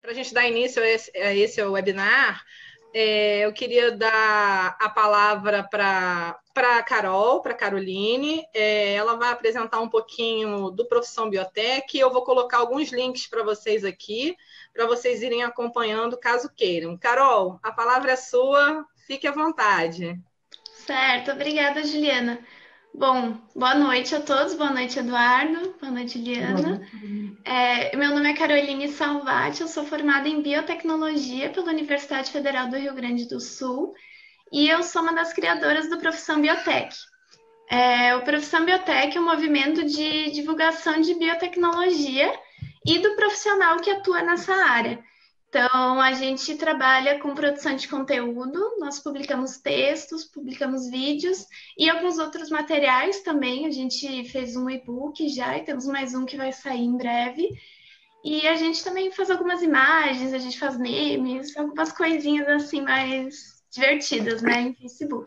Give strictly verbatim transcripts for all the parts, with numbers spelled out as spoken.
para a gente dar início a esse, a esse webinar, é, eu queria dar a palavra para a Carol, para a Caroline. É, ela vai apresentar um pouquinho do Profissão Biotech e eu vou colocar alguns links para vocês aqui, para vocês irem acompanhando caso queiram. Carol, a palavra é sua, fique à vontade. Certo, obrigada, Juliana. Bom, boa noite a todos, boa noite, Eduardo, boa noite, Juliana. É, meu nome é Caroline Salvati, eu sou formada em Biotecnologia pela Universidade Federal do Rio Grande do Sul e eu sou uma das criadoras do Profissão Biotech. É, o Profissão Biotech é um movimento de divulgação de biotecnologia e do profissional que atua nessa área. Então, a gente trabalha com produção de conteúdo, nós publicamos textos, publicamos vídeos e alguns outros materiais também. A gente fez um e-book já e temos mais um que vai sair em breve. E a gente também faz algumas imagens, a gente faz memes, algumas coisinhas assim mais divertidas, né, em Facebook.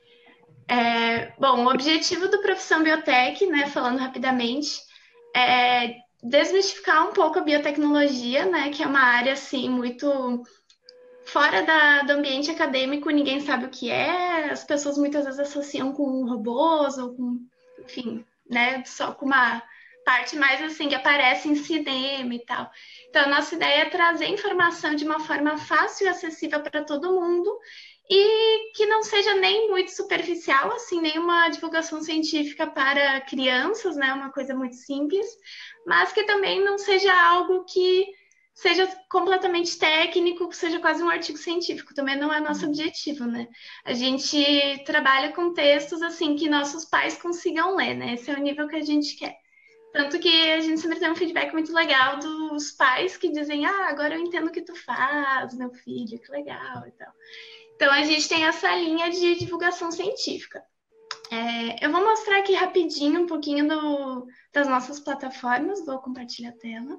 É, bom, o objetivo do Profissão Biotech, né, falando rapidamente, é desmistificar um pouco a biotecnologia, né, que é uma área assim muito fora da, do ambiente acadêmico, ninguém sabe o que é, as pessoas muitas vezes associam com robôs ou com, enfim, né, só com uma parte mais assim que aparece em cinema e tal. Então, a nossa ideia é trazer informação de uma forma fácil e acessível para todo mundo e que não seja nem muito superficial, assim, nenhuma divulgação científica para crianças, né, uma coisa muito simples, mas que também não seja algo que seja completamente técnico, que seja quase um artigo científico, também não é nosso objetivo, né? A gente trabalha com textos, assim, que nossos pais consigam ler, né? Esse é o nível que a gente quer. Tanto que a gente sempre tem um feedback muito legal dos pais que dizem, ah, agora eu entendo o que tu faz, meu filho, que legal e tal. Então, a gente tem essa linha de divulgação científica. É, eu vou mostrar aqui rapidinho um pouquinho do, das nossas plataformas, vou compartilhar a tela.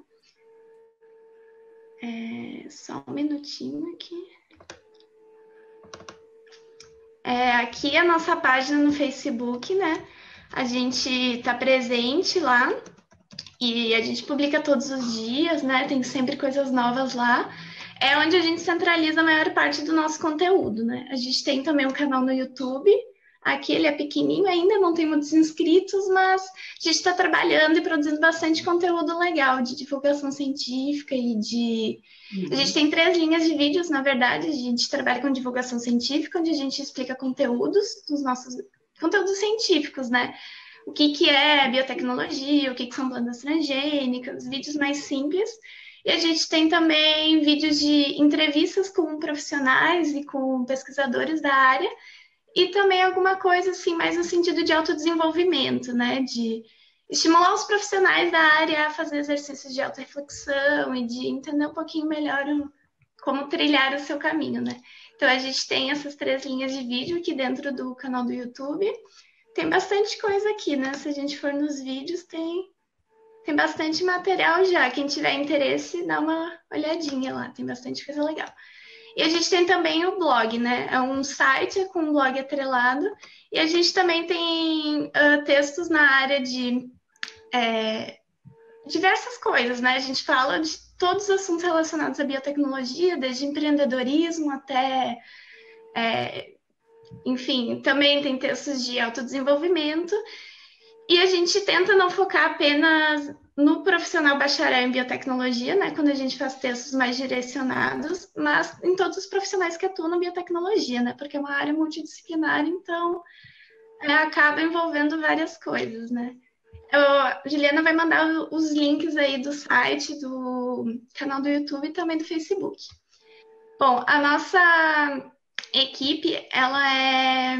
É, só um minutinho aqui. É, aqui é a nossa página no Facebook, né? A gente está presente lá e a gente publica todos os dias, né? Tem sempre coisas novas lá. É onde a gente centraliza a maior parte do nosso conteúdo, né? A gente tem também um canal no YouTube. Aqui ele é pequenininho ainda, não tem muitos inscritos, mas a gente está trabalhando e produzindo bastante conteúdo legal de divulgação científica e de... Uhum. A gente tem três linhas de vídeos, na verdade. A gente trabalha com divulgação científica, onde a gente explica conteúdos dos nossos... Conteúdos científicos, né? O que, que é biotecnologia, o que, que são plantas transgênicas, vídeos mais simples. E a gente tem também vídeos de entrevistas com profissionais e com pesquisadores da área, e também alguma coisa assim, mais no sentido de autodesenvolvimento, né? De estimular os profissionais da área a fazer exercícios de autorreflexão e de entender um pouquinho melhor o, como trilhar o seu caminho, né? Então, a gente tem essas três linhas de vídeo aqui dentro do canal do YouTube. Tem bastante coisa aqui, né? Se a gente for nos vídeos, tem, tem bastante material já. Quem tiver interesse, dá uma olhadinha lá. Tem bastante coisa legal. E a gente tem também o blog, né? É um site com um blog atrelado. E a gente também tem uh, textos na área de é, diversas coisas, né? A gente fala de todos os assuntos relacionados à biotecnologia, desde empreendedorismo até... É, enfim, também tem textos de autodesenvolvimento. E a gente tenta não focar apenas no profissional bacharel em biotecnologia, né, quando a gente faz textos mais direcionados, mas em todos os profissionais que atuam na biotecnologia, né, porque é uma área multidisciplinar, então é, acaba envolvendo várias coisas, né. Eu, a Juliana vai mandar os links aí do site, do canal do YouTube e também do Facebook. Bom, a nossa equipe, ela é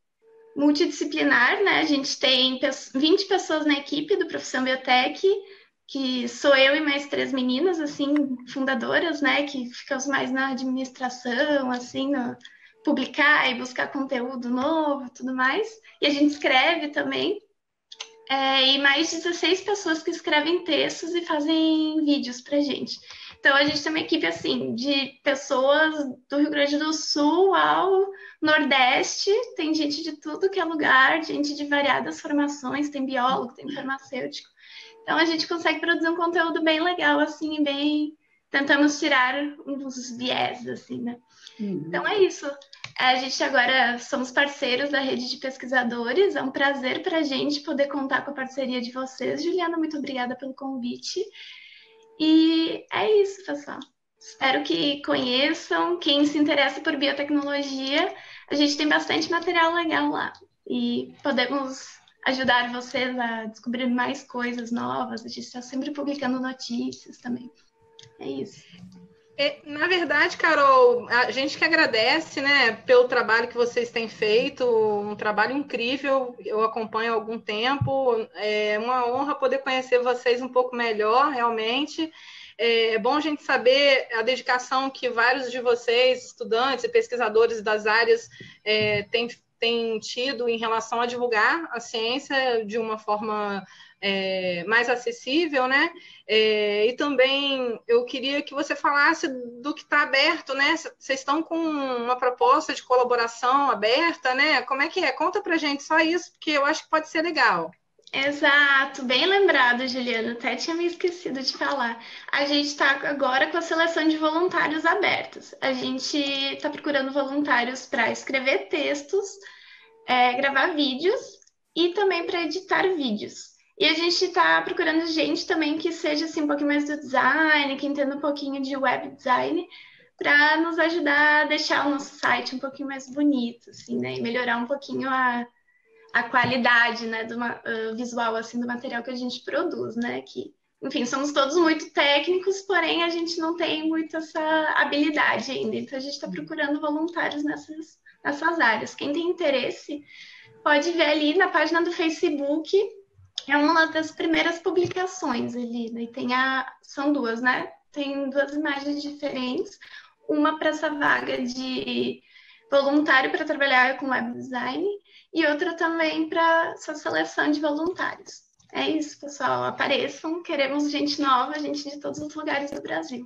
multidisciplinar, né? A gente tem vinte pessoas na equipe do Profissão Biotech, que sou eu e mais três meninas, assim, fundadoras, né? Que ficamos mais na administração, assim, no publicar e buscar conteúdo novo e tudo mais. E a gente escreve também. É, e mais dezesseis pessoas que escrevem textos e fazem vídeos pra gente. Então, a gente tem uma equipe, assim, de pessoas do Rio Grande do Sul ao Nordeste, tem gente de tudo que é lugar, gente de variadas formações, tem biólogo, tem farmacêutico. Então, a gente consegue produzir um conteúdo bem legal, assim, bem, tentamos tirar uns viés, assim, né? Uhum. Então é isso. A gente agora somos parceiros da rede de pesquisadores. É um prazer para a gente poder contar com a parceria de vocês. Juliana, muito obrigada pelo convite. E é isso, pessoal. Espero que conheçam. Quem se interessa por biotecnologia, a gente tem bastante material legal lá. E podemos ajudar vocês a descobrir mais coisas novas. A gente está sempre publicando notícias também. É isso. É, na verdade, Carol, a gente que agradece, né, pelo trabalho que vocês têm feito, um trabalho incrível, eu acompanho há algum tempo, é uma honra poder conhecer vocês um pouco melhor, realmente. É bom a gente saber a dedicação que vários de vocês, estudantes e pesquisadores das áreas, é, têm, têm tido em relação a divulgar a ciência de uma forma é, mais acessível, né? É, e também eu queria que você falasse do que está aberto, né? Vocês estão com uma proposta de colaboração aberta, né? Como é que é? Conta pra gente só isso, porque eu acho que pode ser legal. Exato, bem lembrado, Juliana. Até tinha me esquecido de falar. A gente está agora com a seleção de voluntários abertos. A gente está procurando voluntários para escrever textos, é, gravar vídeos e também para editar vídeos. E a gente está procurando gente também que seja assim, um pouquinho mais do design, que entenda um pouquinho de web design, para nos ajudar a deixar o nosso site um pouquinho mais bonito, assim, né? E melhorar um pouquinho a, a qualidade, né, do uh, visual assim, do material que a gente produz, né? Que, enfim, somos todos muito técnicos, porém a gente não tem muito essa habilidade ainda. Então a gente está procurando voluntários nessas, nessas áreas. Quem tem interesse pode ver ali na página do Facebook. É uma das primeiras publicações ali, né? E tem a... São duas, né? Tem duas imagens diferentes. Uma para essa vaga de voluntário para trabalhar com web design e outra também para essa seleção de voluntários. É isso, pessoal. Apareçam. Queremos gente nova, gente de todos os lugares do Brasil.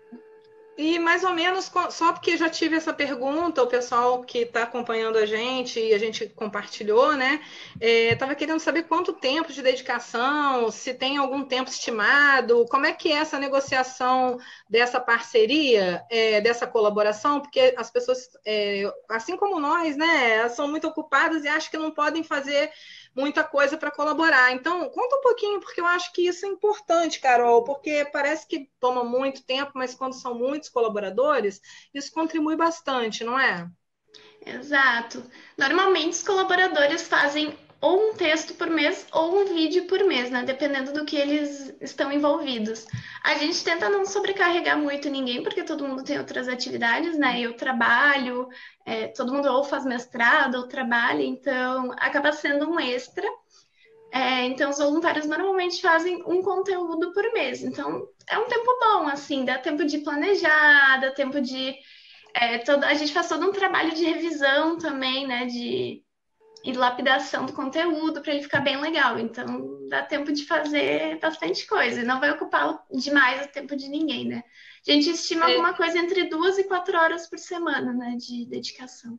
E mais ou menos, só porque já tive essa pergunta, o pessoal que está acompanhando a gente e a gente compartilhou, né? Estava é, querendo saber quanto tempo de dedicação, se tem algum tempo estimado, como é que é essa negociação dessa parceria, é, dessa colaboração, porque as pessoas, é, assim como nós, né, elas são muito ocupadas e acham que não podem fazer muita coisa para colaborar. Então, conta um pouquinho, porque eu acho que isso é importante, Carol, porque parece que toma muito tempo, mas quando são muitos colaboradores, isso contribui bastante, não é? Exato. Normalmente, os colaboradores fazem ou um texto por mês ou um vídeo por mês, né? Dependendo do que eles estão envolvidos. A gente tenta não sobrecarregar muito ninguém, porque todo mundo tem outras atividades, né? Eu trabalho, é, todo mundo ou faz mestrado ou trabalha, então acaba sendo um extra. É, então, os voluntários normalmente fazem um conteúdo por mês. Então, é um tempo bom, assim, dá tempo de planejar, dá tempo de... É, todo, a gente faz todo um trabalho de revisão também, né? De e lapidação do conteúdo para ele ficar bem legal. Então, dá tempo de fazer bastante coisa. E não vai ocupar demais o tempo de ninguém, né? A gente estima é. alguma coisa entre duas e quatro horas por semana, né? De dedicação.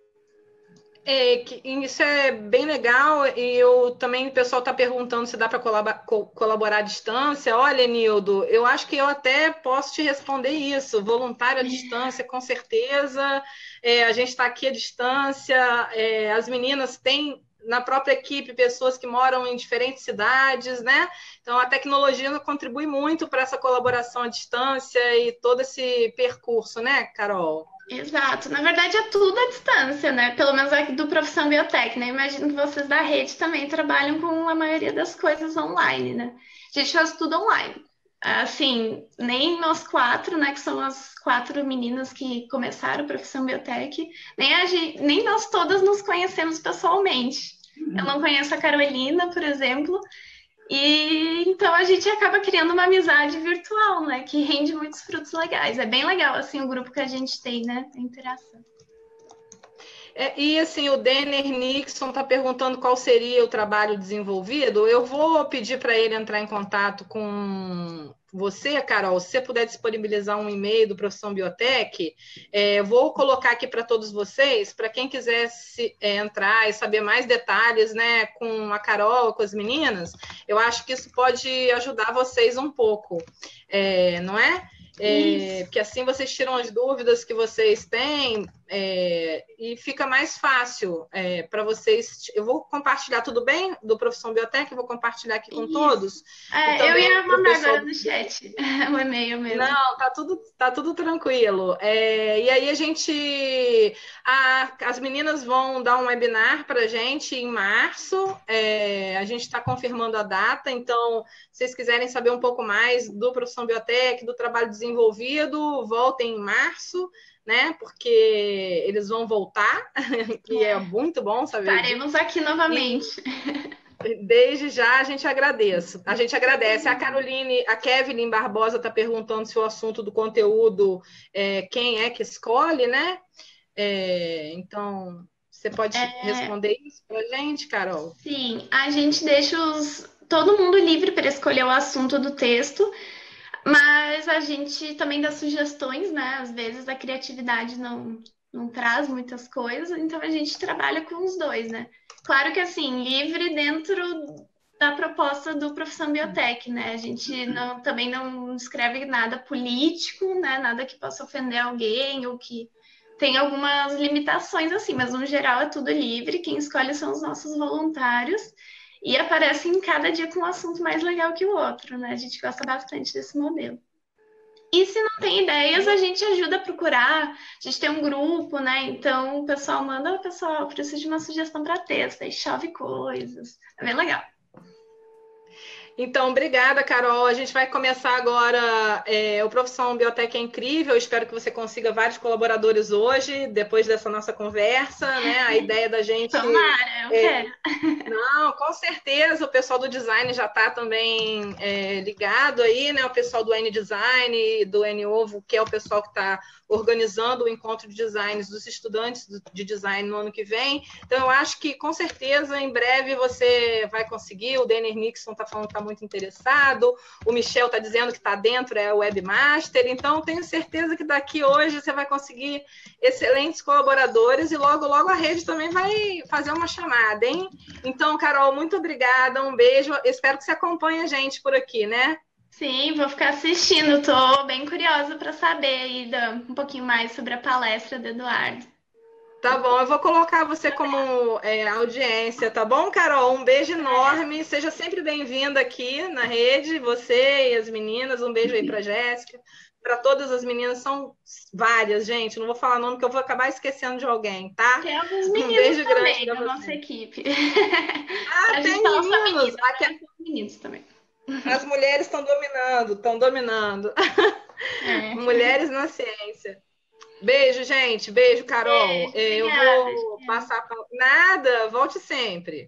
É, que, isso é bem legal. E eu também, o pessoal está perguntando se dá para colaborar, colaborar à distância. Olha, Nildo, eu acho que eu até posso te responder isso. Voluntário à distância, com certeza. É, a gente está aqui à distância. É, as meninas têm na própria equipe pessoas que moram em diferentes cidades, né? Então, a tecnologia contribui muito para essa colaboração à distância e todo esse percurso, né, Carol? Exato. Na verdade, é tudo à distância, né? Pelo menos aqui do Profissão Biotech, né? Imagino que vocês da rede também trabalham com a maioria das coisas online, né? A gente faz tudo online. Assim, nem nós quatro, né? Que são as quatro meninas que começaram a Profissão Biotech, nem, a gente, nem nós todas nos conhecemos pessoalmente. Uhum. Eu não conheço a Carolina, por exemplo, e então a gente acaba criando uma amizade virtual, né? Que rende muitos frutos legais. É bem legal, assim, o grupo que a gente tem, né? A interação. É, e assim, o Denner Nixon está perguntando qual seria o trabalho desenvolvido. Eu vou pedir para ele entrar em contato com você, Carol. Se você puder disponibilizar um e-mail do Profissão Biotech, é, vou colocar aqui para todos vocês, para quem quiser se, é, entrar e saber mais detalhes, né, com a Carol, com as meninas, eu acho que isso pode ajudar vocês um pouco, é, não é? É, porque assim vocês tiram as dúvidas que vocês têm é, e fica mais fácil é, para vocês. Eu vou compartilhar, tudo bem? Do Profissão Biotech, eu vou compartilhar aqui com Isso. todos. E É, eu também ia para o mandar pessoal. agora no chat o e-mail mesmo. Não, tá tudo, tá tudo tranquilo. É, e aí a gente. A, as meninas vão dar um webinar para a gente em março. É, a gente está confirmando a data, então, se vocês quiserem saber um pouco mais do Profissão Biotech, do trabalho desenvolvido, voltem em março, né? Porque eles vão voltar, e é, é muito bom saber. Estaremos aqui novamente. E... Desde já a gente agradece. A gente agradece. A Caroline, a Kevin Barbosa está perguntando se o assunto do conteúdo é quem é que escolhe, né? É, então, você pode é... responder isso para a gente, Carol? Sim, a gente deixa os... todo mundo livre para escolher o assunto do texto, mas a gente também dá sugestões, né? Às vezes a criatividade não, não traz muitas coisas, então a gente trabalha com os dois, né? Claro que, assim, livre dentro da proposta do Profissão Biotech, né? A gente não, também não escreve nada político, né? Nada que possa ofender alguém ou que tem algumas limitações, assim, mas no geral é tudo livre. Quem escolhe são os nossos voluntários e aparece em cada dia com um assunto mais legal que o outro, né? A gente gosta bastante desse modelo. E se não tem ideias, a gente ajuda a procurar. A gente tem um grupo, né? Então o pessoal manda, o pessoal precisa de uma sugestão para texto, aí chove coisas. É bem legal. Então, obrigada, Carol. A gente vai começar agora. É, o Profissão Biotech é incrível. Espero que você consiga vários colaboradores hoje, depois dessa nossa conversa, né? A ideia da gente. Tomara, eu é... quero. Não, com certeza. O pessoal do design já está também é, ligado aí, né? O pessoal do N-Design, do N-Ovo, que é o pessoal que está organizando o encontro de designs dos estudantes de design no ano que vem. Então, eu acho que, com certeza, em breve você vai conseguir. O Denner Nixon está falando que está muito interessado, o Michel está dizendo que está dentro, é o webmaster, então tenho certeza que daqui hoje você vai conseguir excelentes colaboradores e logo, logo a rede também vai fazer uma chamada, hein? Então, Carol, muito obrigada, um beijo, espero que você acompanhe a gente por aqui, né? Sim, vou ficar assistindo, estou bem curiosa para saber aí um pouquinho mais sobre a palestra do Eduardo. Tá bom, eu vou colocar você como é, audiência, tá bom, Carol? Um beijo enorme, seja sempre bem-vinda aqui na rede, você e as meninas, um beijo aí para Jéssica, para todas as meninas, são várias, gente, não vou falar nome que eu vou acabar esquecendo de alguém, tá? Tem alguns meninos um beijo também grande na nossa equipe. Ah, tem meninos! Aqui é meninos também. As mulheres estão dominando, estão dominando. É. Mulheres na ciência. Beijo, gente. Beijo, Carol. Beijo, eu obrigada, vou passar a... Nada, volte sempre.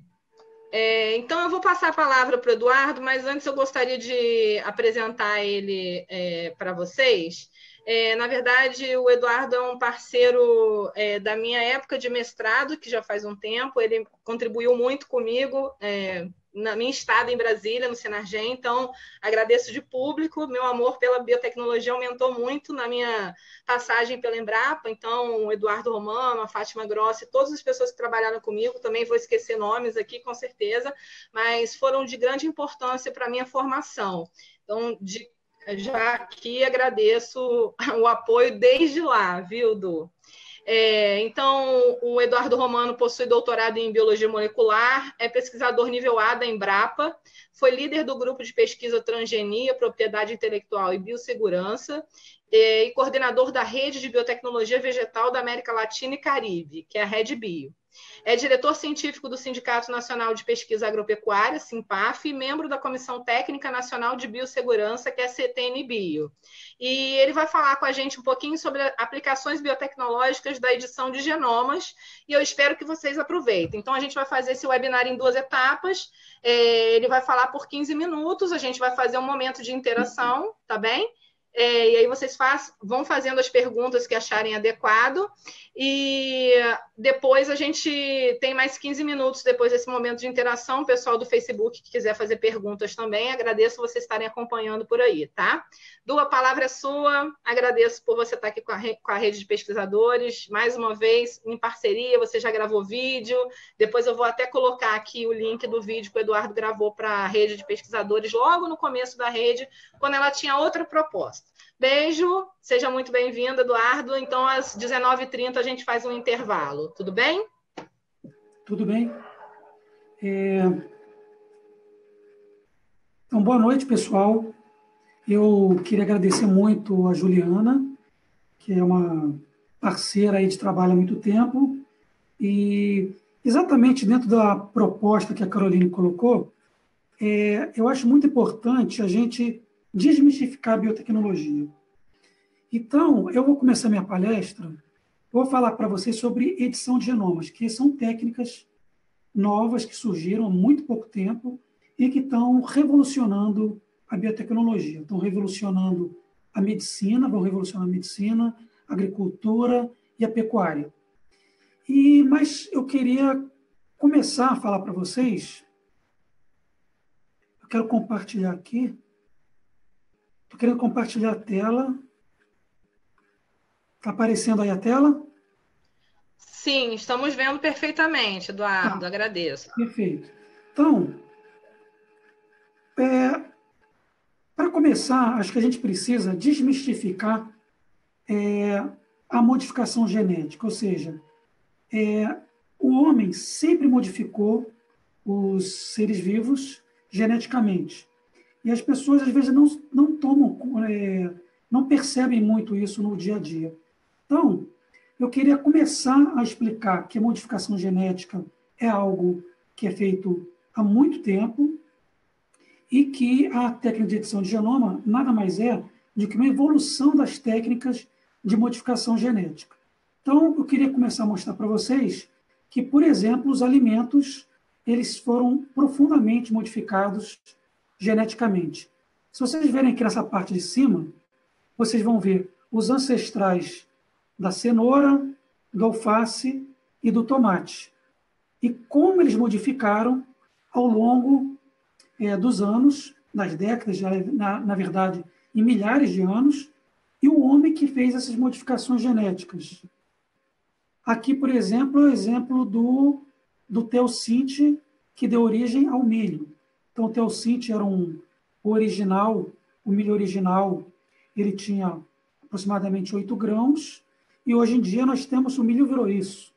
É, então, eu vou passar a palavra para o Eduardo, mas antes eu gostaria de apresentar ele é, para vocês. É, na verdade, o Eduardo é um parceiro é, da minha época de mestrado, que já faz um tempo. Ele contribuiu muito comigo é, na minha estada em Brasília, no Senargem. Então, agradeço de público. Meu amor pela biotecnologia aumentou muito na minha passagem pela Embrapa. Então, o Eduardo Romano, a Fátima Grossi, todas as pessoas que trabalharam comigo, também vou esquecer nomes aqui, com certeza, mas foram de grande importância para a minha formação. Então, de já aqui agradeço o apoio desde lá, viu, Du? É, então, o Eduardo Romano possui doutorado em Biologia Molecular, é pesquisador nível A da Embrapa, foi líder do grupo de pesquisa Transgenia, Propriedade Intelectual e Biossegurança, é, e coordenador da Rede de Biotecnologia Vegetal da América Latina e Caribe, que é a RedBio. É diretor científico do Sindicato Nacional de Pesquisa Agropecuária, SINPAF, e membro da Comissão Técnica Nacional de Biossegurança, que é a C T N Bio. E ele vai falar com a gente um pouquinho sobre aplicações biotecnológicas da edição de genomas, e eu espero que vocês aproveitem. Então, a gente vai fazer esse webinar em duas etapas. É, ele vai falar por quinze minutos, a gente vai fazer um momento de interação, tá bem? É, e aí vocês faz, vão fazendo as perguntas que acharem adequado, e depois a gente tem mais quinze minutos depois desse momento de interação. O pessoal do Facebook que quiser fazer perguntas também, agradeço vocês estarem acompanhando por aí, tá? Du, a palavra é sua, agradeço por você estar aqui com a, re, com a rede de pesquisadores, mais uma vez, em parceria, você já gravou vídeo, depois eu vou até colocar aqui o link do vídeo que o Eduardo gravou para a rede de pesquisadores logo no começo da rede, quando ela tinha outra proposta. Beijo, seja muito bem-vindo, Eduardo. Então, às dezenove e trinta, a gente faz um intervalo. Tudo bem? Tudo bem. É... Então, boa noite, pessoal. Eu queria agradecer muito a Juliana, que é uma parceira aí de trabalho há muito tempo, e exatamente dentro da proposta que a Caroline colocou, é, eu acho muito importante a gente desmistificar a biotecnologia. Então, eu vou começar minha palestra, vou falar para vocês sobre edição de genomas, que são técnicas novas que surgiram há muito pouco tempo e que estão revolucionando a biotecnologia, estão revolucionando a medicina, vão revolucionar a medicina, a agricultura e a pecuária. E, mas eu queria começar a falar para vocês, eu quero compartilhar aqui, estou querendo compartilhar a tela. Está aparecendo aí a tela? Sim, estamos vendo perfeitamente, Eduardo, Tá, agradeço. perfeito. Então, é, para começar, acho que a gente precisa desmistificar é, a modificação genética, ou seja, é, o homem sempre modificou os seres vivos geneticamente. E as pessoas, às vezes, não, não tomam, é, não percebem muito isso no dia a dia. Então, eu queria começar a explicar que a modificação genética é algo que é feito há muito tempo e que a técnica de edição de genoma nada mais é do que uma evolução das técnicas de modificação genética. Então, eu queria começar a mostrar para vocês que, por exemplo, os alimentos eles foram profundamente modificados geneticamente. Se vocês verem aqui nessa parte de cima, vocês vão ver os ancestrais da cenoura, do alface e do tomate. E como eles modificaram ao longo é, dos anos, das décadas, na, na verdade, em milhares de anos, e o homem que fez essas modificações genéticas. Aqui, por exemplo, é o exemplo do, do teossinte, que deu origem ao milho. Então, o teossinte era um o original, o milho original, ele tinha aproximadamente oito grãos, e hoje em dia nós temos o milho virou isso.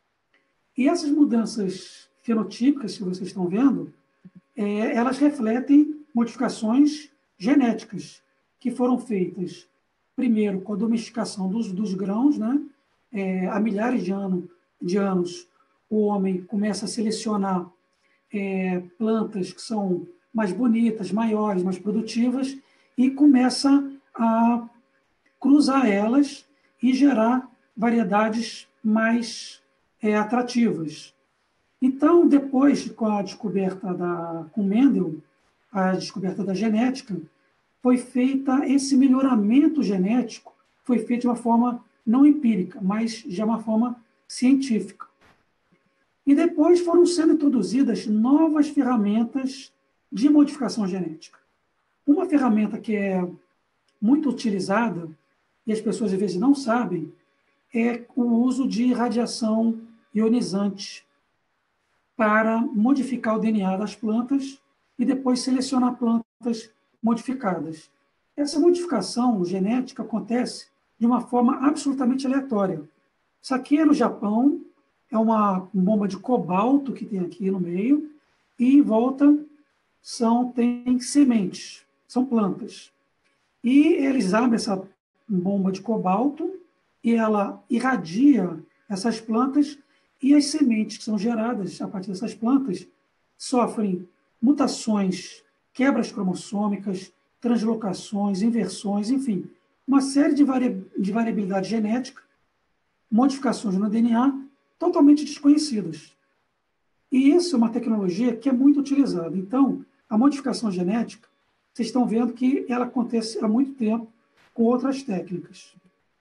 E essas mudanças fenotípicas que vocês estão vendo, é, elas refletem modificações genéticas que foram feitas, primeiro, com a domesticação dos, dos grãos, né? É, há milhares de, ano, de anos, o homem começa a selecionar é, plantas que são mais bonitas, maiores, mais produtivas, e começa a cruzar elas e gerar variedades mais é, atrativas. Então, depois, com a descoberta da, com Mendel, a descoberta da genética, foi feita esse melhoramento genético, foi feito de uma forma não empírica, mas de uma forma científica. E depois foram sendo introduzidas novas ferramentas de modificação genética. Uma ferramenta que é muito utilizada, e as pessoas às vezes não sabem, é o uso de radiação ionizante para modificar o D N A das plantas e depois selecionar plantas modificadas. Essa modificação genética acontece de uma forma absolutamente aleatória. Isso aqui é no Japão, é uma bomba de cobalto que tem aqui no meio, e em volta são, tem sementes, são plantas. E eles abrem essa bomba de cobalto e ela irradia essas plantas, e as sementes que são geradas a partir dessas plantas sofrem mutações, quebras cromossômicas, translocações, inversões, enfim, uma série de, vari de variabilidade genética, modificações no D N A totalmente desconhecidas. E isso é uma tecnologia que é muito utilizada. Então, a modificação genética, vocês estão vendo que ela acontece há muito tempo com outras técnicas.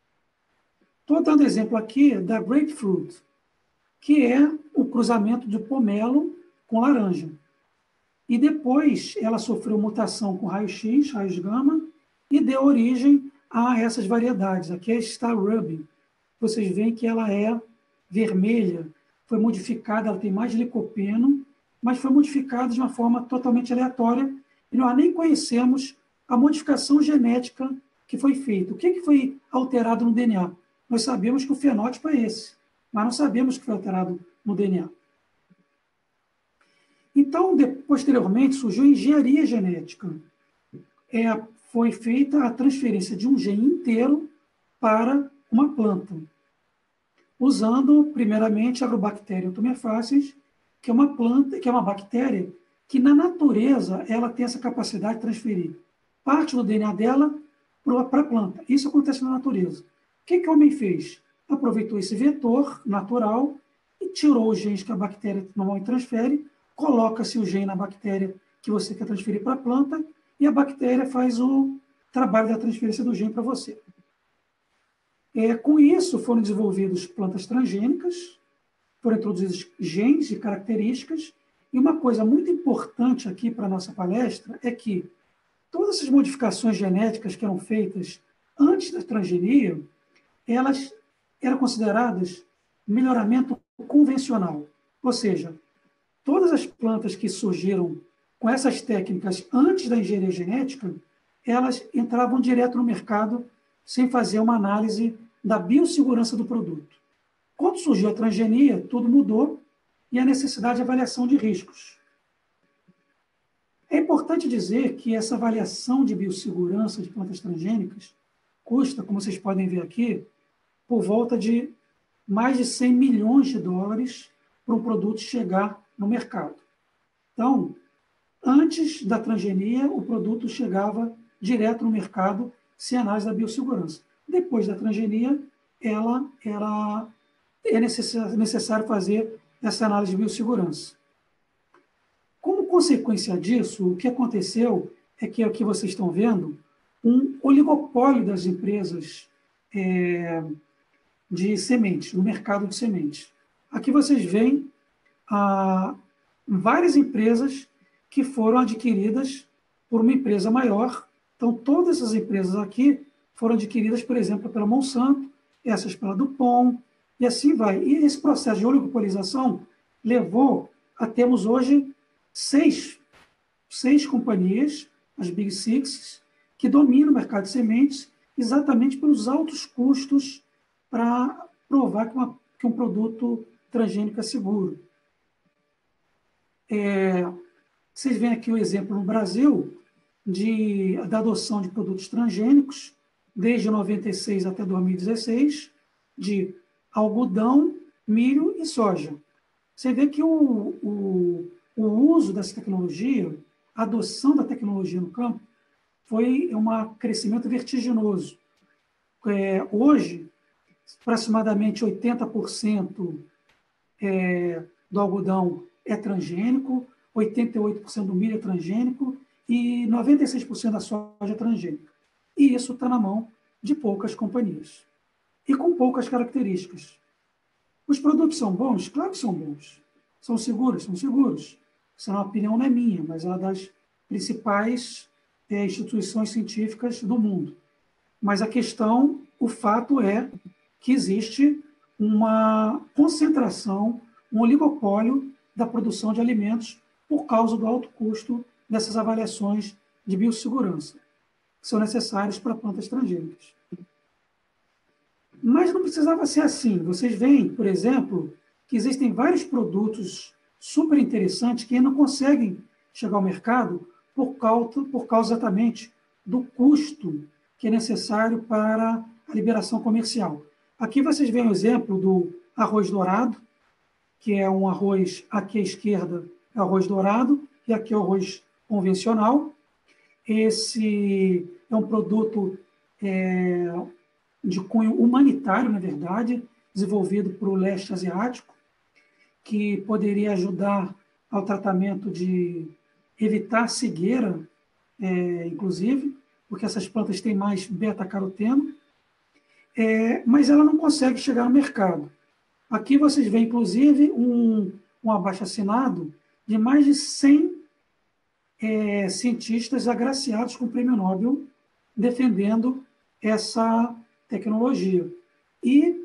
Estou dando exemplo aqui da grapefruit, que é o cruzamento de pomelo com laranja. E depois ela sofreu mutação com raio-x, raios gama, e deu origem a essas variedades. Aqui é a Star Ruby. Vocês veem que ela é vermelha, foi modificada, ela tem mais licopeno, mas foi modificada de uma forma totalmente aleatória, e nós nem conhecemos a modificação genética que foi feito. O que, que foi alterado no D N A? Nós sabemos que o fenótipo é esse, mas não sabemos o que foi alterado no D N A. Então, de, posteriormente, surgiu a engenharia genética. É, foi feita a transferência de um gene inteiro para uma planta, usando, primeiramente, a Agrobacterium tumefaciens, que é uma planta, que é uma bactéria que, na natureza, ela tem essa capacidade de transferir parte do D N A dela para a planta. Isso acontece na natureza. O que, que o homem fez? Aproveitou esse vetor natural e tirou os genes que a bactéria normalmente transfere, coloca-se o gene na bactéria que você quer transferir para a planta e a bactéria faz o trabalho da transferência do gene para você. É, com isso, foram desenvolvidas plantas transgênicas, foram introduzidos genes e características, e uma coisa muito importante aqui para a nossa palestra é que todas essas modificações genéticas que eram feitas antes da transgenia, elas eram consideradas melhoramento convencional, ou seja, todas as plantas que surgiram com essas técnicas antes da engenharia genética, elas entravam direto no mercado sem fazer uma análise da biossegurança do produto. Quando surgiu a transgenia, tudo mudou e a necessidade de avaliação de riscos. É importante dizer que essa avaliação de biossegurança de plantas transgênicas custa, como vocês podem ver aqui, por volta de mais de cem milhões de dólares para um produto chegar no mercado. Então, antes da transgenia, o produto chegava direto no mercado sem análise da biossegurança. Depois da transgenia, ela, ela é necessário fazer essa análise de biossegurança. Como consequência disso, o que aconteceu é que aqui vocês estão vendo um oligopólio das empresas é, de sementes, no mercado de sementes. Aqui vocês veem ah, várias empresas que foram adquiridas por uma empresa maior. Então, todas essas empresas aqui foram adquiridas, por exemplo, pela Monsanto, essas pela DuPont, e assim vai. E esse processo de oligopolização levou a termos hoje seis, seis companhias, as Big Six, que dominam o mercado de sementes exatamente pelos altos custos para provar que, uma, que um produto transgênico é seguro. É, vocês veem aqui o exemplo no Brasil de, da adoção de produtos transgênicos, desde noventa e seis até dois mil e dezesseis, de algodão, milho e soja. Você vê que o, o, o uso dessa tecnologia, a adoção da tecnologia no campo, foi um crescimento vertiginoso. É, hoje, aproximadamente oitenta por cento é, do algodão é transgênico, oitenta e oito por cento do milho é transgênico e noventa e seis por cento da soja é transgênica. E isso está na mão de poucas companhias e com poucas características. Os produtos são bons? Claro que são bons. São seguros? São seguros. Essa é uma opinião não é minha, mas é uma das principais é, instituições científicas do mundo. Mas a questão, o fato é que existe uma concentração, um oligopólio da produção de alimentos por causa do alto custo dessas avaliações de biossegurança, que são necessárias para plantas transgênicas. Mas não precisava ser assim. Vocês veem, por exemplo, que existem vários produtos super interessantes que não conseguem chegar ao mercado por causa, por causa exatamente do custo que é necessário para a liberação comercial. Aqui vocês veem o exemplo do arroz dourado, que é um arroz, aqui à esquerda é arroz dourado, e aqui é o arroz convencional. Esse é um produto é, de cunho humanitário, na verdade, desenvolvido para o leste asiático, que poderia ajudar ao tratamento de evitar cegueira, é, inclusive, porque essas plantas têm mais beta-caroteno, é, mas ela não consegue chegar no mercado. Aqui vocês veem, inclusive, um, um abaixo-assinado de mais de cem é, cientistas agraciados com o Prêmio Nobel defendendo essa tecnologia e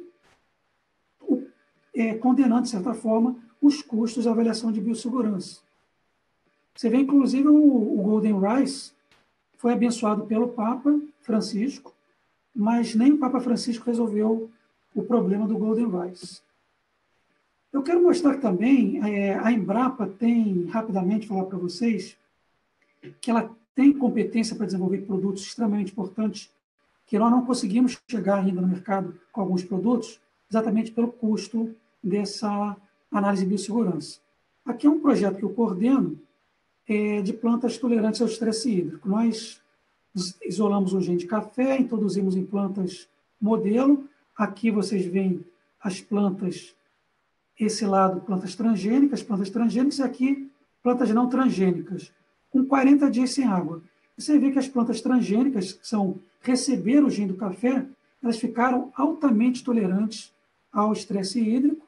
é, condenando, de certa forma, os custos da avaliação de biossegurança. Você vê, inclusive, o, o Golden Rice foi abençoado pelo Papa Francisco mas nem o Papa Francisco resolveu o problema do Golden Rice. Eu quero mostrar também, é, a Embrapa tem, rapidamente falar para vocês, que ela tem competência para desenvolver produtos extremamente importantes, que nós não conseguimos chegar ainda no mercado com alguns produtos, exatamente pelo custo dessa análise de biossegurança. Aqui é um projeto que eu coordeno é, de plantas tolerantes ao estresse hídrico. Nós isolamos um gene de café, introduzimos em plantas modelo. Aqui vocês veem as plantas, esse lado, plantas transgênicas, plantas transgênicas, e aqui, plantas não transgênicas, com quarenta dias sem água. Você vê que as plantas transgênicas, que são receber o gene do café, elas ficaram altamente tolerantes ao estresse hídrico.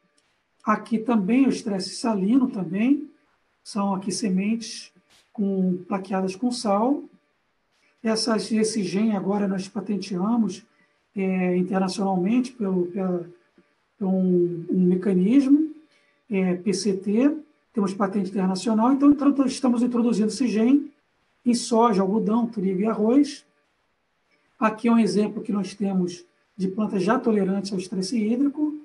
Aqui também o estresse salino também, são aqui sementes com, plaqueadas com sal. Essas, esse gene agora nós patenteamos é, internacionalmente pelo, pela, por um, um mecanismo, é, P C T, temos patente internacional, então estamos introduzindo esse gene em soja, algodão, trigo e arroz. Aqui é um exemplo que nós temos de plantas já tolerantes ao estresse hídrico.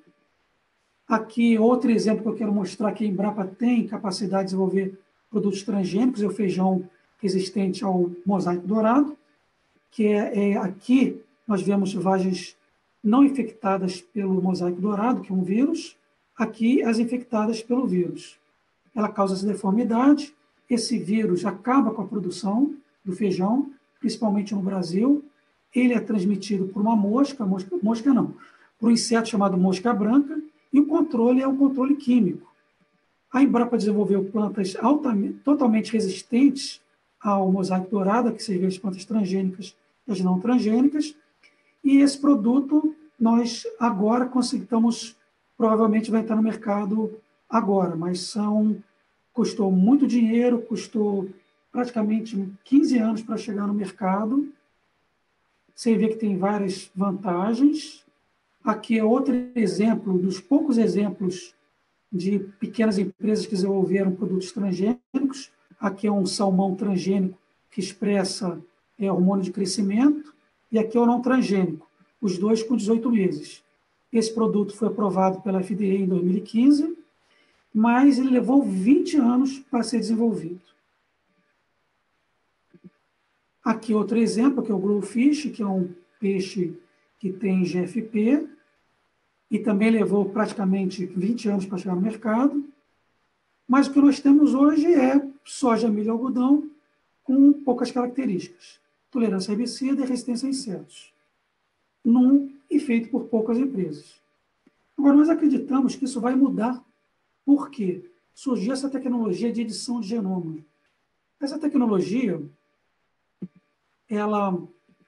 Aqui, outro exemplo que eu quero mostrar que a Embrapa tem capacidade de desenvolver produtos transgênicos, é o feijão resistente ao mosaico dourado, que é, é aqui nós vemos vagens não infectadas pelo mosaico dourado, que é um vírus, aqui as infectadas pelo vírus. Ela causa essa deformidade, esse vírus acaba com a produção do feijão, principalmente no Brasil. Ele é transmitido por uma mosca, mosca, mosca não, por um inseto chamado mosca branca, e o controle é um controle químico. A Embrapa desenvolveu plantas altamente, totalmente resistentes ao mosaico dourado, que seriam as plantas transgênicas e as não transgênicas, e esse produto nós agora conseguimos, provavelmente vai estar no mercado agora, mas são, custou muito dinheiro, custou praticamente quinze anos para chegar no mercado. Você vê que tem várias vantagens. Aqui é outro exemplo, dos poucos exemplos de pequenas empresas que desenvolveram produtos transgênicos. Aqui é um salmão transgênico que expressa é, hormônio de crescimento, e aqui é o não transgênico, os dois com dezoito meses. Esse produto foi aprovado pela F D A em dois mil e quinze, mas ele levou vinte anos para ser desenvolvido. Aqui outro exemplo, que é o Glowfish, que é um peixe que tem G F P, e também levou praticamente vinte anos para chegar no mercado. Mas o que nós temos hoje é soja, milho e algodão com poucas características. Tolerância a herbicida e resistência a insetos. Num e feito por poucas empresas. Agora, nós acreditamos que isso vai mudar. Por quê? Surgiu essa tecnologia de edição de genoma. Essa tecnologia, ela,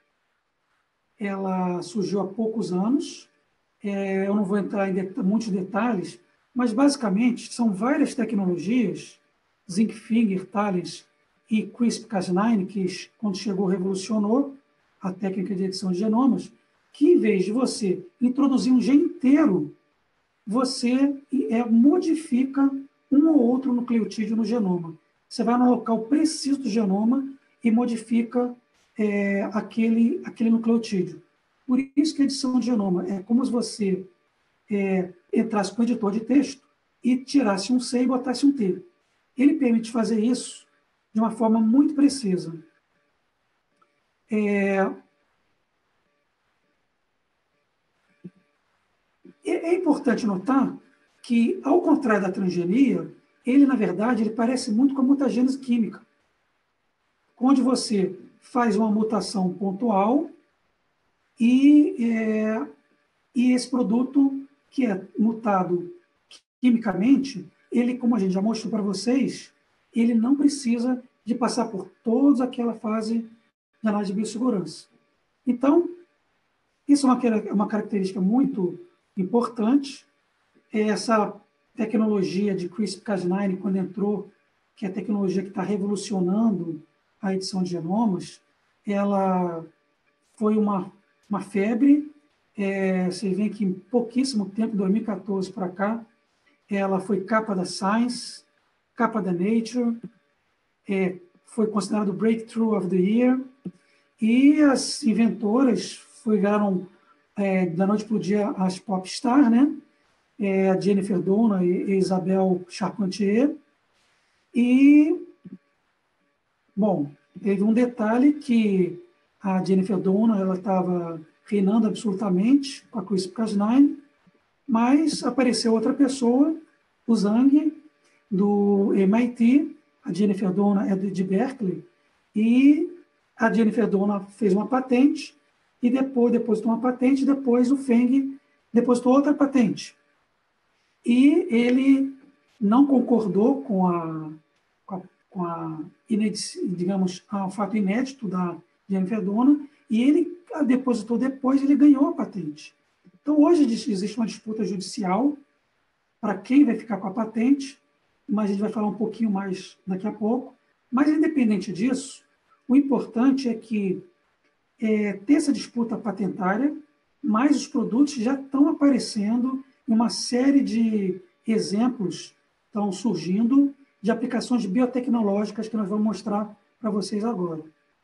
ela surgiu há poucos anos. É, eu não vou entrar em det- muitos detalhes, mas, basicamente, são várias tecnologias, Zinc Finger, Thales e CRISPR Cas nove, que, quando chegou, revolucionou a técnica de edição de genomas, que, em vez de você introduzir um gene inteiro, você é, modifica um ou outro nucleotídeo no genoma. Você vai no local preciso do genoma e modifica é, aquele, aquele nucleotídeo. Por isso que a edição de genoma é como se você é, entrasse com o editor de texto e tirasse um C e botasse um T. Ele permite fazer isso de uma forma muito precisa. É, é importante notar que, ao contrário da transgenia, ele, na verdade, ele parece muito com a mutagênese química, onde você faz uma mutação pontual e, é, e esse produto que é mutado quimicamente, ele, como a gente já mostrou para vocês, ele não precisa de passar por toda aquela fase de análise de biossegurança. Então, isso é uma, uma característica muito importante. Essa tecnologia de CRISPR Cas nove, quando entrou, que é a tecnologia que está revolucionando a edição de genomas, ela foi uma, uma febre. É, você vê que em pouquíssimo tempo, dois mil e quatorze para cá, ela foi capa da Science, capa da Nature, é, foi considerado Breakthrough of the Year, e as inventoras foi, viraram, é, da noite para o dia, as popstar, né? É, a Jennifer Doudna e, e Isabelle Charpentier. E, bom, teve um detalhe que a Jennifer Doudna, ela estava reinando absolutamente com a CRISPR-Cas nove, mas apareceu outra pessoa, o Zhang, do M I T, a Jennifer Doudna é de Berkeley, e a Jennifer Doudna fez uma patente, e depois depositou uma patente, depois o Feng depositou outra patente. E ele não concordou com a, com a, com a digamos, o fato inédito da Jennifer Doudna, e ele a depositou depois, ele ganhou a patente. Então, hoje existe uma disputa judicial para quem vai ficar com a patente, mas a gente vai falar um pouquinho mais daqui a pouco. Mas, independente disso, o importante é que é, ter essa disputa patentária, mas os produtos já estão aparecendo e uma série de exemplos estão surgindo de aplicações biotecnológicas que nós vamos mostrar para vocês agora.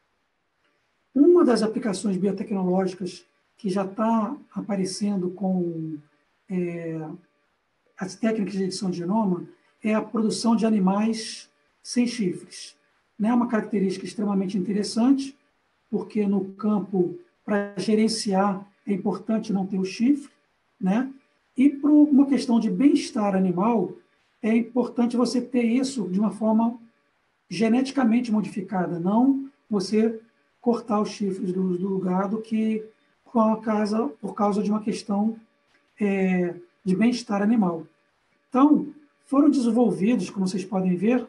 Uma das aplicações biotecnológicas que já está aparecendo com é, as técnicas de edição de genoma é a produção de animais sem chifres. É uma característica extremamente interessante, porque no campo, para gerenciar, é importante não ter o chifre, né? E por uma questão de bem-estar animal, é importante você ter isso de uma forma geneticamente modificada, não você cortar os chifres do, do gado que, por causa, por causa de uma questão é, de bem-estar animal. Então, foram desenvolvidos, como vocês podem ver,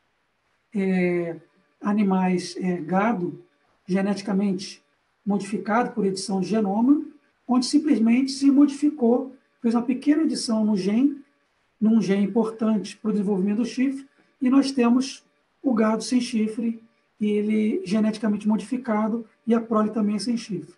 é, animais, é, gado, geneticamente modificado por edição de genoma, onde simplesmente se modificou, fez uma pequena edição no gene, num gene importante para o desenvolvimento do chifre, e nós temos o gado sem chifre, e ele geneticamente modificado, e a prole também é sem chifre.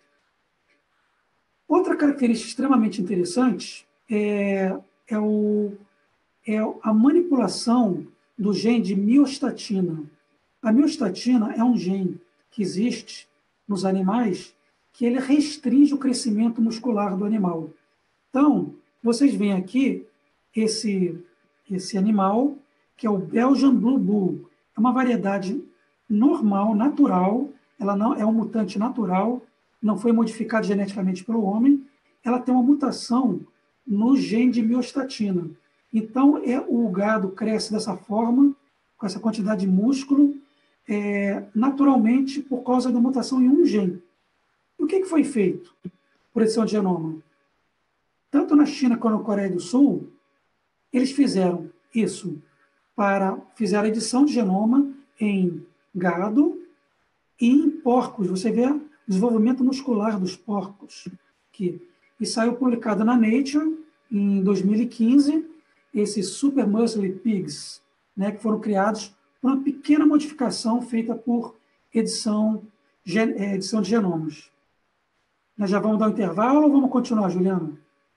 Outra característica extremamente interessante é, é, o, é a manipulação do gene de miostatina. A miostatina é um gene que existe nos animais que ele restringe o crescimento muscular do animal. Então, vocês veem aqui esse, esse animal, que é o Belgian Blue Bull. É uma variedade normal, natural, ela não é um mutante natural, não foi modificada geneticamente pelo homem, ela tem uma mutação no gene de miostatina. Então, é, o gado cresce dessa forma, com essa quantidade de músculo, é, naturalmente por causa da mutação em um gene. E o que, que foi feito por edição de genoma? Tanto na China quanto na Coreia do Sul, eles fizeram isso, para, fizeram a edição de genoma em gado e em porcos. Você vê o desenvolvimento muscular dos porcos aqui. E saiu publicado na Nature, em dois mil e quinze, esses Super Muscle Pigs, né, que foram criados por uma pequena modificação feita por edição, edição de genomas. Nós já vamos dar um intervalo ou vamos continuar, Juliana?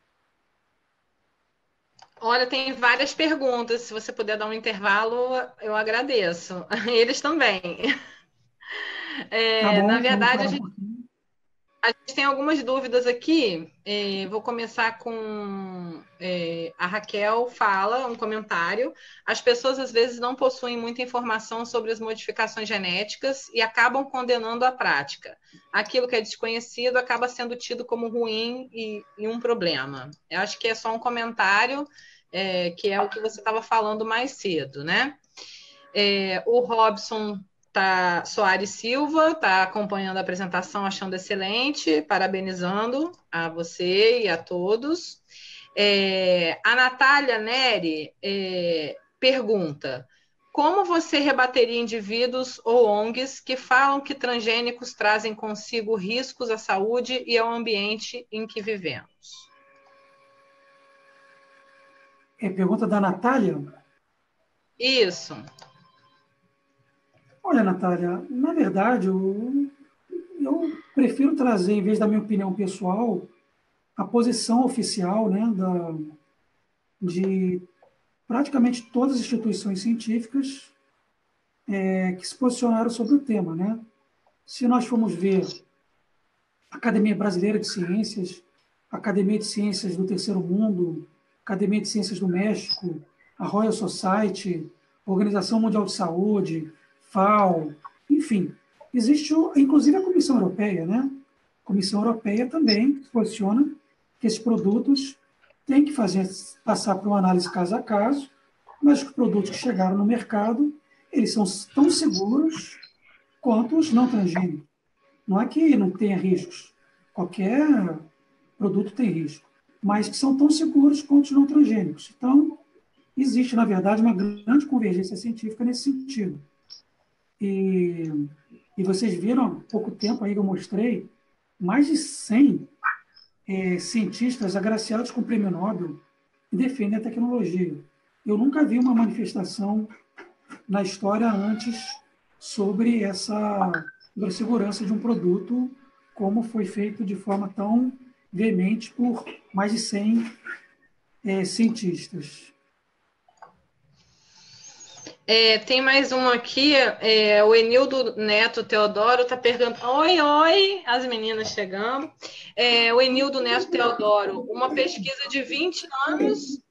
Olha, tem várias perguntas. Se você puder dar um intervalo, eu agradeço. Eles também. É, tá bom, na verdade, a um gente, a gente tem algumas dúvidas aqui. É, vou começar com é, a Raquel fala, um comentário. As pessoas, às vezes, não possuem muita informação sobre as modificações genéticas e acabam condenando a prática. Aquilo que é desconhecido acaba sendo tido como ruim e, e um problema. Eu acho que é só um comentário, é, que é o que você estava falando mais cedo, né? É, o Robson tá, Soares Silva está acompanhando a apresentação, achando excelente, parabenizando a você e a todos. É, a Natália Neri é, pergunta: como você rebateria indivíduos ou O N Gs que falam que transgênicos trazem consigo riscos à saúde e ao ambiente em que vivemos? É pergunta da Natália? Isso. Olha, Natália, na verdade, eu, eu prefiro trazer, em vez da minha opinião pessoal, a posição oficial, né, da, de praticamente todas as instituições científicas é, que se posicionaram sobre o tema, né? Se nós formos ver Academia Brasileira de Ciências, Academia de Ciências do Terceiro Mundo, Academia de Ciências do México, a Royal Society, Organização Mundial de Saúde, FAO, enfim. Existe, inclusive, a Comissão Europeia, né? A Comissão Europeia também posiciona que esses produtos têm que fazer, passar por uma análise caso a caso, mas os produtos que chegaram no mercado, eles são tão seguros quanto os não transgênicos. Não é que não tenha riscos. Qualquer produto tem risco, mas que são tão seguros quanto os não transgênicos. Então, existe, na verdade, uma grande convergência científica nesse sentido. E, e vocês viram, há pouco tempo aí que eu mostrei, mais de cem é, cientistas agraciados com o Prêmio Nobel que defendem a tecnologia. Eu nunca vi uma manifestação na história antes sobre essa sobre a segurança de um produto, como foi feito de forma tão veemente por mais de cem é, cientistas. É, tem mais um aqui, é, o Enildo Neto Teodoro está perguntando, oi, oi, as meninas chegando. É, o Enildo Neto Teodoro, uma pesquisa de vinte anos...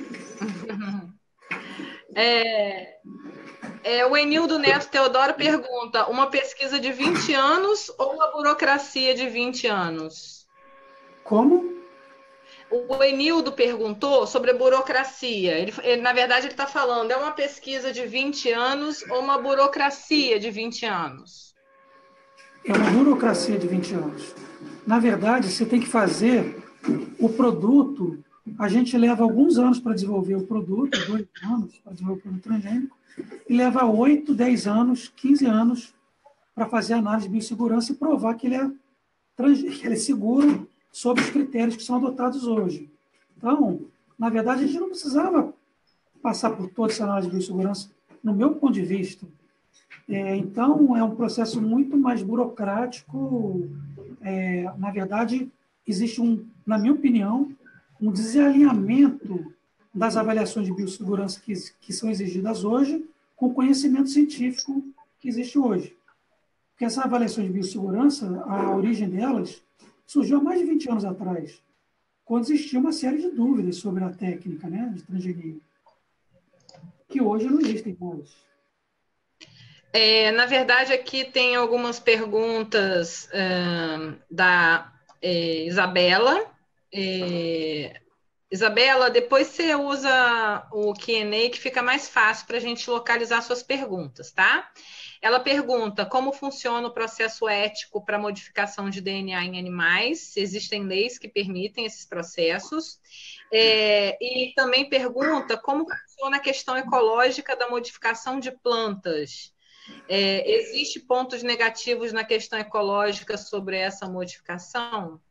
É, é, o Enildo Neto Teodoro pergunta, uma pesquisa de vinte anos ou uma burocracia de vinte anos? Como? O Enildo perguntou sobre a burocracia. Ele, ele, na verdade, ele está falando, é uma pesquisa de vinte anos ou uma burocracia de vinte anos? É uma burocracia de vinte anos. Na verdade, você tem que fazer o produto. A gente leva alguns anos para desenvolver o produto, dois anos para desenvolver o produto transgênico, e leva oito, dez anos, quinze anos para fazer a análise de biossegurança e provar que ele é, trans, que ele é seguro sob os critérios que são adotados hoje. Então, na verdade, a gente não precisava passar por toda essa análise de biossegurança, no meu ponto de vista. É, então, é um processo muito mais burocrático. É, na verdade, existe, um, na minha opinião, um desalinhamento das avaliações de biossegurança que, que são exigidas hoje com o conhecimento científico que existe hoje. Porque essa avaliação de biossegurança, a origem delas, surgiu há mais de vinte anos atrás, quando existia uma série de dúvidas sobre a técnica, né, de transgenia, que hoje não existem mais. É, na verdade, aqui tem algumas perguntas uh, da é, Isabela. É, Isabela, depois você usa o Q and A que fica mais fácil para a gente localizar suas perguntas, tá? Ela pergunta como funciona o processo ético para modificação de D N A em animais, se existem leis que permitem esses processos, é, e também pergunta como funciona a questão ecológica da modificação de plantas. É, existe pontos negativos na questão ecológica sobre essa modificação?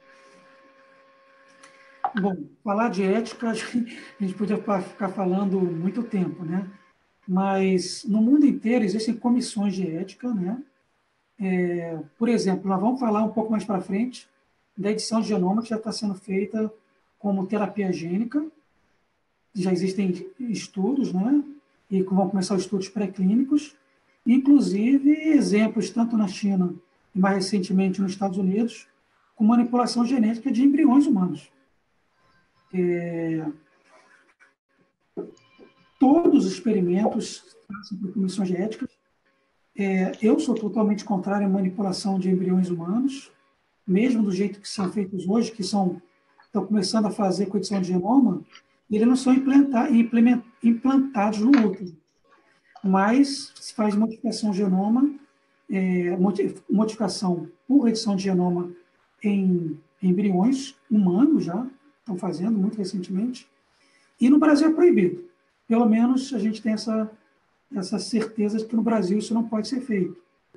Bom, falar de ética, acho que a gente podia ficar falando muito tempo, né? Mas no mundo inteiro existem comissões de ética, né? É, por exemplo, nós vamos falar um pouco mais para frente da edição de genoma que já está sendo feita como terapia gênica. Já existem estudos, né? E vão começar os estudos pré-clínicos, inclusive exemplos tanto na China e mais recentemente nos Estados Unidos, com manipulação genética de embriões humanos. É, todos os experimentos passam por comissões de ética. É, eu sou totalmente contrário à manipulação de embriões humanos, mesmo do jeito que são feitos hoje, que são, estão começando a fazer com edição de genoma, eles não são implantar, implement, implantados no útero, mas se faz modificação de genoma, é, modificação por edição de genoma em, em embriões humanos já, estão fazendo muito recentemente, e no Brasil é proibido. Pelo menos a gente tem essa, essa certeza de que no Brasil isso não pode ser feito.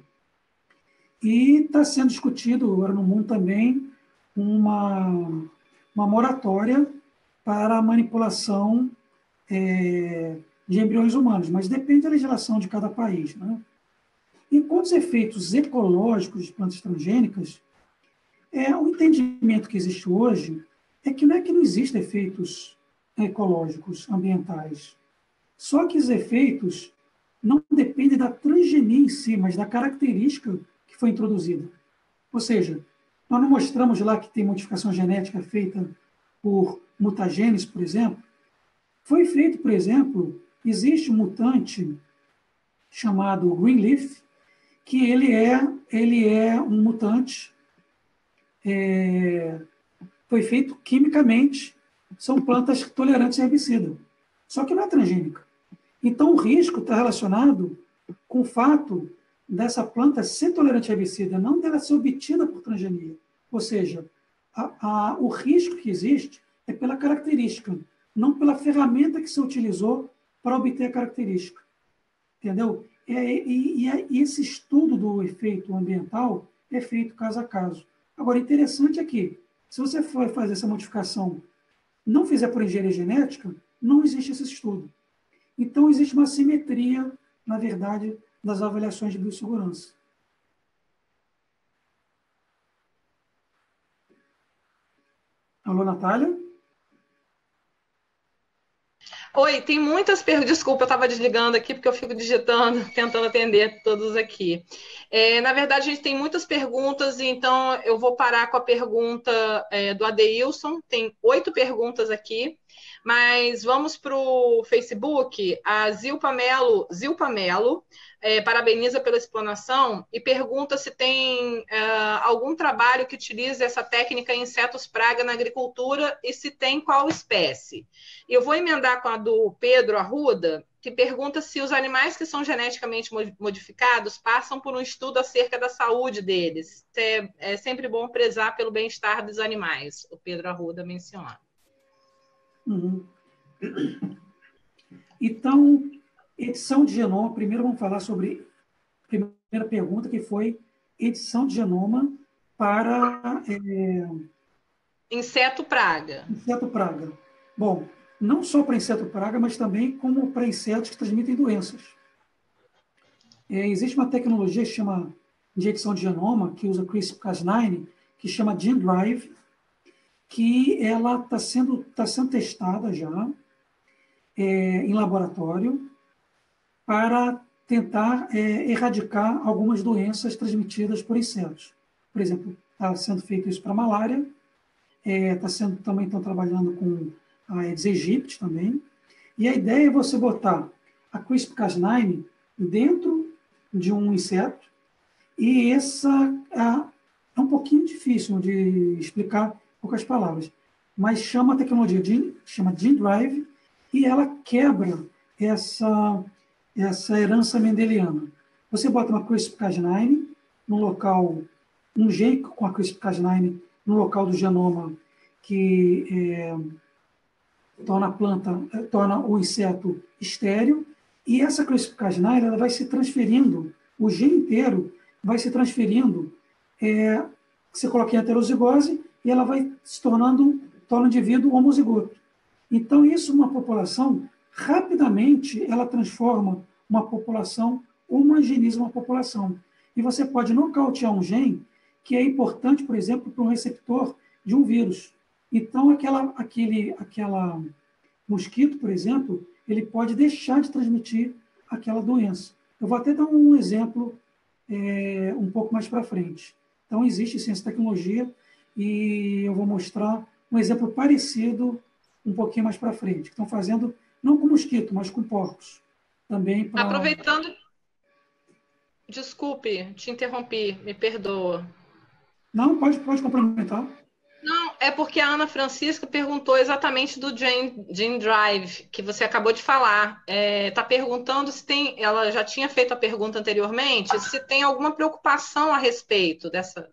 E está sendo discutido agora no mundo também uma, uma moratória para a manipulação é, de embriões humanos, mas depende da legislação de cada país, né? Enquanto os efeitos ecológicos de plantas transgênicas, é, o entendimento que existe hoje é que não é que não existem efeitos ecológicos, ambientais, só que os efeitos não dependem da transgenia em si, mas da característica que foi introduzida. Ou seja, nós não mostramos lá que tem modificação genética feita por mutagênese, por exemplo. Foi feito, por exemplo, existe um mutante chamado Greenleaf, que ele é, ele é um mutante, é, foi feito quimicamente, são plantas tolerantes a herbicida, só que não é transgênica. Então, o risco está relacionado com o fato dessa planta ser tolerante a herbicida, não dela ser obtida por transgenia. Ou seja, a, a, o risco que existe é pela característica, não pela ferramenta que se utilizou para obter a característica. Entendeu? E, e, e esse estudo do efeito ambiental é feito caso a caso. Agora, interessante é que, se você for fazer essa modificação, não fizer por engenharia genética, não existe esse estudo. Então, existe uma simetria, na verdade, das avaliações de biossegurança. Alô, Natália? Oi, tem muitas perguntas. Desculpa, eu estava desligando aqui porque eu fico digitando, tentando atender todos aqui. É, na verdade, a gente tem muitas perguntas, então eu vou parar com a pergunta é, do Adeilson. Tem oito perguntas aqui, mas vamos para o Facebook. A Zilpa Melo, Zilpa Melo é, parabeniza pela explanação e pergunta se tem é, algum trabalho que utilize essa técnica insetos praga na agricultura e se tem, qual espécie. Eu vou emendar com a do Pedro Arruda, que pergunta se os animais que são geneticamente modificados passam por um estudo acerca da saúde deles. É, é sempre bom prezar pelo bem-estar dos animais, o Pedro Arruda menciona. Uhum. Então, edição de genoma, primeiro vamos falar sobre a primeira pergunta, que foi edição de genoma para... É, inseto praga. Inseto praga. Bom, não só para inseto praga, mas também como para insetos que transmitem doenças. É, existe uma tecnologia que chama de edição de genoma, que usa CRISPR Cas nove, que chama GenDrive, que ela está sendo, tá sendo testada já é, em laboratório para tentar é, erradicar algumas doenças transmitidas por insetos. Por exemplo, está sendo feito isso para malária, está é, sendo também estão trabalhando com a Aedes aegypti também. E a ideia é você botar a CRISPR Cas nove dentro de um inseto, e essa é, é um pouquinho difícil de explicar em poucas palavras, mas chama a tecnologia de chama GenDrive, e ela quebra essa, essa herança mendeliana. Você bota uma CRISPR Cas nove no local, um gene com a CRISPR Cas nove no local do genoma que é, torna a planta, torna o inseto estéril, e essa CRISPR Cas nove ela vai se transferindo, o gene inteiro vai se transferindo, é, você coloca em heterozigose e ela vai se tornando, torna o indivíduo homozigoto. Então, isso, uma população, rapidamente, ela transforma uma população, homogeniza uma população. E você pode nocautear um gene que é importante, por exemplo, para um receptor de um vírus. Então, aquela, aquele aquela mosquito, por exemplo, ele pode deixar de transmitir aquela doença. Eu vou até dar um exemplo é, um pouco mais para frente. Então, existe sim essa tecnologia e eu vou mostrar um exemplo parecido um pouquinho mais para frente, que estão fazendo, não com mosquito, mas com porcos. Também pra... Aproveitando... Desculpe, te interrompi, me perdoa. Não, pode, pode complementar. Não, é porque a Ana Francisca perguntou exatamente do GenDrive, que você acabou de falar. Está é, tá perguntando se tem, ela já tinha feito a pergunta anteriormente, se tem alguma preocupação a respeito dessa...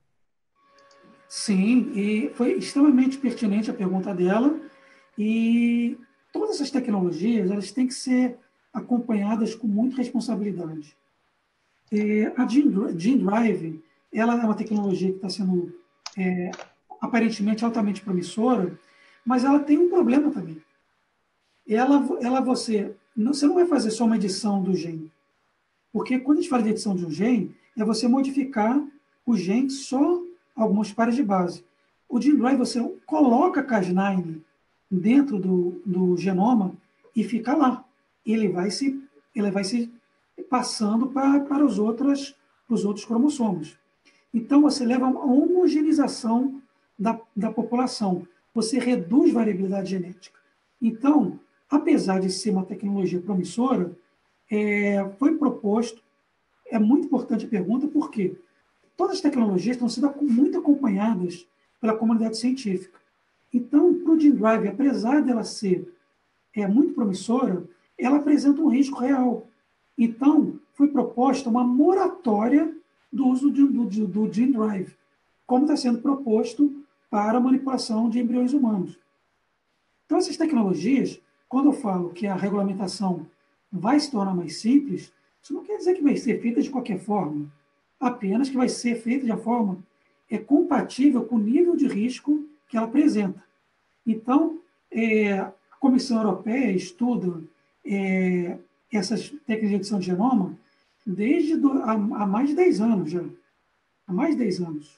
Sim, e foi extremamente pertinente a pergunta dela, e todas essas tecnologias elas têm que ser acompanhadas com muita responsabilidade. E a GenDrive, ela é uma tecnologia que está sendo... É, aparentemente altamente promissora, mas ela tem um problema também. Ela, ela você, não, você não vai fazer só uma edição do gene, porque quando a gente fala de edição de um gene, é você modificar o gene só alguns pares de base. O GenDrive, você coloca a Cas nove dentro do, do genoma e fica lá. Ele vai se, ele vai se passando para, para os, outros, os outros cromossomos. Então, você leva a uma homogeneização da, da população. Você reduz variabilidade genética. Então, apesar de ser uma tecnologia promissora, é, foi proposto, é muito importante a pergunta, por quê? Todas as tecnologias estão sendo muito acompanhadas pela comunidade científica. Então, para o Gene Drive, apesar dela ser é, muito promissora, ela apresenta um risco real. Então, foi proposta uma moratória do uso do, do, do Gene Drive, como está sendo proposto para a manipulação de embriões humanos. Então, essas tecnologias, quando eu falo que a regulamentação vai se tornar mais simples, isso não quer dizer que vai ser feita de qualquer forma, apenas que vai ser feita de uma forma é, compatível com o nível de risco que ela apresenta. Então, é, a Comissão Europeia estuda é, essas técnicas de edição de genoma desde do, há, há mais de dez anos já. Há mais de dez anos.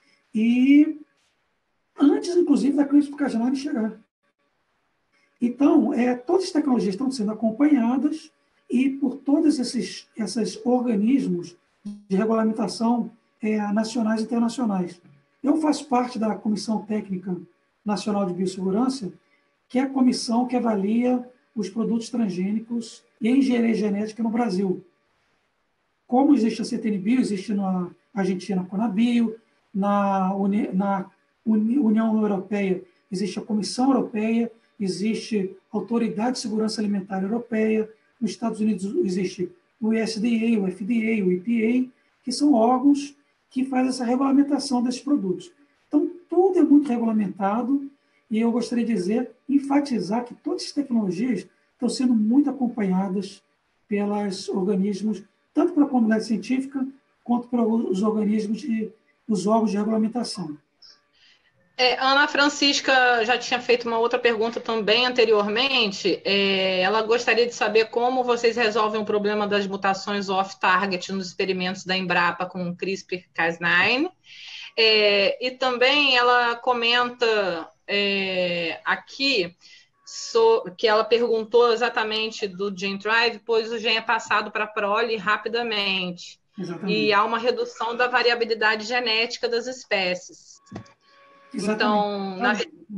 E antes, inclusive, da CRISPR-Cas9 chegar. Então, é, todas as tecnologias estão sendo acompanhadas e por todos esses, esses organismos de regulamentação é, nacionais e internacionais. Eu faço parte da Comissão Técnica Nacional de Biossegurança, que é a comissão que avalia os produtos transgênicos e a engenharia genética no Brasil. Como existe a CTNBio, existe na Argentina a Conabio, na, Uni, na Uni, União Europeia existe a Comissão Europeia, existe a Autoridade de Segurança Alimentar Europeia, nos Estados Unidos existe o U S D A, o F D A, o E P A, que são órgãos que fazem essa regulamentação desses produtos. Então, tudo é muito regulamentado e eu gostaria de dizer, enfatizar que todas as tecnologias estão sendo muito acompanhadas pelos organismos, tanto pela comunidade científica, quanto pelos organismos de, os órgãos de regulamentação. É, Ana Francisca já tinha feito uma outra pergunta também anteriormente. É, ela gostaria de saber como vocês resolvem o problema das mutações off-target nos experimentos da Embrapa com CRISPR-Cas nove. É, e também ela comenta é, aqui so, que ela perguntou exatamente do Gene Drive, pois o gene é passado para a prole rapidamente. Exatamente. E há uma redução da variabilidade genética das espécies. Exatamente. Então, na...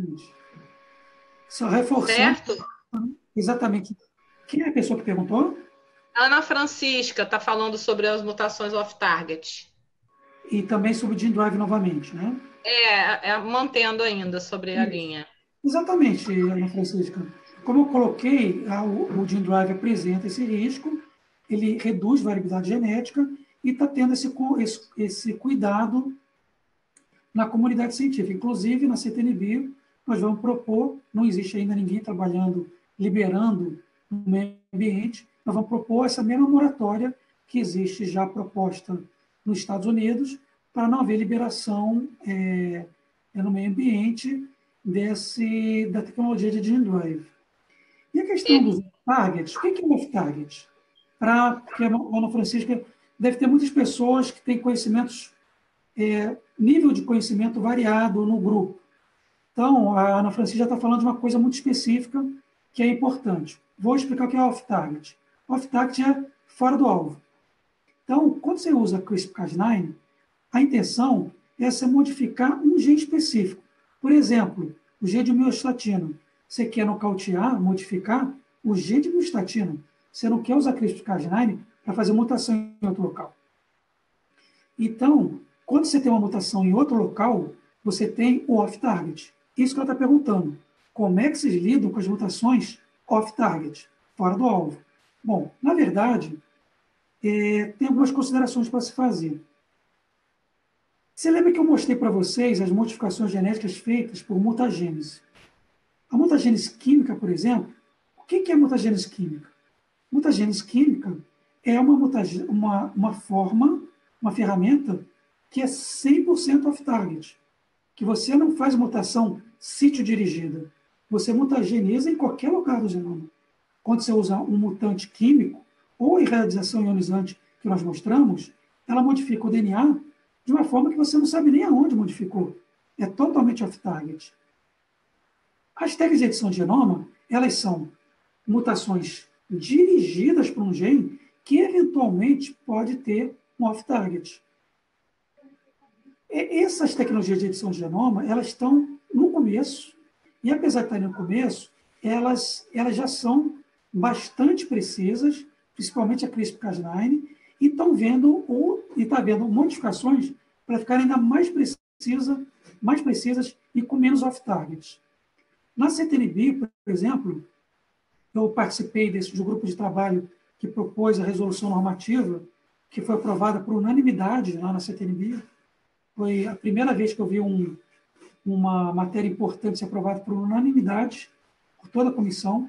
Só reforçando. Certo? Exatamente. Quem é a pessoa que perguntou? Ana Francisca está falando sobre as mutações off-target. E também sobre o Gene Drive novamente, né? É, é mantendo ainda sobre a Isso. linha. Exatamente, Ana Francisca. Como eu coloquei, o, o Gene Drive apresenta esse risco, ele reduz variabilidade genética e está tendo esse, esse, esse cuidado na comunidade científica. Inclusive, na CTNBio, nós vamos propor, não existe ainda ninguém trabalhando, liberando no meio ambiente, nós vamos propor essa mesma moratória que existe já proposta nos Estados Unidos, para não haver liberação é, no meio ambiente desse, da tecnologia de Gene Drive. E a questão e... dos targets, o que é off-target? Para, porque a Ana Francisca deve ter muitas pessoas que têm conhecimentos, é, nível de conhecimento variado no grupo. Então, a Ana Francisca já está falando de uma coisa muito específica que é importante. Vou explicar o que é off-target. Off-target é fora do alvo. Então, quando você usa CRISPR-Cas nove, a intenção é você modificar um gene específico. Por exemplo, o gene de miostatina. Você quer nocautear, modificar o gene de miostatina. Você não quer usar CRISPR-Cas nove para fazer mutação em outro local. Então, quando você tem uma mutação em outro local, você tem o off-target. Isso que ela está perguntando. Como é que vocês lidam com as mutações off-target, fora do alvo? Bom, na verdade, é, tem algumas considerações para se fazer. Você lembra que eu mostrei para vocês as modificações genéticas feitas por mutagênese? A mutagênese química, por exemplo, o que é mutagênese química? Mutagênese química é uma, mutagê- uma, uma forma, uma ferramenta que é cem por cento off-target, que você não faz mutação sítio-dirigida, você mutageniza em qualquer lugar do genoma. Quando você usa um mutante químico ou a irradiação ionizante que nós mostramos, ela modifica o D N A de uma forma que você não sabe nem aonde modificou. É totalmente off-target. As técnicas de edição de genoma, elas são mutações dirigidas para um gene que, eventualmente, pode ter um off-target. essas tecnologias de edição de genoma, elas estão no começo, e apesar de estarem no começo, elas, elas já são bastante precisas, principalmente a CRISPR Cas nove, e estão vendo o, e está vendo modificações para ficarem ainda mais precisa, mais precisas e com menos off-targets. Na C T N B, por exemplo, eu participei desse, de um grupo de trabalho que propôs a resolução normativa, que foi aprovada por unanimidade lá na C T N B. Foi a primeira vez que eu vi um, uma matéria importante ser aprovada por unanimidade, por toda a comissão.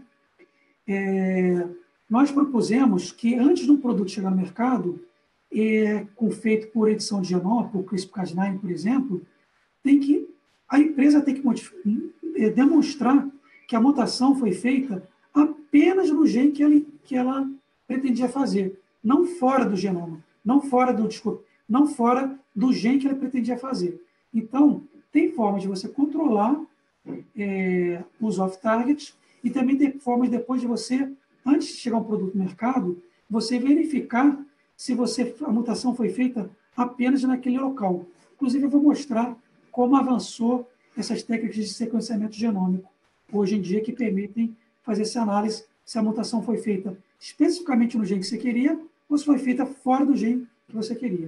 É, nós propusemos que, antes de um produto chegar no mercado, é, com, feito por edição de genoma, por CRISPR Cas nove, por exemplo, tem que, a empresa tem que é, demonstrar que a mutação foi feita apenas no gene que ela, que ela pretendia fazer, não fora do genoma, não fora do, desculpa, não fora do gene que ela pretendia fazer. Então, tem formas de você controlar é, os off-targets e também tem formas, depois de você, antes de chegar um produto no mercado, você verificar se você, a mutação foi feita apenas naquele local. Inclusive, eu vou mostrar como avançou essas técnicas de sequenciamento genômico, hoje em dia, que permitem fazer essa análise se a mutação foi feita especificamente no gene que você queria ou se foi feita fora do gene que você queria.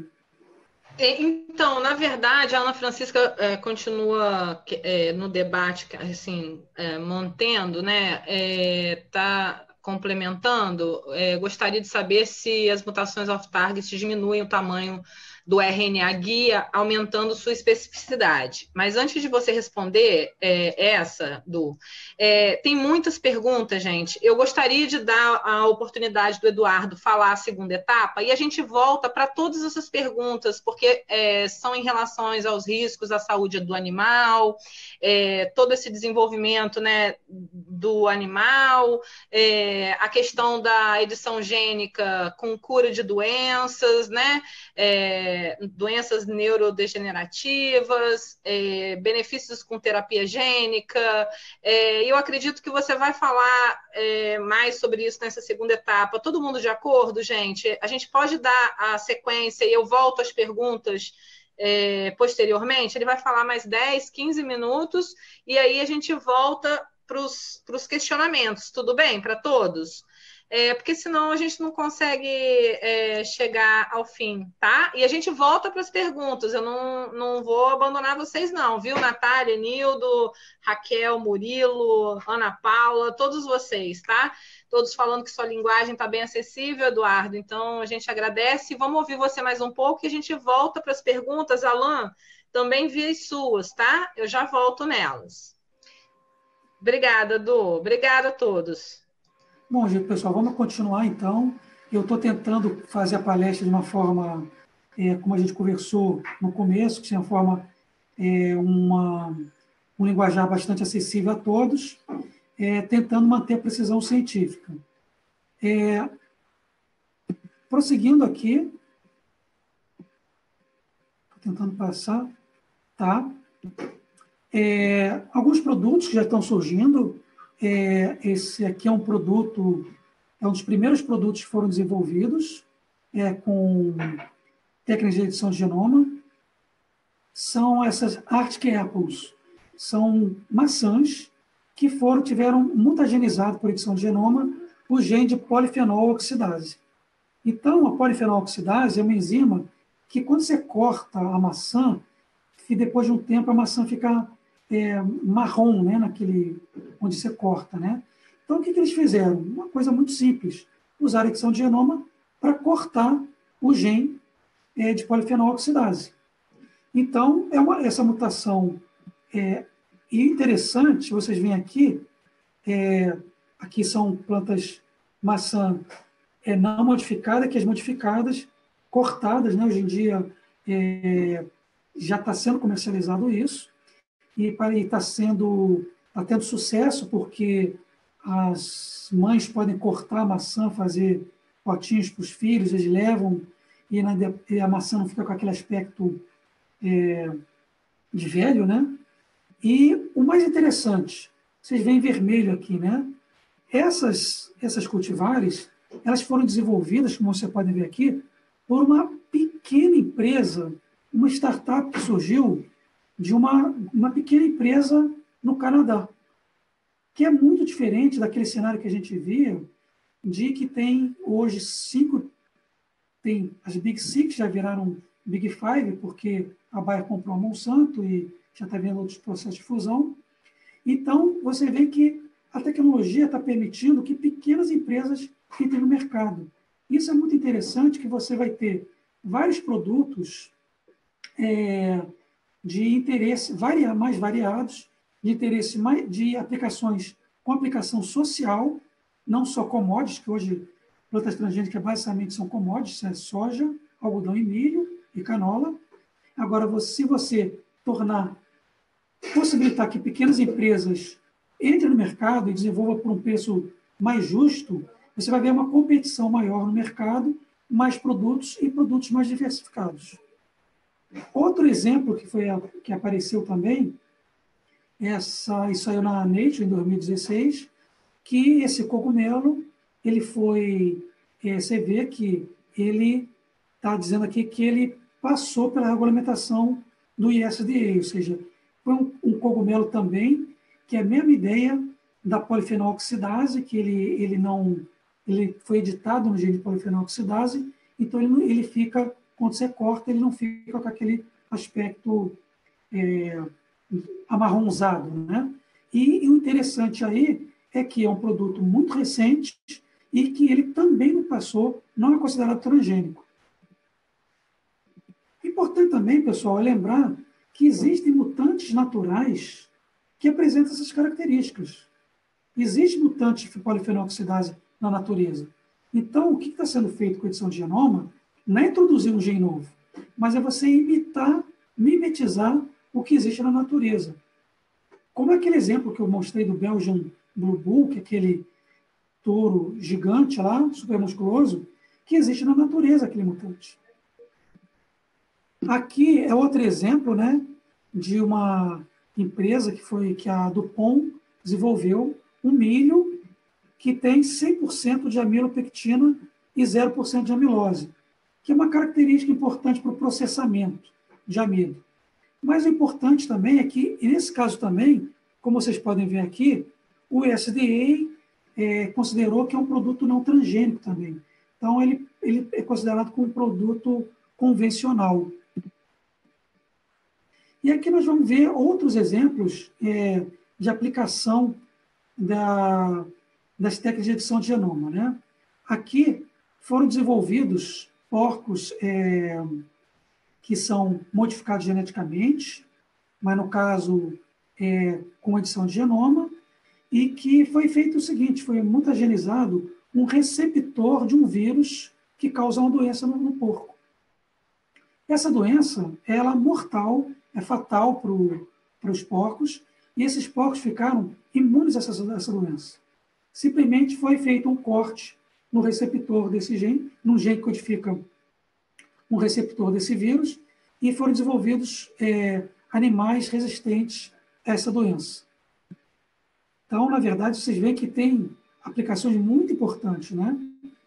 Então, na verdade, a Ana Francisca é, continua é, no debate, assim, é, mantendo, né? Está complementando. É, gostaria de saber se as mutações off-target diminuem o tamanho do R N A guia, aumentando sua especificidade. Mas antes de você responder é, essa, Du, é, tem muitas perguntas, gente. Eu gostaria de dar a oportunidade do Eduardo falar a segunda etapa e a gente volta para todas essas perguntas, porque é, são em relação aos riscos à saúde do animal, é, todo esse desenvolvimento, né, do animal, é, a questão da edição gênica com cura de doenças, né, é, doenças neurodegenerativas, é, benefícios com terapia gênica. É, eu acredito que você vai falar é, mais sobre isso nessa segunda etapa. Todo mundo de acordo, gente? A gente pode dar a sequência e eu volto às perguntas é, posteriormente. Ele vai falar mais dez, quinze minutos e aí a gente volta para os questionamentos. Tudo bem para todos? É, porque senão a gente não consegue é, chegar ao fim, tá? E a gente volta para as perguntas, eu não, não vou abandonar vocês não, viu? Natália, Nildo, Raquel, Murilo, Ana Paula, todos vocês, tá? Todos falando que sua linguagem está bem acessível, Eduardo, então a gente agradece. Vamos ouvir você mais um pouco e a gente volta para as perguntas. Alain, também vi as suas, tá? Eu já volto nelas. Obrigada, Edu. Obrigada a todos. Bom, gente, pessoal, vamos continuar, então. Eu estou tentando fazer a palestra de uma forma, é, como a gente conversou no começo, que seja uma forma, é, uma, um linguajar bastante acessível a todos, é, tentando manter a precisão científica. É, prosseguindo aqui, estou tentando passar, tá? É, alguns produtos que já estão surgindo. É, esse aqui é um produto, é um dos primeiros produtos que foram desenvolvidos é, com técnicas de edição de genoma. São essas Arctic Apples, são maçãs que foram, tiveram mutagenizado por edição de genoma o gene de polifenol oxidase. Então, a polifenol oxidase é uma enzima que, quando você corta a maçã, e depois de um tempo a maçã fica É, marrom, né, naquele onde você corta, né? Então, o que, que eles fizeram? Uma coisa muito simples, usaram a edição de genoma para cortar o gene é, de polifenol oxidase. Então, é uma, essa mutação é interessante, vocês veem aqui, é, aqui são plantas maçã é, não modificadas, que as modificadas, cortadas, né? Hoje em dia é, já está sendo comercializado isso, e está sendo, está tendo sucesso porque as mães podem cortar a maçã, fazer potinhos para os filhos, eles levam e, na, e a maçã não fica com aquele aspecto é, de velho, né? E o mais interessante, vocês veem vermelho aqui, né? Essas, essas cultivares, elas foram desenvolvidas, como vocês podem ver aqui, por uma pequena empresa uma startup que surgiu de uma, uma pequena empresa no Canadá, que é muito diferente daquele cenário que a gente via, de que tem hoje cinco, tem as Big Six, já viraram Big Five, porque a Bayer comprou a Monsanto e já está vendo outros processos de fusão. Então, você vê que a tecnologia está permitindo que pequenas empresas entrem no mercado. Isso é muito interessante, que você vai ter vários produtos é, de interesse varia, mais variados, de interesse mais, de aplicações com aplicação social, não só commodities, que hoje plantas transgênicas basicamente são commodities, é soja, algodão e milho e canola. Agora, você, se você tornar, possibilitar que pequenas empresas entrem no mercado e desenvolvam por um preço mais justo, você vai ver uma competição maior no mercado, mais produtos e produtos mais diversificados. Outro exemplo que, foi a, que apareceu também, essa, isso saiu na Nature em dois mil e dezesseis, que esse cogumelo, ele foi, é, você vê que ele está dizendo aqui que ele passou pela regulamentação do I S D A, ou seja, foi um, um cogumelo também, que é a mesma ideia da polifenol oxidase, que ele, ele não, ele foi editado no gene de polifenol oxidase, então ele, ele fica, quando você corta, ele não fica com aquele aspecto é, amarronzado, né? E, e o interessante aí é que é um produto muito recente e que ele também não passou, não é considerado transgênico. Importante também, pessoal, é lembrar que existem mutantes naturais que apresentam essas características. Existe mutante de polifenol oxidase na natureza. Então, o que está sendo feito com a edição de genoma não é introduzir um gene novo, mas é você imitar, mimetizar o que existe na natureza. Como aquele exemplo que eu mostrei do Belgian Blue Bull, que é aquele touro gigante lá, super musculoso, que existe na natureza, aquele mutante. Aqui é outro exemplo, né, de uma empresa que foi que a Dupont desenvolveu um milho que tem cem por cento de amilopectina e zero por cento de amilose, que é uma característica importante para o processamento de amido. Mas o importante também é que, nesse caso também, como vocês podem ver aqui, o U S D A é, considerou que é um produto não transgênico também. Então, ele, ele é considerado como um produto convencional. E aqui nós vamos ver outros exemplos é, de aplicação da, das técnicas de edição de genoma, né? Aqui foram desenvolvidos porcos é, que são modificados geneticamente, mas no caso é, com edição de genoma, e que foi feito o seguinte, foi mutagenizado um receptor de um vírus que causa uma doença no, no porco. Essa doença, ela é mortal, é fatal para os porcos, e esses porcos ficaram imunes a essa, a essa doença. Simplesmente foi feito um corte no receptor desse gene, num gene que codifica um receptor desse vírus, e foram desenvolvidos é, animais resistentes a essa doença. Então, na verdade, vocês veem que tem aplicações muito importantes, né?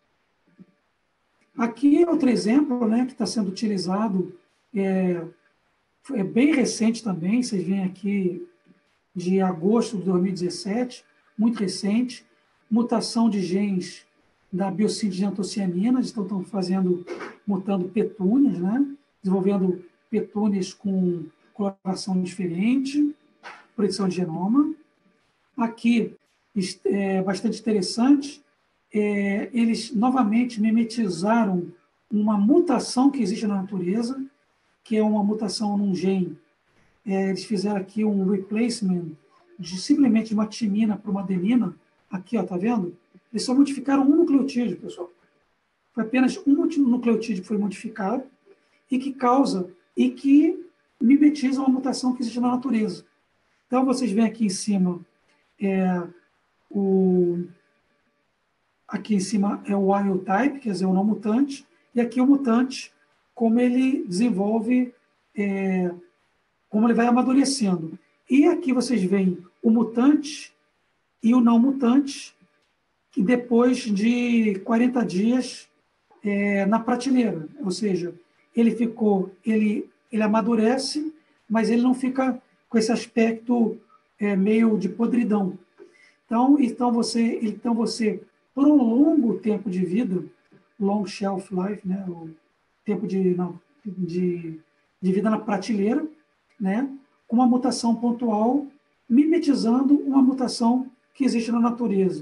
Aqui é outro exemplo, né, que está sendo utilizado, é, é bem recente também, vocês veem aqui de agosto de dois mil e dezessete, muito recente, mutação de genes da biossíntese de antocianinas, então estão fazendo, mutando petúnias, né, desenvolvendo petúnias com coloração diferente, predição de genoma. Aqui, é bastante interessante, é, eles novamente mimetizaram uma mutação que existe na natureza, que é uma mutação num gene. É, eles fizeram aqui um replacement de simplesmente uma timina para uma adenina. Aqui, ó, tá vendo? Eles só modificaram um nucleotídeo, pessoal. Foi apenas um nucleotídeo que foi modificado e que causa e que mimetiza uma mutação que existe na natureza. Então, vocês veem aqui em cima, é, o, aqui em cima é o wild type, quer dizer, o não mutante, e aqui o mutante, como ele desenvolve, é, como ele vai amadurecendo. E aqui vocês veem o mutante e o não mutante, que depois de quarenta dias é, na prateleira, ou seja, ele ficou, ele ele amadurece, mas ele não fica com esse aspecto é, meio de podridão. Então, então, você, então, você prolonga o tempo de vida, long shelf life, né? O tempo de, não, de, de vida na prateleira, né? Com uma mutação pontual, mimetizando uma mutação que existe na natureza.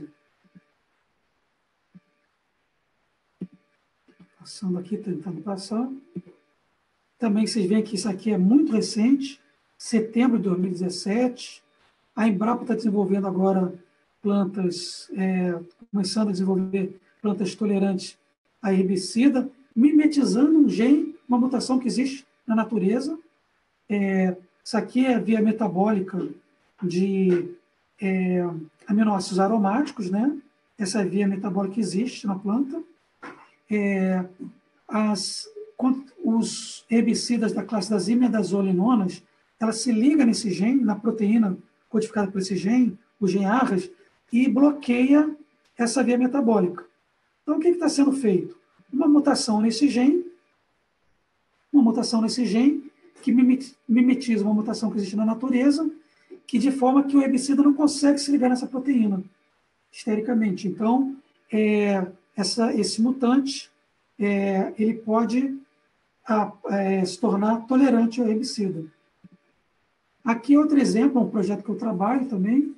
Passando aqui, tentando passar. Também vocês veem que isso aqui é muito recente, setembro de dois mil e dezessete. A Embrapa está desenvolvendo agora plantas, é, começando a desenvolver plantas tolerantes a herbicida, mimetizando um gene, uma mutação que existe na natureza. É, isso aqui é a via metabólica de é, aminoácidos aromáticos, né? Essa via metabólica que existe na planta. É, as, os herbicidas da classe das imidazolinonas, ela se liga nesse gene, na proteína codificada por esse gene, o gene Arras, e bloqueia essa via metabólica. Então, o que está sendo feito? Uma mutação nesse gene, uma mutação nesse gene, que mimetiza uma mutação que existe na natureza, que de forma que o herbicida não consegue se ligar nessa proteína, estericamente. Então, é, essa, esse mutante, é, ele pode a, é, se tornar tolerante ao herbicida. Aqui outro exemplo, um projeto que eu trabalho também,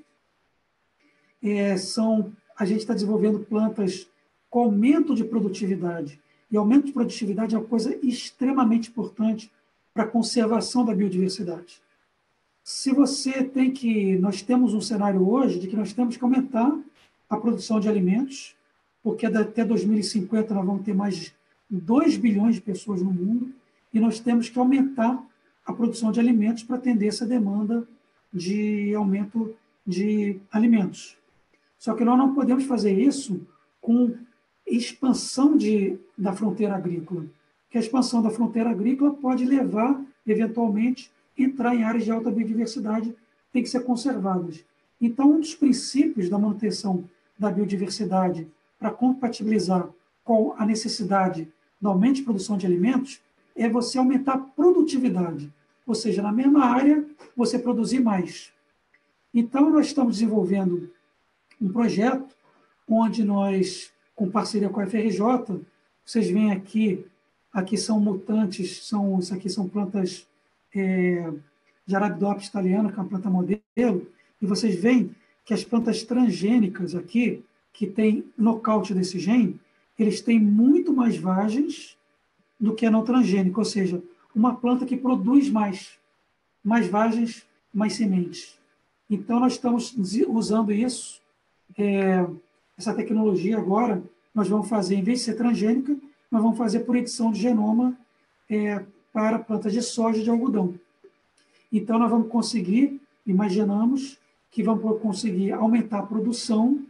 é, são, a gente está desenvolvendo plantas com aumento de produtividade. E aumento de produtividade é uma coisa extremamente importante para a conservação da biodiversidade. Se você tem que... Nós temos um cenário hoje de que nós temos que aumentar a produção de alimentos, porque até dois mil e cinquenta nós vamos ter mais de dois bilhões de pessoas no mundo, e nós temos que aumentar a produção de alimentos para atender essa demanda de aumento de alimentos. Só que nós não podemos fazer isso com expansão de, da fronteira agrícola, que a expansão da fronteira agrícola pode levar, eventualmente, a entrar em áreas de alta biodiversidade, tem que ser conservadas. Então, um dos princípios da manutenção da biodiversidade para compatibilizar com a necessidade do aumento de produção de alimentos é você aumentar a produtividade, ou seja, na mesma área, você produzir mais. Então, nós estamos desenvolvendo um projeto onde nós, com parceria com a F R J, vocês veem aqui, aqui são mutantes, são, isso aqui são plantas é, de Arabidopsis italiana, que é uma planta modelo, e vocês veem que as plantas transgênicas aqui, que tem nocaute desse gene, eles têm muito mais vagens do que a não transgênica, ou seja, uma planta que produz mais, mais vagens, mais sementes. Então, nós estamos usando isso, é, essa tecnologia agora, nós vamos fazer, em vez de ser transgênica, nós vamos fazer por edição de genoma é, para plantas de soja e de algodão. Então, nós vamos conseguir, imaginamos, que vamos conseguir aumentar a produção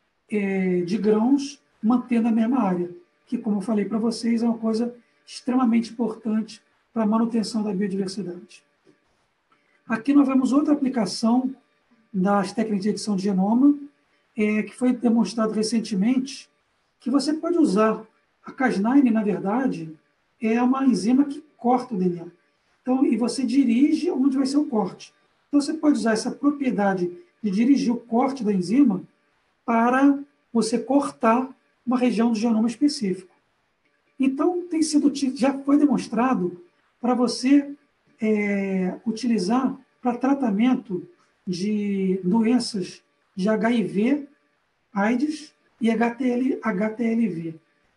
é, de grãos, mantendo a mesma área, que, como eu falei para vocês, é uma coisa extremamente importante para a manutenção da biodiversidade. Aqui nós vemos outra aplicação das técnicas de edição de genoma, é, que foi demonstrado recentemente, que você pode usar a Cas nove, na verdade, é uma enzima que corta o D N A. Então, e você dirige onde vai ser o corte. Então, você pode usar essa propriedade de dirigir o corte da enzima para você cortar uma região do genoma específico. Então, tem sido, já foi demonstrado para você é, utilizar para tratamento de doenças de H I V, AIDS e H T L V.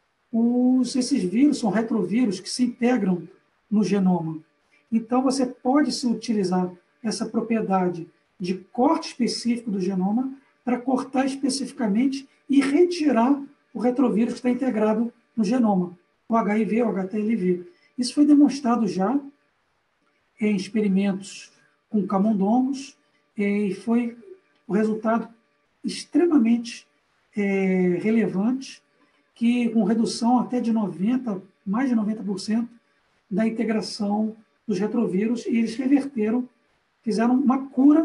Os, esses vírus são retrovírus que se integram no genoma. Então, você pode se utilizar essa propriedade de corte específico do genoma para cortar especificamente e retirar o retrovírus que está integrado no genoma, o H I V ou H T L V. Isso foi demonstrado já em experimentos com camundongos e foi o resultado extremamente é, relevante, que com redução até de noventa por cento, mais de noventa por cento da integração dos retrovírus, e eles reverteram, fizeram uma cura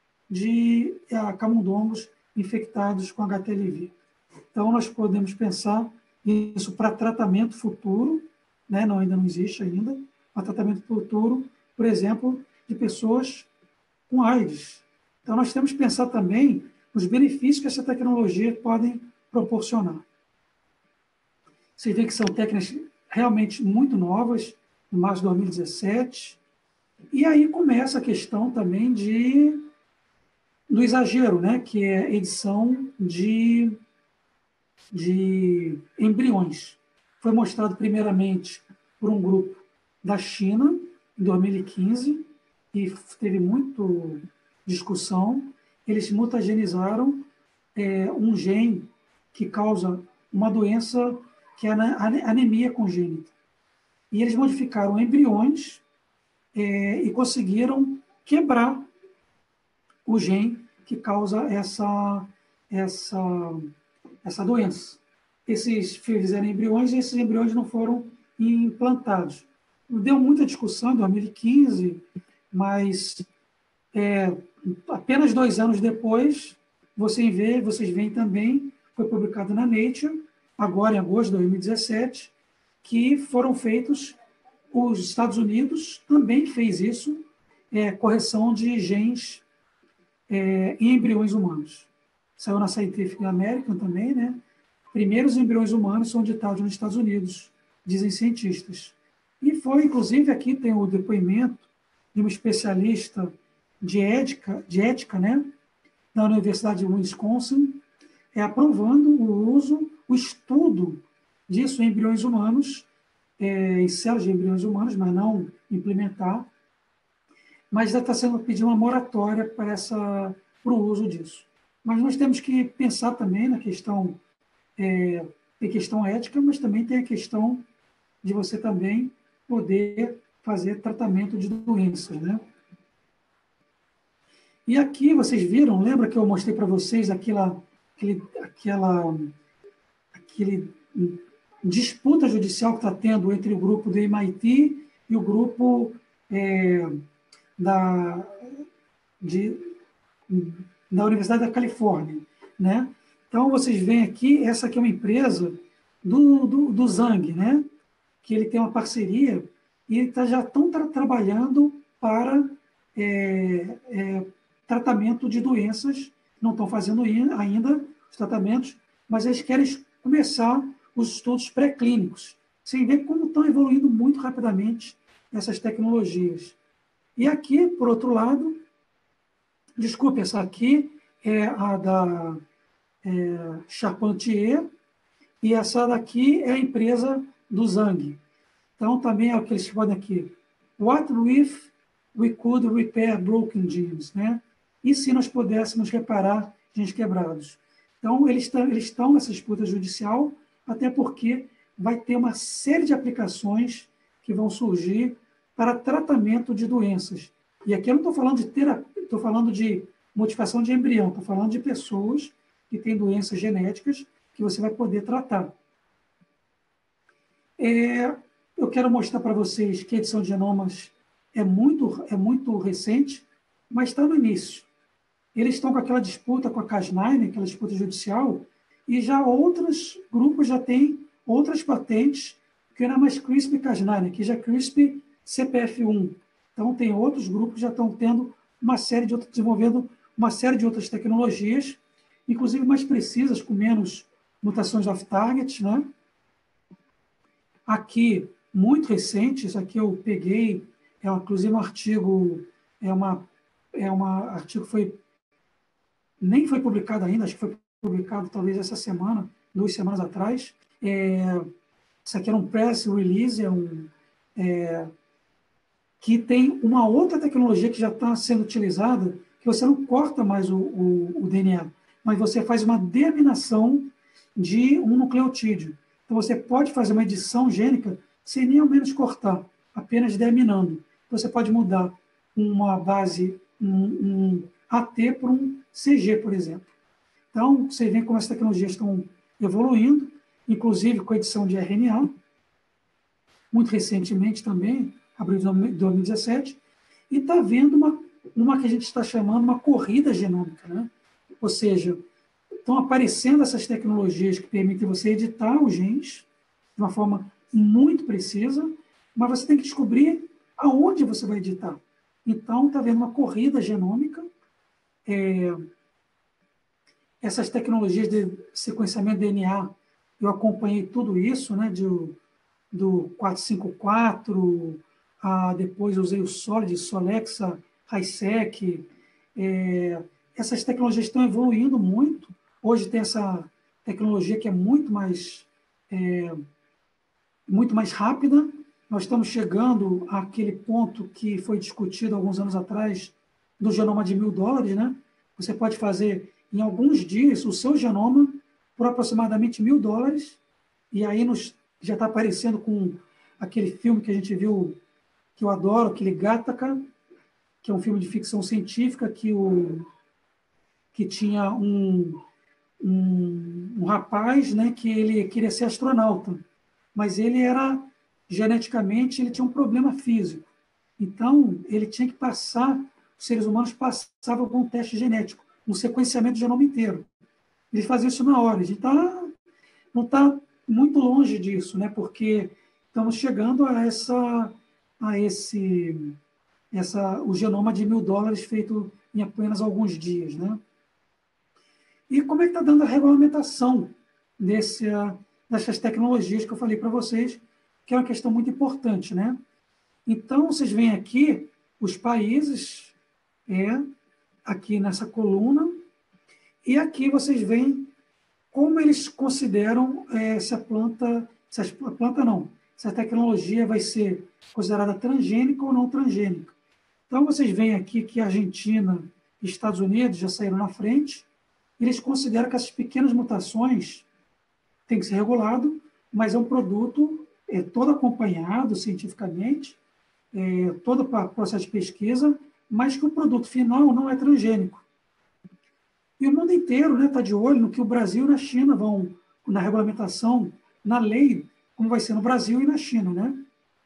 de a, camundongos infectados com H T L V. Então, nós podemos pensar isso para tratamento futuro, né? Não, ainda não existe ainda, a tratamento futuro, por exemplo, de pessoas com AIDS. Então, nós temos que pensar também nos benefícios que essa tecnologia podem proporcionar. Vocês veem que são técnicas realmente muito novas, em março de dois mil e dezessete, e aí começa a questão também de, do exagero, né, que é edição de, de embriões. Foi mostrado primeiramente por um grupo da China, em dois mil e quinze, e teve muita discussão. Eles mutagenizaram é, um gene que causa uma doença que é a anemia congênita. E eles modificaram embriões é, e conseguiram quebrar o gene que causa essa, essa, essa doença. Esses fizeram embriões e esses embriões não foram implantados. Deu muita discussão em dois mil e quinze, mas é, apenas dois anos depois, você vê, vocês veem também, foi publicado na Nature, agora em agosto de dois mil e dezessete, que foram feitos, os Estados Unidos também fez isso, é, correção de genes é, em embriões humanos. Saiu na Scientific American também, né? Primeiros embriões humanos são ditados nos Estados Unidos, dizem cientistas. E foi, inclusive, aqui tem o depoimento de uma especialista de ética, de ética, né, da Universidade de Wisconsin, é, aprovando o uso, o estudo disso em embriões humanos, é, em células de embriões humanos, mas não implementar, mas já está sendo pedida uma moratória para, essa, para o uso disso. Mas nós temos que pensar também na questão, é, tem questão ética, mas também tem a questão de você também poder fazer tratamento de doenças, né? E aqui vocês viram, lembra que eu mostrei para vocês aquela, aquele, aquela aquele disputa judicial que está tendo entre o grupo do M I T e o grupo é, da, de, da Universidade da Califórnia, né? Então, vocês veem aqui, essa aqui é uma empresa do, do, do Zhang, né? Que ele tem uma parceria e eles tá, já estão tra trabalhando para é, é, tratamento de doenças, não estão fazendo ainda os tratamentos, mas eles querem começar os estudos pré-clínicos, sem ver como estão evoluindo muito rapidamente essas tecnologias. E aqui, por outro lado, desculpe, essa aqui é a da é, Charpentier, e essa daqui é a empresa do Zhang. Então, também é o que eles podem aqui. What if we could repair broken genes? Né? E se nós pudéssemos reparar genes quebrados? Então, eles estão, eles estão nessa disputa judicial, até porque vai ter uma série de aplicações que vão surgir para tratamento de doenças. E aqui eu não estou falando de terapia, estou falando de modificação de embrião, estou falando de pessoas que têm doenças genéticas que você vai poder tratar. É, eu quero mostrar para vocês que a edição de genomas é muito, é muito recente, mas está no início. Eles estão com aquela disputa com a Cas nove, aquela disputa judicial, e já outros grupos já têm outras patentes, que não é mais CRISPR Cas nove, que já é CRISPR C P F um. Então, tem outros grupos que já estão tendo uma série de outros, desenvolvendo uma série de outras tecnologias, inclusive mais precisas, com menos mutações off-target, né? Aqui, muito recente, isso aqui eu peguei, é inclusive um artigo, é uma, é uma artigo que foi, nem foi publicado ainda, acho que foi publicado talvez essa semana, duas semanas atrás. É, isso aqui era um press release, é um, é, que tem uma outra tecnologia que já está sendo utilizada, que você não corta mais o, o, o D N A, mas você faz uma deaminação de um nucleotídeo. Então, você pode fazer uma edição gênica sem nem ao menos cortar, apenas deaminando. Você pode mudar uma base, um, um A T por um C G, por exemplo. Então, você vê como as tecnologias estão evoluindo, inclusive com a edição de R N A, muito recentemente também, abril de dois mil e dezessete, e está havendo uma, uma que a gente está chamando uma corrida genômica, né? Ou seja, estão aparecendo essas tecnologias que permitem você editar os genes de uma forma muito precisa, mas você tem que descobrir aonde você vai editar. Então, está havendo uma corrida genômica. É, essas tecnologias de sequenciamento de D N A, eu acompanhei tudo isso, né, de, do quatrocentos e cinquenta e quatro, a, depois usei o Solid, Solexa, HiSeq. É, essas tecnologias estão evoluindo muito. Hoje tem essa tecnologia que é muito mais, é, muito mais rápida. Nós estamos chegando àquele ponto que foi discutido alguns anos atrás do genoma de mil dólares, né? Você pode fazer, em alguns dias, o seu genoma por aproximadamente mil dólares, e aí nos, já está aparecendo com aquele filme que a gente viu, que eu adoro, aquele Gattaca, que é um filme de ficção científica, que, o, que tinha um, um, um rapaz, né, que ele queria ser astronauta, mas ele era, geneticamente, ele tinha um problema físico. Então, ele tinha que passar, os seres humanos passavam por um teste genético, um sequenciamento do genoma inteiro. Eles faziam isso na hora. A gente tá, não está muito longe disso, né? Porque estamos chegando a, essa, a esse, essa, o genoma de mil dólares feito em apenas alguns dias, né? E como é que está dando a regulamentação desse, dessas tecnologias que eu falei para vocês, que é uma questão muito importante, né? Então, vocês veem aqui os países, é, aqui nessa coluna, e aqui vocês veem como eles consideram é, se a planta, se a planta não, se a tecnologia vai ser considerada transgênica ou não transgênica. Então, vocês veem aqui que a Argentina e Estados Unidos já saíram na frente. Eles consideram que essas pequenas mutações têm que ser regulado, mas é um produto é, todo acompanhado cientificamente, é, todo o processo de pesquisa, mas que o produto final não é transgênico. E o mundo inteiro está, né, tá de olho no que o Brasil e a China vão, na regulamentação, na lei, como vai ser no Brasil e na China. Né?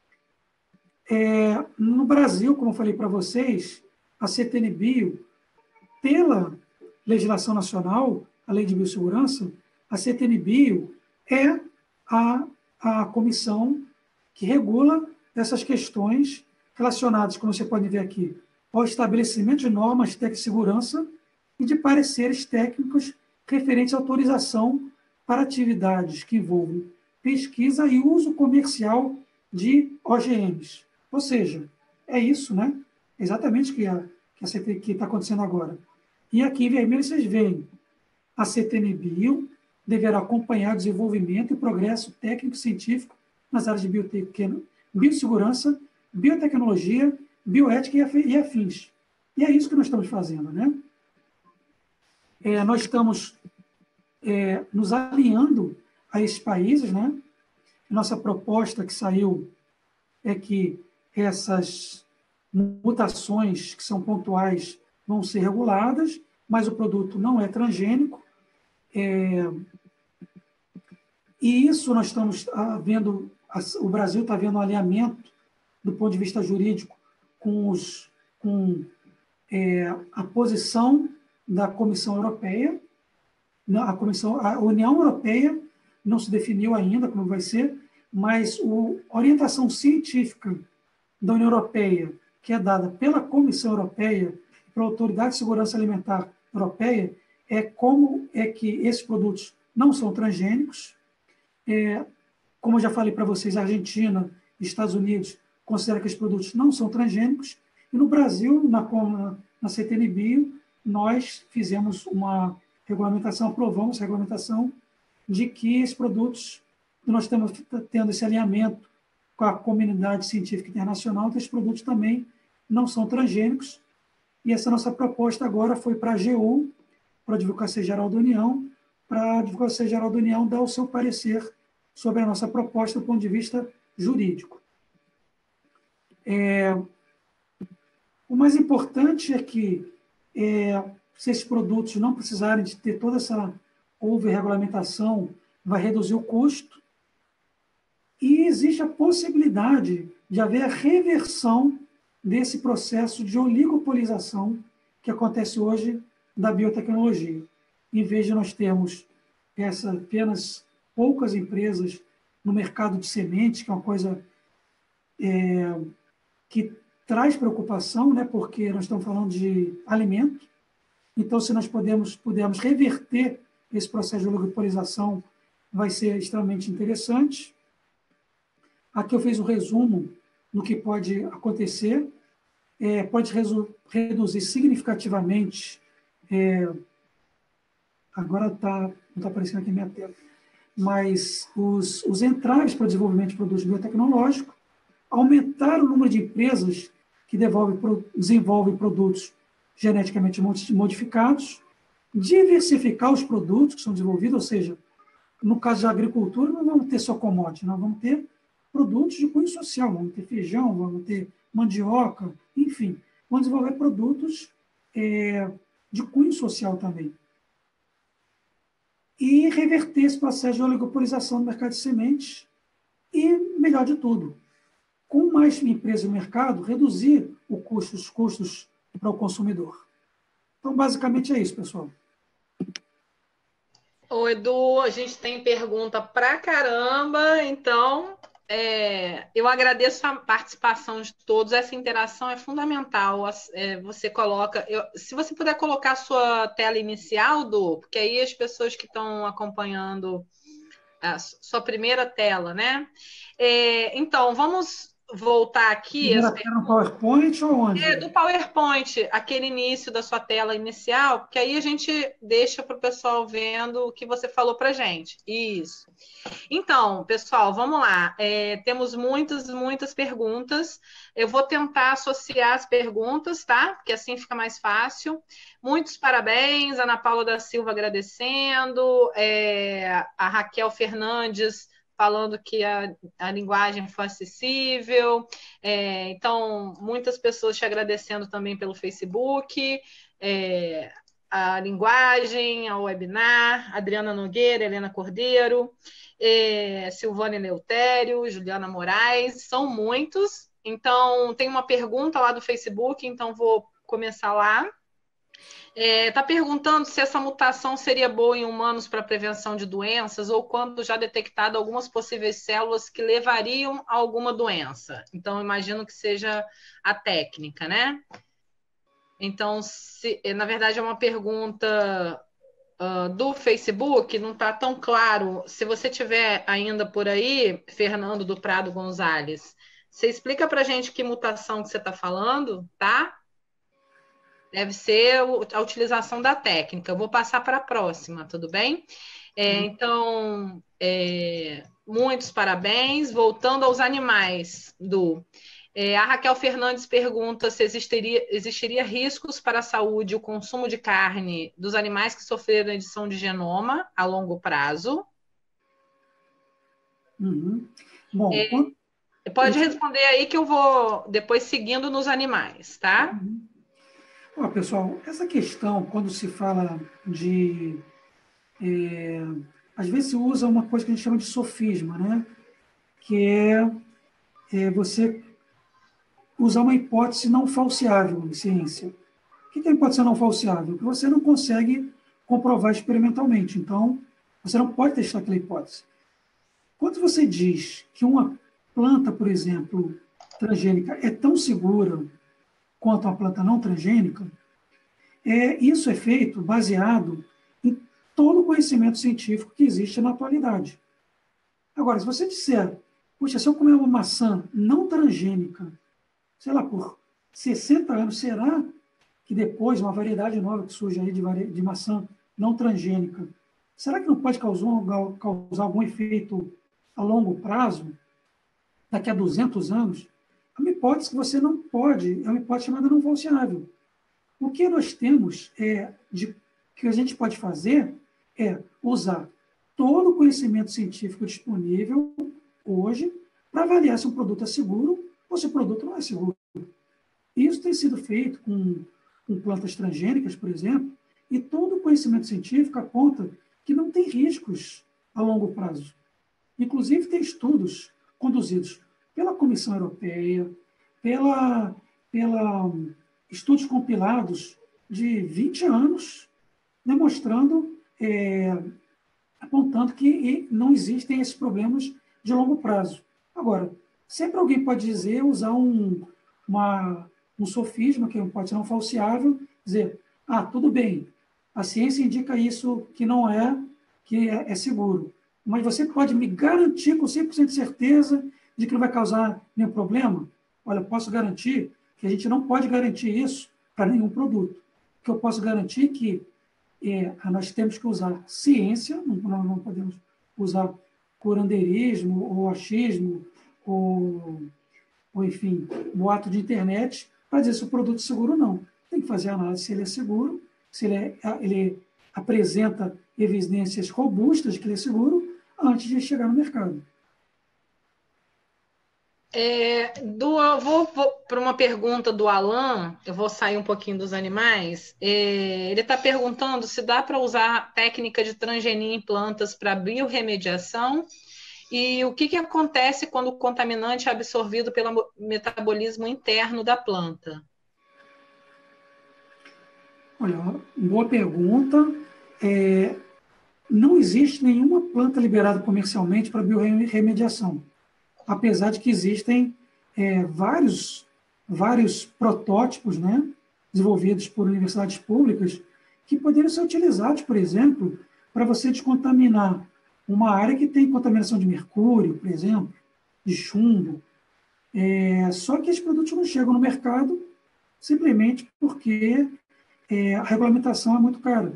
É, no Brasil, como eu falei para vocês, a CTN-Bio, pela legislação nacional, a Lei de Biossegurança, a CTN-Bio é a, a comissão que regula essas questões relacionadas, como você pode ver aqui, ao estabelecimento de normas de segurança e de pareceres técnicos referentes à autorização para atividades que envolvem pesquisa e uso comercial de O G Ms. Ou seja, é isso, né? Exatamente o que a, que está acontecendo agora. E aqui em vermelho vocês veem, a CTN-Bio deverá acompanhar o desenvolvimento e progresso técnico-científico nas áreas de biossegurança, biotecnologia, bioética e afins. E é isso que nós estamos fazendo, né? É, nós estamos é, nos alinhando a esses países, né? Nossa proposta que saiu é que essas mutações que são pontuais vão ser reguladas, mas o produto não é transgênico. É, e isso nós estamos vendo, o Brasil está vendo um alinhamento do ponto de vista jurídico com, os, com é, a posição da Comissão Europeia. A, Comissão, a União Europeia não se definiu ainda como vai ser, mas a orientação científica da União Europeia, que é dada pela Comissão Europeia, pela Autoridade de Segurança Alimentar Europeia, é como é que esses produtos não são transgênicos. É, como eu já falei para vocês, a Argentina e Estados Unidos consideram que esses produtos não são transgênicos, e no Brasil, na, na CTN-Bio, nós fizemos uma regulamentação, aprovamos a regulamentação de que esses produtos, nós estamos tendo esse alinhamento com a comunidade científica internacional, que esses produtos também não são transgênicos, e essa nossa proposta agora foi para a A G U, para a Advocacia Geral da União, para a Advocacia Geral da União dar o seu parecer sobre a nossa proposta do ponto de vista jurídico. É, o mais importante é que, é, se esses produtos não precisarem de ter toda essa over-regulamentação, vai reduzir o custo, e existe a possibilidade de haver a reversão desse processo de oligopolização que acontece hoje da biotecnologia. Em vez de nós termos essa, apenas poucas empresas no mercado de sementes, que é uma coisa é, que traz preocupação, né, porque nós estamos falando de alimento. Então, se nós podemos, pudermos reverter esse processo de oligopolização, vai ser extremamente interessante. Aqui eu fiz um resumo do que pode acontecer. É, pode resu- reduzir significativamente, é, agora tá, não está aparecendo aqui a minha tela, mas os, os entraves para o desenvolvimento de produtos biotecnológicos, aumentar o número de empresas que desenvolvem, desenvolvem produtos geneticamente modificados, diversificar os produtos que são desenvolvidos, ou seja, no caso da agricultura, não vamos ter só commodity, nós vamos ter produtos de cunho social, vamos ter feijão, vamos ter mandioca, enfim, vamos desenvolver produtos é, de cunho social também. E reverter esse processo de oligopolização do mercado de sementes e, melhor de tudo, com mais empresas no mercado, reduzir o custo, os custos para o consumidor. Então, basicamente é isso, pessoal. Ô, Edu, a gente tem pergunta pra caramba, então é, eu agradeço a participação de todos, essa interação é fundamental. É, você coloca, eu, se você puder colocar a sua tela inicial, Du, porque aí as pessoas que estão acompanhando a sua primeira tela, né? É, então, vamos voltar aqui. Primeira tela no PowerPoint ou onde? É, do PowerPoint, aquele início da sua tela inicial, porque aí a gente deixa para o pessoal vendo o que você falou para a gente. Isso. Então, pessoal, vamos lá. É, temos muitas, muitas perguntas. Eu vou tentar associar as perguntas, tá? Porque assim fica mais fácil. Muitos parabéns, Ana Paula da Silva agradecendo, é, a Raquel Fernandes falando que a, a linguagem foi acessível. É, então, muitas pessoas te agradecendo também pelo Facebook, é, a linguagem, ao webinar, Adriana Nogueira, Helena Cordeiro, é, Silvânia Eleutério, Juliana Moraes, são muitos. Então, tem uma pergunta lá do Facebook, então vou começar lá. Está é, perguntando se essa mutação seria boa em humanos para prevenção de doenças ou quando já detectado algumas possíveis células que levariam a alguma doença. Então, imagino que seja a técnica, né? Então, se, na verdade, é uma pergunta uh, do Facebook, não está tão claro. Se você tiver ainda por aí, Fernando do Prado Gonzalez, você explica para a gente que mutação que você está falando, tá? Deve ser a utilização da técnica. Eu vou passar para a próxima, tudo bem? É, então, é, muitos parabéns. Voltando aos animais, do é, a Raquel Fernandes pergunta se existiria, existiria riscos para a saúde o consumo de carne dos animais que sofreram edição de genoma a longo prazo. Uhum. Bom, é, quando... pode responder aí que eu vou depois seguindo nos animais, tá? Uhum. Ó, pessoal, essa questão, quando se fala de... É, às vezes se usa uma coisa que a gente chama de sofisma, né? Que é, é você usar uma hipótese não falseável em ciência. O que é hipótese não falseável? Que você não consegue comprovar experimentalmente. Então, você não pode testar aquela hipótese. Quando você diz que uma planta, por exemplo, transgênica é tão segura quanto uma planta não transgênica, é, isso é feito baseado em todo o conhecimento científico que existe na atualidade. Agora, se você disser, puxa, se eu comer uma maçã não transgênica, sei lá, por sessenta anos, será que depois, uma variedade nova que surge aí de, de maçã não transgênica, será que não pode causar, causar algum efeito a longo prazo, daqui a duzentos anos? É uma hipótese que você não pode, é uma hipótese chamada não falseável. O que nós temos é, de, que a gente pode fazer é usar todo o conhecimento científico disponível hoje para avaliar se um produto é seguro ou se o produto não é seguro. Isso tem sido feito com, com plantas transgênicas, por exemplo, e todo o conhecimento científico aponta que não tem riscos a longo prazo. Inclusive, tem estudos conduzidos pela Comissão Europeia, pela, pela um, estudos compilados de vinte anos, demonstrando, é, apontando que não existem esses problemas de longo prazo. Agora, sempre alguém pode dizer, usar um, uma, um sofisma, que pode ser não falseável, dizer, ah, tudo bem, a ciência indica isso que não é, que é, é seguro, mas você pode me garantir com cem por cento de certeza de que não vai causar nenhum problema? Olha, posso garantir que a gente não pode garantir isso para nenhum produto. O que eu posso garantir é que é, nós temos que usar ciência, não, não podemos usar curandeirismo ou achismo ou, ou, enfim, boato de internet para dizer se o produto é seguro ou não. Tem que fazer a análise se ele é seguro, se ele, é, ele apresenta evidências robustas de que ele é seguro antes de chegar no mercado. É, do, vou, vou para uma pergunta do Alan, eu vou sair um pouquinho dos animais. É, ele está perguntando se dá para usar técnica de transgenia em plantas para biorremediação e o que, que acontece quando o contaminante é absorvido pelo metabolismo interno da planta. Olha, boa pergunta. É, não existe nenhuma planta liberada comercialmente para biorremediação, apesar de que existem é, vários, vários protótipos, né, desenvolvidos por universidades públicas que poderiam ser utilizados, por exemplo, para você descontaminar uma área que tem contaminação de mercúrio, por exemplo, de chumbo. É, só que esses produtos não chegam no mercado simplesmente porque é, a regulamentação é muito cara.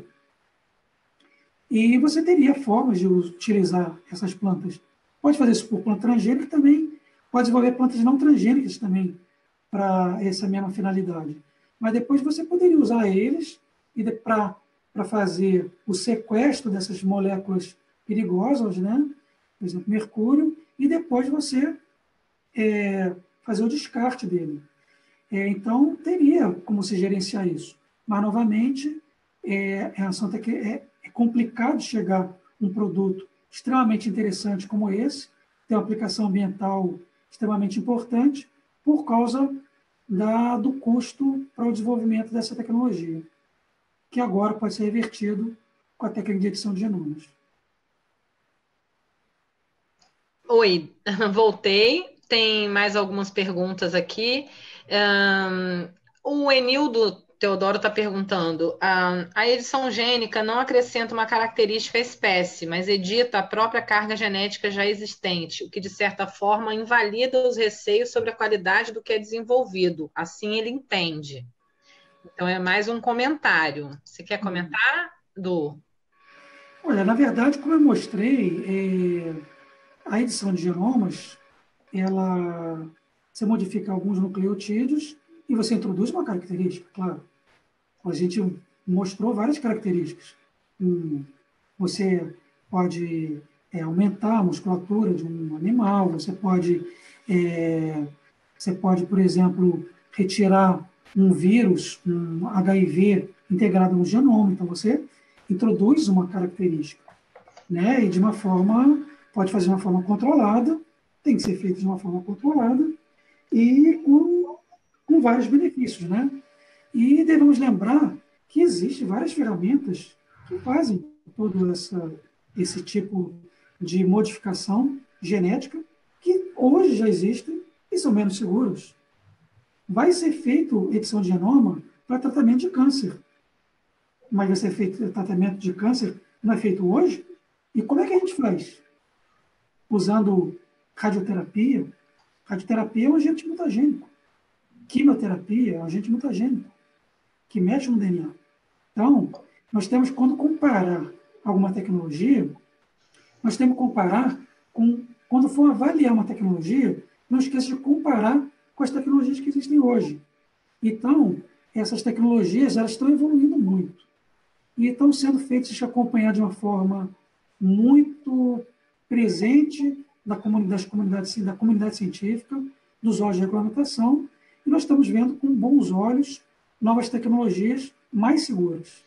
E você teria formas de utilizar essas plantas. Pode fazer isso por planta transgênica também, pode desenvolver plantas não transgênicas também para essa mesma finalidade. Mas depois você poderia usar eles para fazer o sequestro dessas moléculas perigosas, né? Por exemplo, mercúrio, e depois você é, fazer o descarte dele. É, então, teria como se gerenciar isso. Mas, novamente, é, é, é complicado chegar um produto extremamente interessante como esse, tem uma aplicação ambiental extremamente importante, por causa da, do custo para o desenvolvimento dessa tecnologia, que agora pode ser revertido com a técnica de edição de genomas. Oi, voltei. Tem mais algumas perguntas aqui. Um, o Enildo Teodoro está perguntando, um, a edição gênica não acrescenta uma característica à espécie, mas edita a própria carga genética já existente, o que, de certa forma, invalida os receios sobre a qualidade do que é desenvolvido. Assim ele entende. Então, é mais um comentário. Você quer comentar, Du? Olha, na verdade, como eu mostrei, é, a edição de genomas, ela, você modifica alguns nucleotídeos e você introduz uma característica, claro. A gente mostrou várias características. Você pode é, aumentar a musculatura de um animal, você pode, é, você pode, por exemplo, retirar um vírus, um H I V integrado no genoma. Então, você introduz uma característica, né? E de uma forma, pode fazer de uma forma controlada, tem que ser feito de uma forma controlada e com, com vários benefícios, né? E devemos lembrar que existem várias ferramentas que fazem todo essa, esse tipo de modificação genética que hoje já existem e são menos seguros. Vai ser feito edição de genoma para tratamento de câncer, mas vai ser feito tratamento de câncer, não é feito hoje? E como é que a gente faz? Usando radioterapia. Radioterapia é um agente mutagênico. Quimioterapia é um agente mutagênico, que mexe no D N A. Então, nós temos, quando comparar alguma tecnologia, nós temos que comparar com, quando for avaliar uma tecnologia, não esqueça de comparar com as tecnologias que existem hoje. Então, essas tecnologias, elas estão evoluindo muito. E estão sendo feitas, acompanhadas de uma forma muito presente da comunidade, das comunidades, da comunidade científica, dos órgãos de regulamentação, e nós estamos vendo com bons olhos novas tecnologias mais seguras.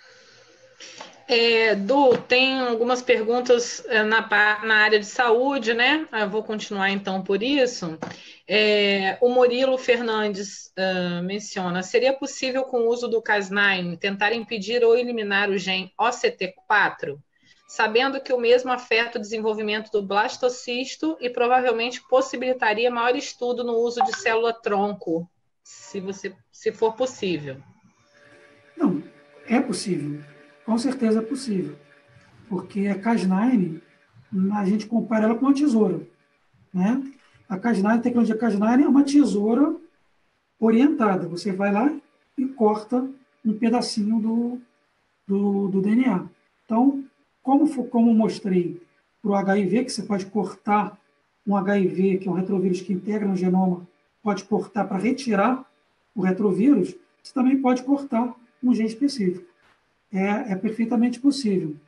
É, Du, tem algumas perguntas na, na área de saúde, né? Eu vou continuar então por isso. É, o Murilo Fernandes uh, menciona, seria possível com o uso do Cas nove tentar impedir ou eliminar o gene O C T quatro, sabendo que o mesmo afeta o desenvolvimento do blastocisto e provavelmente possibilitaria maior estudo no uso de célula-tronco se, você, se for possível. Não, é possível. Com certeza é possível. Porque a Cas nove, a gente compara ela com uma tesoura, né? A Cas nove, a tecnologia Cas nove é uma tesoura orientada. Você vai lá e corta um pedacinho do, do, do D N A. Então, como, como mostrei para o H I V, que você pode cortar um H I V, que é um retrovírus que integra no genoma, pode cortar para retirar o retrovírus, você também pode cortar um gene específico. É, é perfeitamente possível.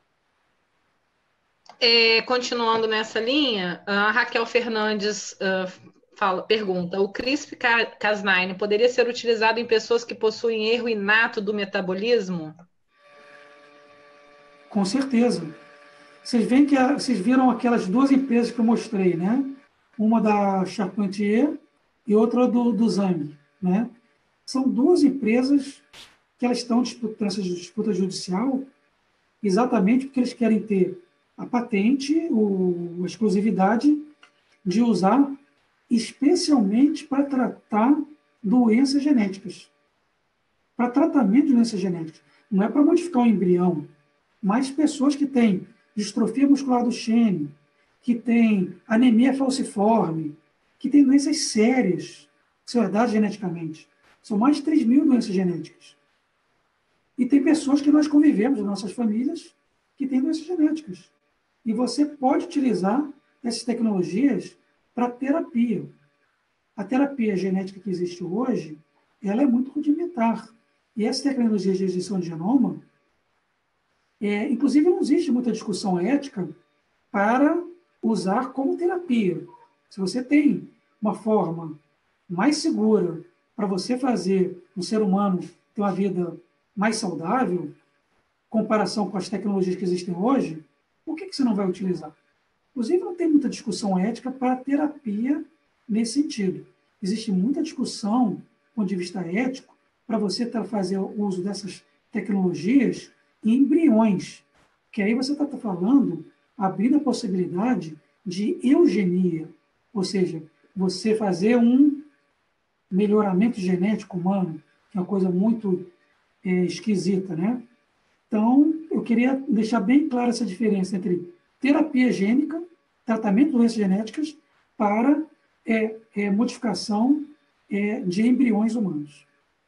É, continuando nessa linha, a Raquel Fernandes uh, fala, pergunta, o CRISPR Cas nove poderia ser utilizado em pessoas que possuem erro inato do metabolismo? Com certeza. Vocês, veem que a, vocês viram aquelas duas empresas que eu mostrei, né? Uma da Charpentier e outra do, do Zhang, né? São duas empresas que elas estão disputando essa disputa judicial exatamente porque eles querem ter a patente, o, a exclusividade de usar especialmente para tratar doenças genéticas. Para tratamento de doenças genéticas. Não é para modificar o embrião, mas pessoas que têm distrofia muscular do Duchenne, que têm anemia falciforme, que têm doenças sérias, que são herdadas geneticamente. São mais de três mil doenças genéticas. E tem pessoas que nós convivemos, nas nossas famílias, que têm doenças genéticas. E você pode utilizar essas tecnologias para terapia. A terapia genética que existe hoje, ela é muito rudimentar. E essa tecnologia de edição de genoma, é, inclusive não existe muita discussão ética para usar como terapia. Se você tem uma forma mais segura para você fazer um ser humano ter uma vida mais saudável, em comparação com as tecnologias que existem hoje, por que, que você não vai utilizar? Inclusive, não tem muita discussão ética para terapia nesse sentido. Existe muita discussão, do ponto de vista ético, para você fazer o uso dessas tecnologias em embriões, que aí você está falando, abrindo a possibilidade de eugenia, ou seja, você fazer um melhoramento genético humano, que é uma coisa muito é, esquisita, né? Então, eu queria deixar bem clara essa diferença entre terapia gênica, tratamento de doenças genéticas, para é, é, modificação é, de embriões humanos.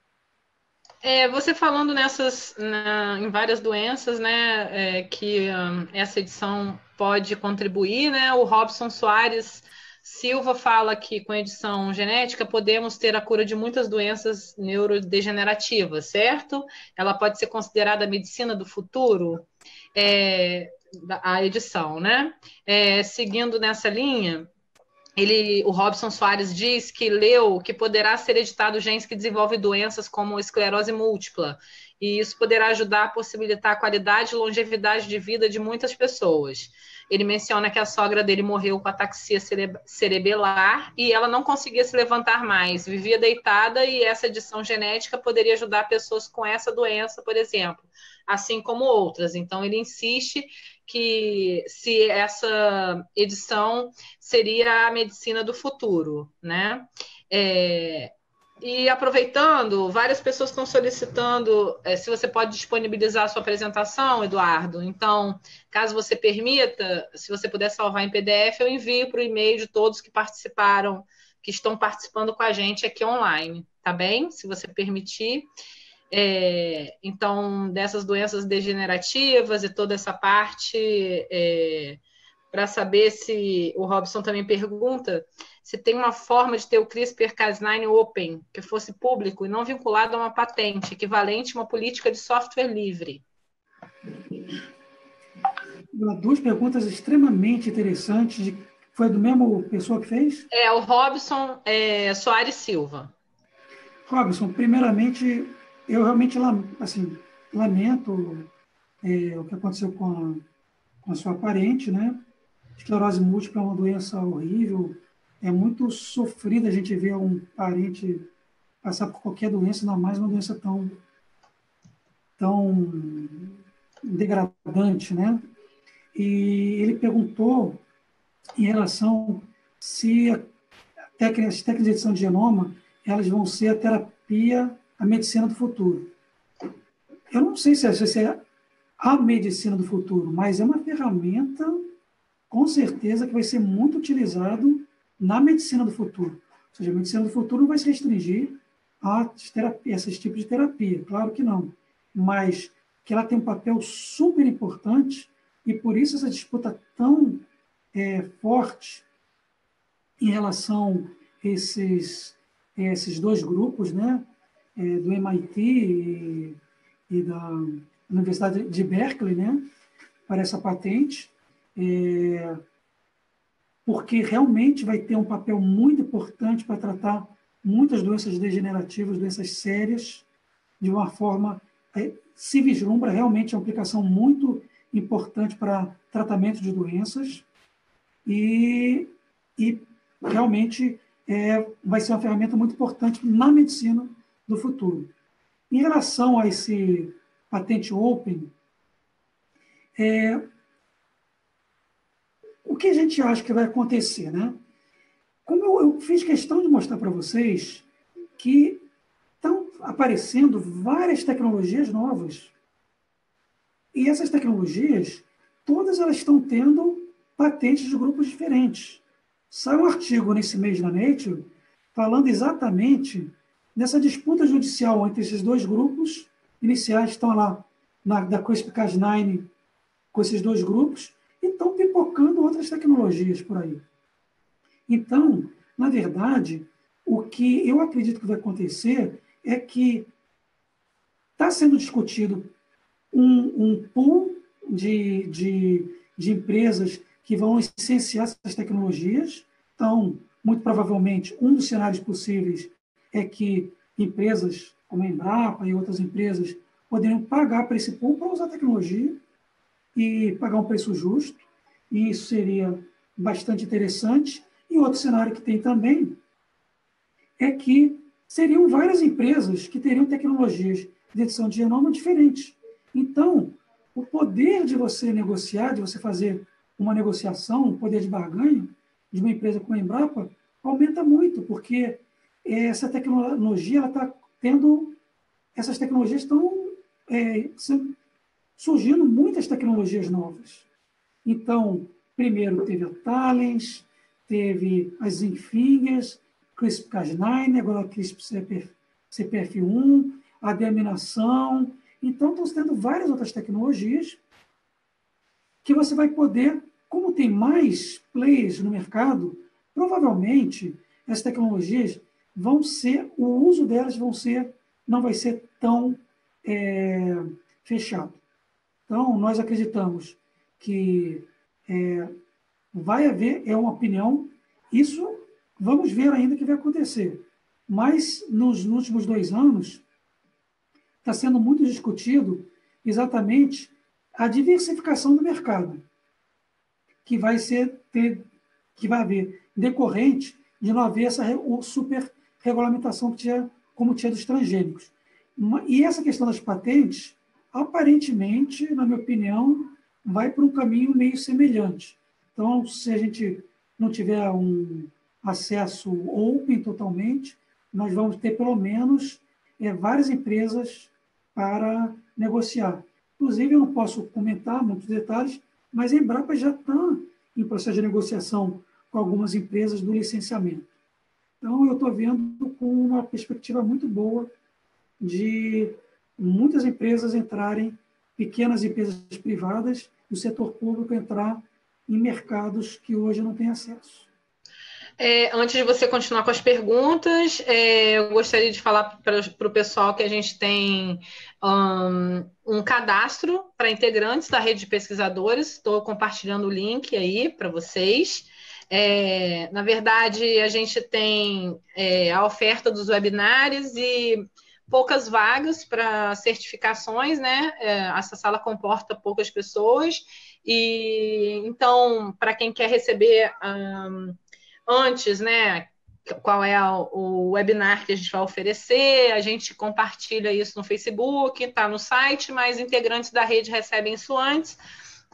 É, você falando nessas, na, em várias doenças, né, é, que um, essa edição pode contribuir, né? O Robson Soares Silva fala que com edição genética podemos ter a cura de muitas doenças neurodegenerativas, certo? Ela pode ser considerada a medicina do futuro, é, a edição, né? É, seguindo nessa linha, ele, o Robson Soares diz que leu que poderá ser editado genes que desenvolvem doenças como esclerose múltipla, e isso poderá ajudar a possibilitar a qualidade e longevidade de vida de muitas pessoas. Ele menciona que a sogra dele morreu com ataxia cere- cerebelar e ela não conseguia se levantar mais, vivia deitada, e essa edição genética poderia ajudar pessoas com essa doença, por exemplo, assim como outras. Então, ele insiste que se essa edição seria a medicina do futuro, né? É, e aproveitando, várias pessoas estão solicitando é, se você pode disponibilizar a sua apresentação, Eduardo. Então, caso você permita, se você puder salvar em P D F, eu envio para o e-mail de todos que participaram, que estão participando com a gente aqui online, tá bem? Se você permitir. É, então, dessas doenças degenerativas e toda essa parte, é, para saber se o Robson também pergunta se tem uma forma de ter o CRISPR Cas nove Open, que fosse público e não vinculado a uma patente, equivalente a uma política de software livre. Duas perguntas extremamente interessantes. De, foi do mesmo pessoa que fez? É, o Robson é, Soares Silva. Robson, primeiramente, eu realmente assim, lamento é, o que aconteceu com a, com a sua parente, né? Esclerose múltipla é uma doença horrível, é muito sofrida a gente ver um parente passar por qualquer doença, ainda mais uma doença tão, tão degradante, né? E ele perguntou em relação se a técnica, as técnicas de edição de genoma elas vão ser a terapia, a medicina do futuro. Eu não sei se essa é a medicina do futuro, mas é uma ferramenta, com certeza, que vai ser muito utilizado na medicina do futuro. Ou seja, a medicina do futuro não vai se restringir a terapia, esses tipos de terapia, claro que não. Mas que ela tem um papel super importante e por isso essa disputa tão é, forte em relação a esses, esses dois grupos, né, é, do M I T e, e da Universidade de Berkeley, né, para essa patente, é, porque realmente vai ter um papel muito importante para tratar muitas doenças degenerativas, doenças sérias, de uma forma, é, se vislumbra realmente uma aplicação muito importante para tratamento de doenças e, e realmente é, vai ser uma ferramenta muito importante na medicina do futuro. Em relação a esse patente open, é, o que a gente acha que vai acontecer, né? Como eu, eu fiz questão de mostrar para vocês que estão aparecendo várias tecnologias novas. E essas tecnologias, todas elas estão tendo patentes de grupos diferentes. Sai um artigo nesse mês na Nature falando exatamente dessa disputa judicial entre esses dois grupos iniciais, estão lá na, da CRISPR Cas nove com esses dois grupos, e estão pipocando outras tecnologias por aí. Então, na verdade, o que eu acredito que vai acontecer é que está sendo discutido um, um pool de, de, de empresas que vão licenciar essas tecnologias. Então, muito provavelmente, um dos cenários possíveis é que empresas como a Embrapa e outras empresas poderiam pagar para esse pool para usar a tecnologia e pagar um preço justo, e isso seria bastante interessante. E outro cenário que tem também é que seriam várias empresas que teriam tecnologias de edição de genoma diferentes. Então, o poder de você negociar, de você fazer uma negociação, o poder de barganha de uma empresa como a Embrapa, aumenta muito, porque essa tecnologia está tendo, essas tecnologias estão é, surgindo muitas tecnologias novas. Então, primeiro teve a Talens, teve as zinc fingers, CRISPR Cas nove, agora CRISPR C P F um, a deaminação. Então, estão tendo várias outras tecnologias que você vai poder, como tem mais players no mercado, provavelmente essas tecnologias vão ser, o uso delas vão ser, não vai ser tão é, fechado. Então, nós acreditamos que é, vai haver, é uma opinião, isso vamos ver ainda o que vai acontecer. Mas, nos, nos últimos dois anos, está sendo muito discutido exatamente a diversificação do mercado, que vai ser, ter, que vai haver decorrente de não haver essa super regulamentação que tinha, como tinha dos transgênicos. E essa questão das patentes, aparentemente, na minha opinião, vai para um caminho meio semelhante. Então, se a gente não tiver um acesso open totalmente, nós vamos ter, pelo menos, é, várias empresas para negociar. Inclusive, eu não posso comentar muitos detalhes, mas a Embrapa já está em processo de negociação com algumas empresas do licenciamento. Então, eu estou vendo com uma perspectiva muito boa de muitas empresas entrarem, pequenas empresas privadas, e o setor público entrar em mercados que hoje não têm acesso. É, antes de você continuar com as perguntas, é, eu gostaria de falar para o pessoal que a gente tem um, um cadastro para integrantes da rede de pesquisadores. Estou compartilhando o link aí para vocês. É, na verdade, a gente tem é, a oferta dos webinários e poucas vagas para certificações, né? É, essa sala comporta poucas pessoas. E então, para quem quer receber um, antes, né, qual é o webinar que a gente vai oferecer, a gente compartilha isso no Facebook, está no site, mas integrantes da rede recebem isso antes.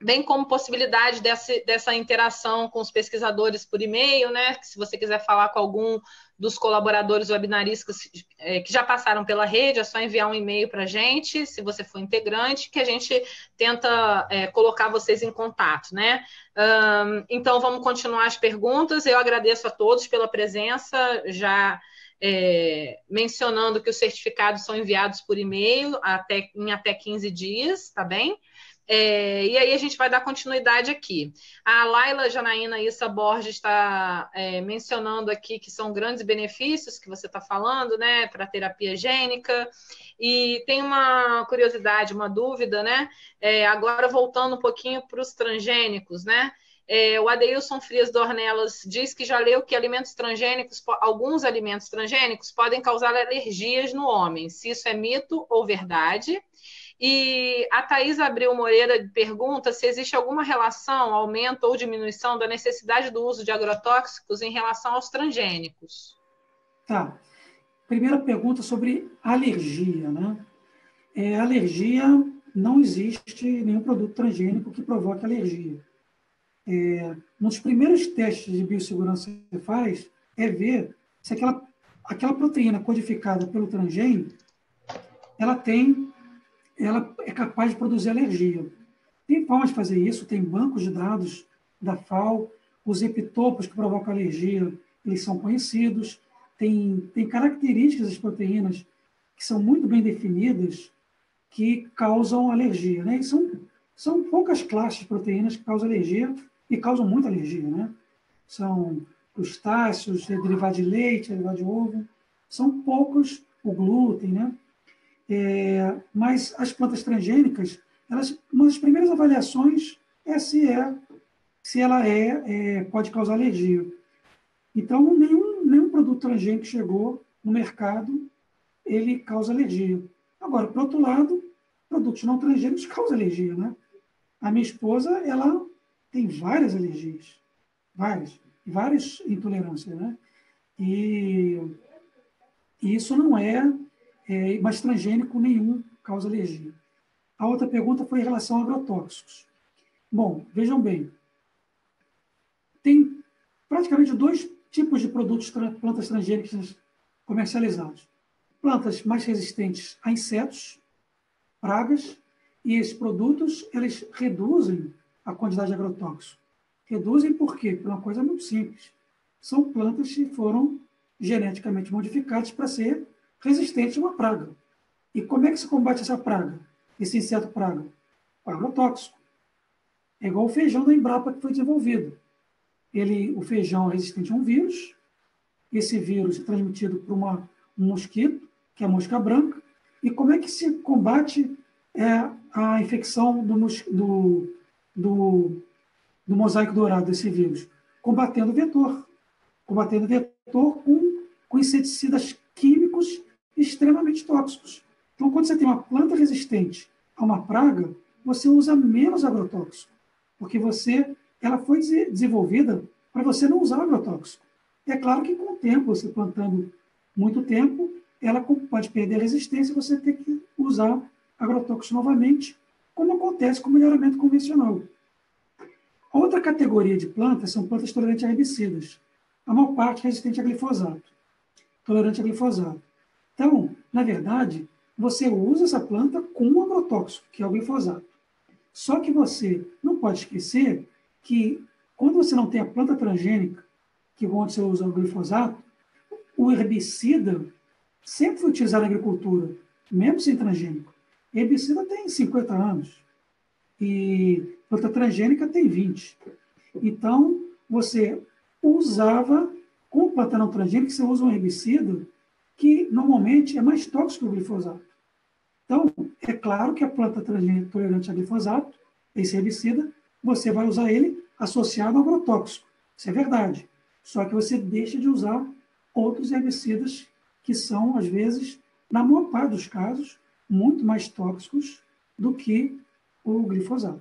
bem como possibilidade dessa, dessa interação com os pesquisadores por e-mail, né? Se você quiser falar com algum dos colaboradores webinaristas é, que já passaram pela rede, é só enviar um e-mail para a gente, se você for integrante, que a gente tenta é, colocar vocês em contato, né? Um, então, vamos continuar as perguntas. Eu agradeço a todos pela presença, já é, mencionando que os certificados são enviados por e-mail até, em até quinze dias, tá bem? É, e aí a gente vai dar continuidade aqui. A Laila Janaína Issa Borges está é, mencionando aqui que são grandes benefícios que você está falando, né, para a terapia gênica. E tem uma curiosidade, uma dúvida, né? É, agora voltando um pouquinho para os transgênicos, né? É, o Adeilson Frias Dornelas diz que já leu que alimentos transgênicos, alguns alimentos transgênicos podem causar alergias no homem. Se isso é mito ou verdade? E a Thaís Abreu Moreira pergunta se existe alguma relação, aumento ou diminuição da necessidade do uso de agrotóxicos em relação aos transgênicos. Tá. Primeira pergunta sobre alergia, né? É, alergia, não existe nenhum produto transgênico que provoque alergia. É, um dos primeiros testes de biossegurança que você faz é ver se aquela, aquela proteína codificada pelo transgênico, ela tem ela é capaz de produzir alergia. Tem formas de fazer isso, tem bancos de dados da F A O, os epitopos que provocam alergia, eles são conhecidos, tem, tem características das proteínas que são muito bem definidas que causam alergia, né? E são, são poucas classes de proteínas que causam alergia e causam muita alergia, né? São crustáceos, derivados de leite, derivados de ovo, são poucos, o glúten, né? É, mas as plantas transgênicas, elas, uma das primeiras avaliações é se, é, se ela é, é, pode causar alergia. Então, nenhum, nenhum produto transgênico chegou no mercado, ele causa alergia. Agora, por outro lado, produtos não transgênicos causam alergia, né? A minha esposa, ela tem várias alergias, várias, várias intolerâncias, né? E, e isso não é... É, mas transgênico nenhum causa alergia. A outra pergunta foi em relação a agrotóxicos. Bom, vejam bem, tem praticamente dois tipos de produtos, plantas transgênicas comercializados. Plantas mais resistentes a insetos, pragas, e esses produtos, eles reduzem a quantidade de agrotóxico. Reduzem por quê? Por uma coisa muito simples. São plantas que foram geneticamente modificadas para ser resistente a uma praga. E como é que se combate essa praga? Esse inseto praga? O agrotóxico. É igual o feijão da Embrapa que foi desenvolvido. Ele, o feijão é resistente a um vírus, esse vírus é transmitido por uma, um mosquito, que é a mosca branca, e como é que se combate é, a infecção do, do, do, do mosaico dourado desse vírus? Combatendo o vetor. Combatendo o vetor com, com inseticidas químicos extremamente tóxicos. Então, quando você tem uma planta resistente a uma praga, você usa menos agrotóxico, porque você, ela foi desenvolvida para você não usar agrotóxico. É claro que com o tempo, você plantando muito tempo, ela pode perder a resistência e você ter que usar agrotóxico novamente, como acontece com o melhoramento convencional. A outra categoria de plantas são plantas tolerantes a herbicidas. A maior parte é resistente a glifosato. Tolerante a glifosato. Então, na verdade, você usa essa planta com um agrotóxico, que é o glifosato. Só que você não pode esquecer que, quando você não tem a planta transgênica, que onde você usa o glifosato, o herbicida sempre foi utilizado na agricultura, mesmo sem transgênico. Herbicida tem cinquenta anos e planta transgênica tem vinte. Então, você usava, com planta não transgênica, você usa um herbicida que normalmente é mais tóxico que o glifosato. Então, é claro que a planta transgênica tolerante a glifosato, esse herbicida, você vai usar ele associado ao agrotóxico. Isso é verdade. Só que você deixa de usar outros herbicidas que são, às vezes, na maior parte dos casos, muito mais tóxicos do que o glifosato.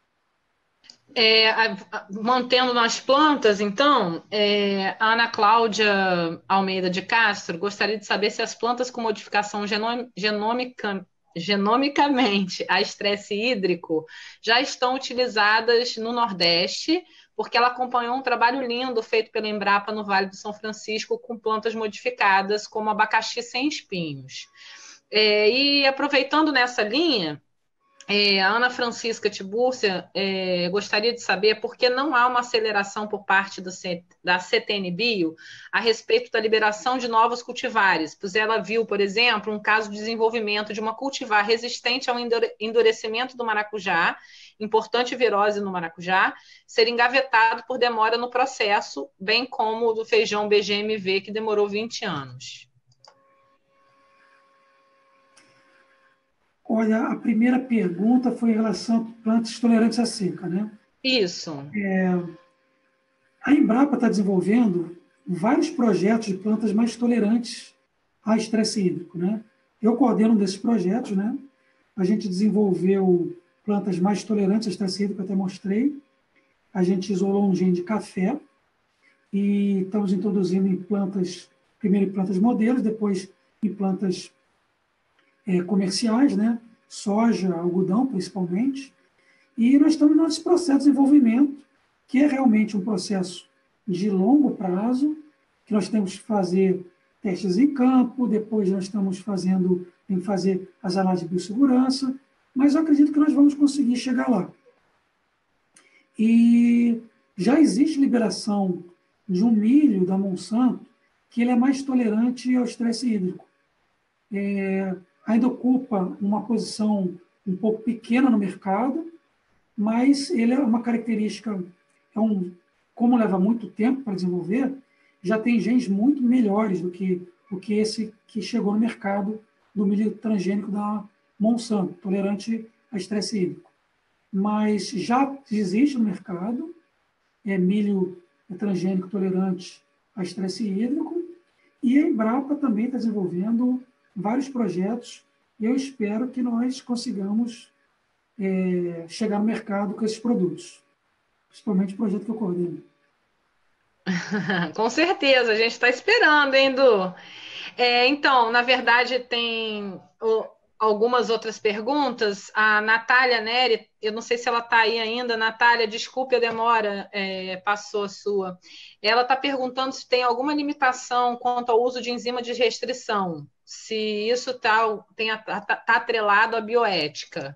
É, mantendo nas plantas, então, é, a Ana Cláudia Almeida de Castro gostaria de saber se as plantas com modificação genômica, genomicamente a estresse hídrico já estão utilizadas no Nordeste, porque ela acompanhou um trabalho lindo feito pela Embrapa no Vale do São Francisco com plantas modificadas, como abacaxi sem espinhos. É, e aproveitando nessa linha, é, a Ana Francisca Tibúrcia é, gostaria de saber por que não há uma aceleração por parte do C, da C T N Bio a respeito da liberação de novos cultivares, pois ela viu, por exemplo, um caso de desenvolvimento de uma cultivar resistente ao endurecimento do maracujá, importante virose no maracujá, ser engavetado por demora no processo, bem como o do feijão B G M V, que demorou vinte anos. Olha, a primeira pergunta foi em relação a plantas tolerantes à seca, né? Isso. É, a Embrapa está desenvolvendo vários projetos de plantas mais tolerantes a estresse hídrico, né? Eu coordeno um desses projetos, né? A gente desenvolveu plantas mais tolerantes a estresse hídrico, até mostrei. A gente isolou um gene de café e estamos introduzindo em plantas, primeiro em plantas modelos, depois em plantas É, comerciais, né? Soja, algodão, principalmente, e nós estamos nesse processo de desenvolvimento, que é realmente um processo de longo prazo, que nós temos que fazer testes em campo, depois nós estamos fazendo, tem que fazer as análises de biossegurança, mas eu acredito que nós vamos conseguir chegar lá. E já existe liberação de um milho da Monsanto, que ele é mais tolerante ao estresse hídrico. É, ainda ocupa uma posição um pouco pequena no mercado, mas ele é uma característica, é um, como leva muito tempo para desenvolver, já tem genes muito melhores do que, do que esse que chegou no mercado do milho transgênico da Monsanto, tolerante a estresse hídrico. Mas já existe no mercado é, milho transgênico tolerante a estresse hídrico, e a Embrapa também está desenvolvendo vários projetos, e eu espero que nós consigamos é, chegar no mercado com esses produtos, principalmente o projeto que eu coordeno. Com certeza, a gente está esperando, hein, Du? É, então, na verdade, tem o, algumas outras perguntas. A Natália Neri, eu não sei se ela está aí ainda. Natália, desculpe a demora, é, passou a sua. Ela está perguntando se tem alguma limitação quanto ao uso de enzima de restrição, se isso está tá, tá atrelado à bioética.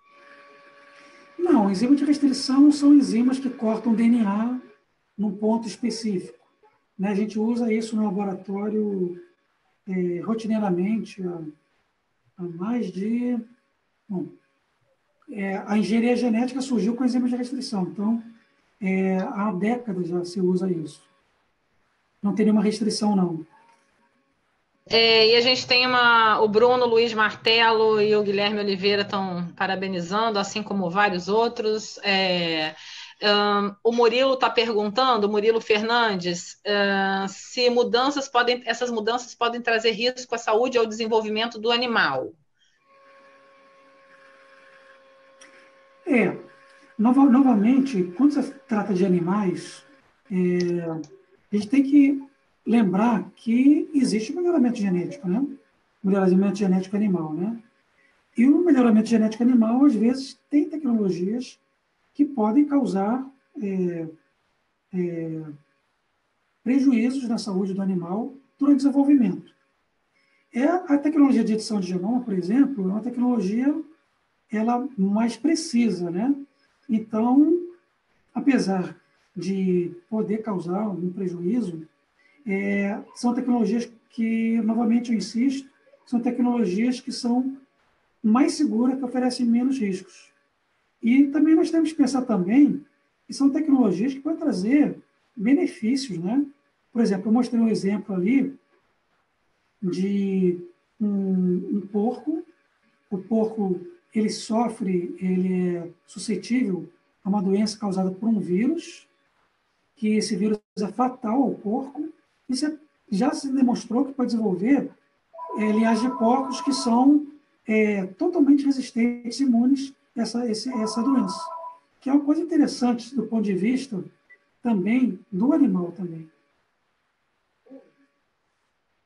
Não, enzima de restrição são enzimas que cortam D N A num ponto específico, né? A gente usa isso no laboratório é, rotineiramente há, há mais de... Bom, é, a engenharia genética surgiu com enzimas de restrição, então é, há décadas já se usa isso. Não tem nenhuma restrição, não. É, e a gente tem uma, o Bruno Luiz Martelo e o Guilherme Oliveira estão parabenizando, assim como vários outros. É, um, o Murilo está perguntando, o Murilo Fernandes, uh, se mudanças podem, essas mudanças podem trazer risco à saúde ou ao desenvolvimento do animal. É, nova, novamente, quando se trata de animais, é, a gente tem que lembrar que existe melhoramento genético, né? Melhoramento genético animal, né? E o melhoramento genético animal, às vezes, tem tecnologias que podem causar é, é, prejuízos na saúde do animal durante o desenvolvimento. É, a tecnologia de edição de genoma, por exemplo, é uma tecnologia ela mais precisa, né? Então, apesar de poder causar algum prejuízo, é, são tecnologias que, novamente eu insisto, são tecnologias que são mais seguras, que oferecem menos riscos. E também nós temos que pensar também que são tecnologias que podem trazer benefícios, né? Por exemplo, eu mostrei um exemplo ali de um, um porco. O porco, ele sofre, ele é suscetível a uma doença causada por um vírus, que esse vírus é fatal ao porco. Isso já se demonstrou que pode desenvolver é, linhagem de porcos que são é, totalmente resistentes, imunes a essa, esse, essa doença. Que é uma coisa interessante do ponto de vista também do animal também.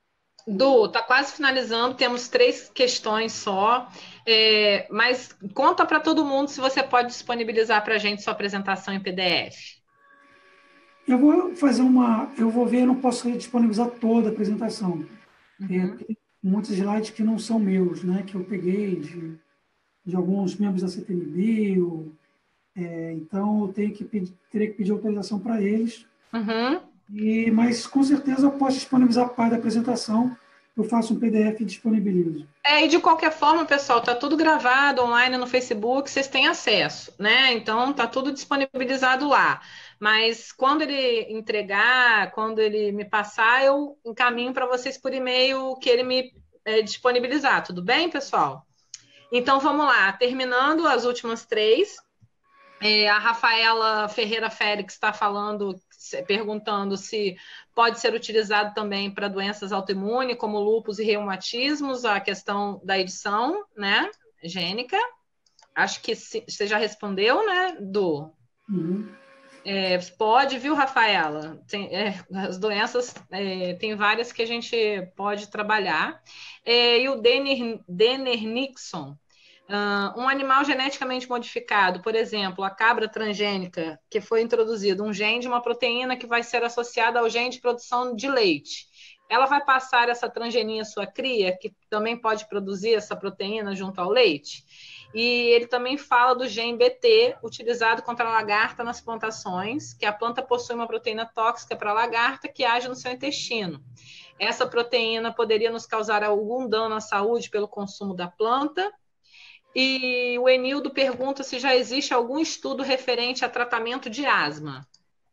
Du, está quase finalizando, temos três questões só, é, mas conta para todo mundo se você pode disponibilizar para a gente sua apresentação em P D F. Eu vou fazer uma, eu vou ver, eu não posso disponibilizar toda a apresentação. Uhum. É, porque tem muitos slides que não são meus, né, que eu peguei de, de alguns membros da C T M B, ou, é, então eu tenho que pedir, teria que pedir autorização para eles. Uhum. E, mas com certeza eu posso disponibilizar parte da apresentação, eu faço um P D F e disponibilizo. É, e de qualquer forma, pessoal, tá tudo gravado online no Facebook, vocês têm acesso, né? Então tá tudo disponibilizado lá. Mas quando ele entregar, quando ele me passar, eu encaminho para vocês por e-mail o que ele me é, disponibilizar, tudo bem, pessoal? Então vamos lá, terminando as últimas três. É, a Rafaela Ferreira Félix está falando, perguntando se pode ser utilizado também para doenças autoimunes, como lúpus e reumatismos, a questão da edição, né, gênica. Acho que você já respondeu, né, Du? Uhum. É, pode, viu, Rafaela? Tem, é, as doenças, é, tem várias que a gente pode trabalhar. É, e o Denner, Denner Nixon, Uh, um animal geneticamente modificado, por exemplo, a cabra transgênica, que foi introduzido um gene de uma proteína que vai ser associada ao gene de produção de leite. Ela vai passar essa transgenia à sua cria, que também pode produzir essa proteína junto ao leite. E ele também fala do gene B T, utilizado contra a lagarta nas plantações, que a planta possui uma proteína tóxica para a lagarta que age no seu intestino. Essa proteína poderia nos causar algum dano à saúde pelo consumo da planta. E o Enildo pergunta se já existe algum estudo referente a tratamento de asma.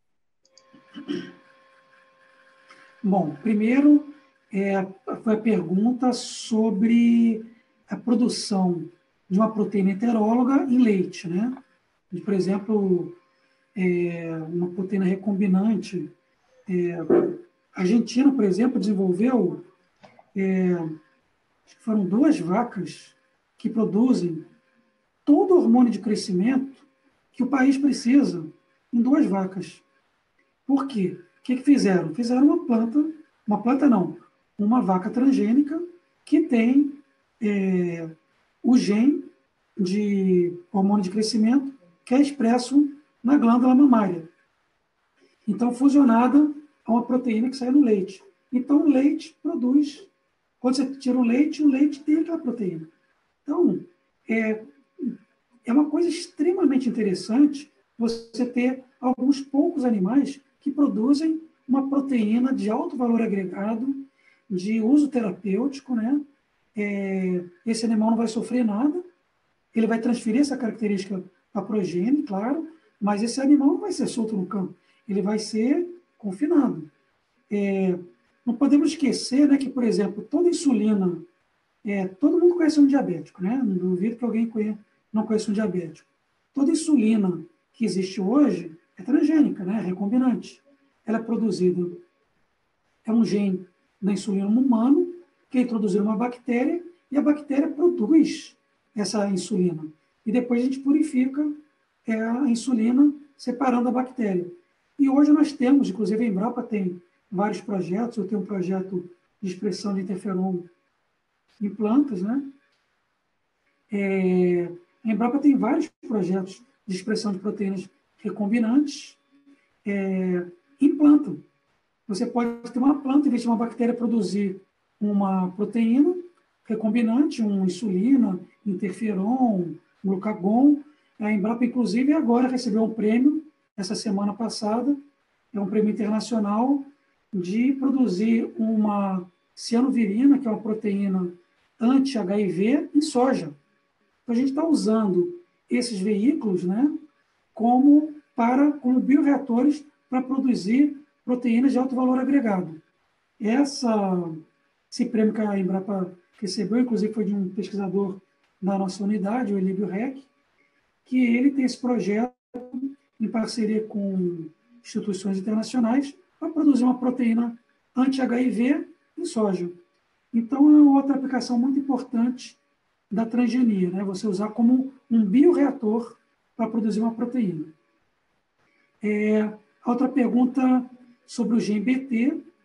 Bom, primeiro é, foi a pergunta sobre a produção de uma proteína heteróloga em leite, né? E, por exemplo, é, uma proteína recombinante. É, a Argentina, por exemplo, desenvolveu, é, acho que foram duas vacas que produzem todo o hormônio de crescimento que o país precisa em duas vacas. Por quê? O que, que fizeram? Fizeram uma planta, uma planta não, uma vaca transgênica que tem é, o gene de hormônio de crescimento que é expresso na glândula mamária. Então, fusionada a uma proteína que sai no leite. Então, o leite produz, quando você tira o leite, o leite tem aquela proteína. Então, é, é uma coisa extremamente interessante você ter alguns poucos animais que produzem uma proteína de alto valor agregado, de uso terapêutico, né? É, esse animal não vai sofrer nada, ele vai transferir essa característica para a progênie, claro, mas esse animal não vai ser solto no campo, ele vai ser confinado. É, não podemos esquecer, né, que, por exemplo, toda insulina, é, todo mundo conhece um diabético, né? Não duvido que alguém conheça, não conheça um diabético. Toda insulina que existe hoje é transgênica, né? É recombinante. Ela é produzida, é um gene da insulina no humano, que é introduzido uma bactéria, e a bactéria produz essa insulina. E depois a gente purifica é, a insulina separando a bactéria. E hoje nós temos, inclusive a Embrapa tem vários projetos, eu tenho um projeto de expressão de interferon em plantas, né? É, a Embrapa tem vários projetos de expressão de proteínas recombinantes é, em planta. Você pode ter uma planta, em vez de uma bactéria produzir uma proteína recombinante, uma insulina, interferon, glucagon. A Embrapa, inclusive, agora recebeu um prêmio, essa semana passada, é um prêmio internacional, de produzir uma cianovirina, que é uma proteína anti-H I V, em soja. Então, a gente está usando esses veículos, né, como, para, como bioreatores para produzir proteínas de alto valor agregado. Essa, esse prêmio que a Embrapa recebeu, inclusive, foi de um pesquisador da nossa unidade, o Elíbio Reck, que ele tem esse projeto em parceria com instituições internacionais para produzir uma proteína anti-H I V em soja. Então, é uma outra aplicação muito importante da transgenia, né? Você usar como um bioreator para produzir uma proteína. É, outra pergunta sobre o gene B T.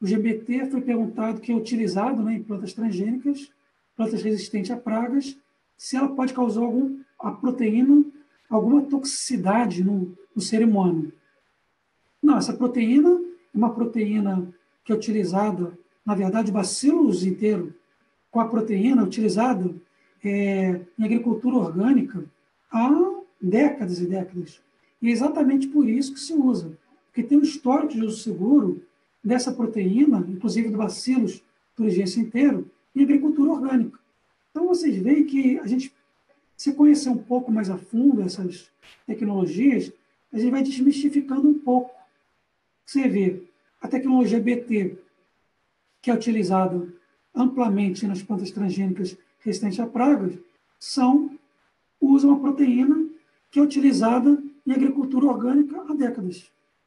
O G B T foi perguntado que é utilizado, né, em plantas transgênicas, plantas resistentes a pragas, se ela pode causar algum, a proteína, alguma toxicidade no, no ser humano. Não, essa proteína é uma proteína que é utilizada, na verdade, o bacilos inteiro, com a proteína utilizada é, em agricultura orgânica há décadas e décadas. E é exatamente por isso que se usa, porque tem um histórico de uso seguro dessa proteína, inclusive do bacilos thuringiensis inteiro, em agricultura orgânica. Então, vocês veem que a gente, se conhecer um pouco mais a fundo essas tecnologias, a gente vai desmistificando um pouco. Você vê, a tecnologia B T, que é utilizada amplamente nas plantas transgênicas resistentes a pragas, são, usam uma proteína que é utilizada em agricultura orgânica há décadas.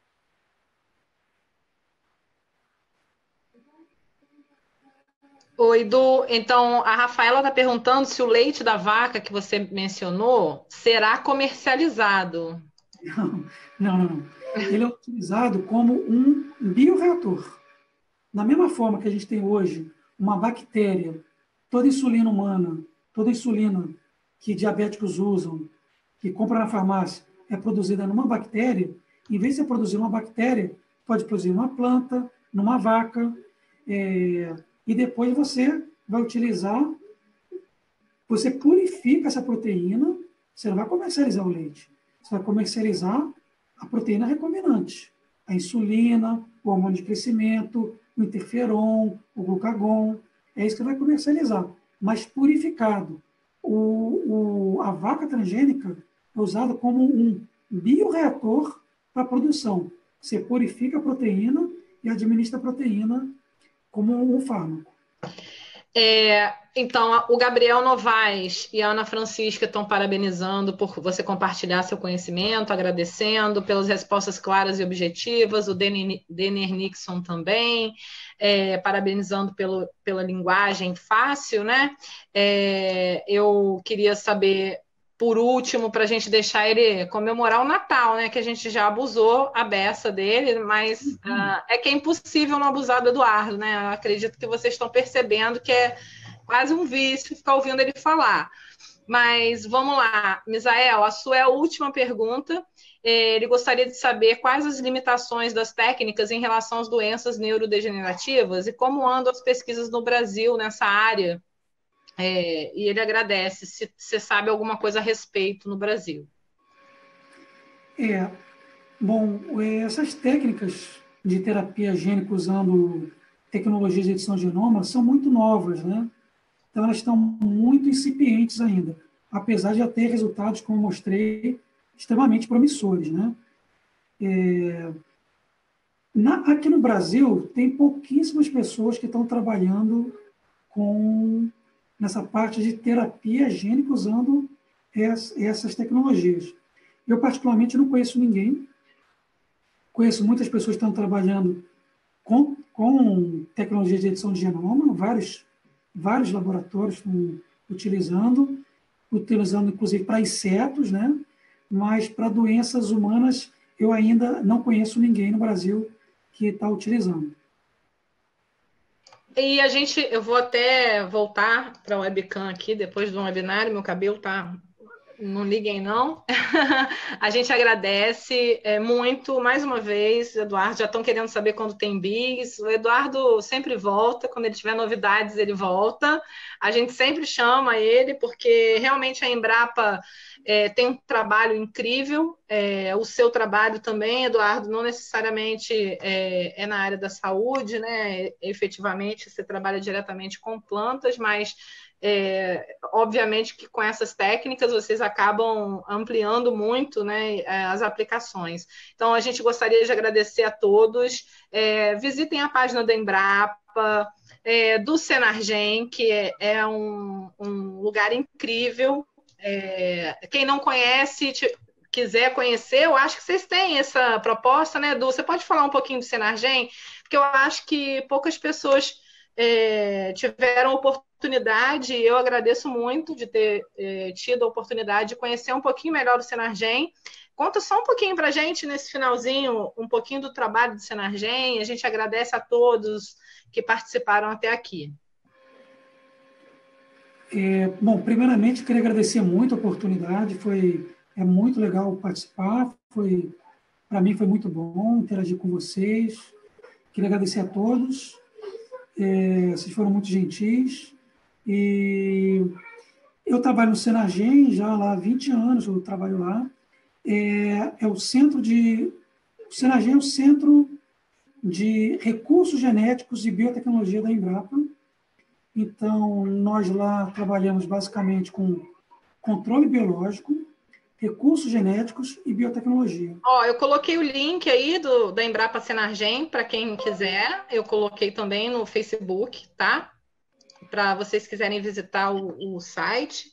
Oi, Du. Então, a Rafaela está perguntando se o leite da vaca que você mencionou será comercializado. Não, não, não. Ele é utilizado como um bioreator. Da mesma forma que a gente tem hoje uma bactéria, toda insulina humana, toda insulina que diabéticos usam, que compra na farmácia, é produzida numa bactéria, em vez de ser produzida numa bactéria, pode produzir numa planta, numa vaca, é, e depois você vai utilizar, você purifica essa proteína, você não vai comercializar o leite, você vai comercializar a proteína recombinante, a insulina, o hormônio de crescimento, o interferon, o glucagon, é isso que vai comercializar, mas purificado. O, o, a vaca transgênica é usada como um bioreator para a produção. Você purifica a proteína e administra a proteína como um fármaco. É, então, o Gabriel Novaes e a Ana Francisca estão parabenizando por você compartilhar seu conhecimento, agradecendo pelas respostas claras e objetivas, o Denner Nixon também, é, parabenizando pelo, pela linguagem fácil, né? É, eu queria saber, por último, para a gente deixar ele comemorar o Natal, né? Que a gente já abusou a beça dele, mas uhum. uh, é que é impossível não abusar do Eduardo, né? Eu acredito que vocês estão percebendo que é quase um vício ficar ouvindo ele falar. Mas vamos lá, Misael, a sua é a última pergunta. Ele gostaria de saber quais as limitações das técnicas em relação às doenças neurodegenerativas e como andam as pesquisas no Brasil nessa área. É, e ele agradece se você sabe alguma coisa a respeito no Brasil. É, bom, essas técnicas de terapia gênica usando tecnologias de edição de genoma são muito novas, né? Então, elas estão muito incipientes ainda, apesar de já ter resultados, como eu mostrei, extremamente promissores, né? É, na, aqui no Brasil, tem pouquíssimas pessoas que estão trabalhando com nessa parte de terapia gênica usando essas tecnologias. Eu, particularmente, não conheço ninguém. Conheço muitas pessoas que estão trabalhando com, com tecnologia de edição de genoma, vários, vários laboratórios estão utilizando, utilizando, inclusive, para insetos, né? Mas para doenças humanas, eu ainda não conheço ninguém no Brasil que está utilizando. E a gente, eu vou até voltar para o webcam aqui, depois do webinário, meu cabelo tá, não liguem não. A gente agradece é, muito, mais uma vez, Eduardo, já estão querendo saber quando tem bigs, o Eduardo sempre volta, quando ele tiver novidades ele volta, a gente sempre chama ele, porque realmente a Embrapa é, tem um trabalho incrível, é, o seu trabalho também, Eduardo, não necessariamente é, é na área da saúde, né? Efetivamente você trabalha diretamente com plantas, mas é, obviamente que com essas técnicas vocês acabam ampliando muito, né, as aplicações. Então a gente gostaria de agradecer a todos, é, visitem a página da Embrapa, é, do Senargem, que é, é um, um lugar incrível. É, quem não conhece, te, quiser conhecer, eu acho que vocês têm essa proposta, né, Edu? Você pode falar um pouquinho do Senargem? Porque eu acho que poucas pessoas é, tiveram oportunidade, e eu agradeço muito de ter é, tido a oportunidade de conhecer um pouquinho melhor o Senargem. Conta só um pouquinho para a gente, nesse finalzinho, um pouquinho do trabalho do Senargem. A gente agradece a todos que participaram até aqui. É, bom, primeiramente, queria agradecer muito a oportunidade, foi, é muito legal participar, foi, para mim foi muito bom interagir com vocês. Queria agradecer a todos, é, vocês foram muito gentis. E eu trabalho no Senargem já lá há vinte anos, eu trabalho lá. É, é o centro de... O Senargem é o centro de recursos genéticos e biotecnologia da Embrapa. Então, nós lá trabalhamos basicamente com controle biológico, recursos genéticos e biotecnologia. Ó, eu coloquei o link aí do, da Embrapa Senargem, para quem quiser. Eu coloquei também no Facebook, tá? Para vocês quiserem visitar o, o site.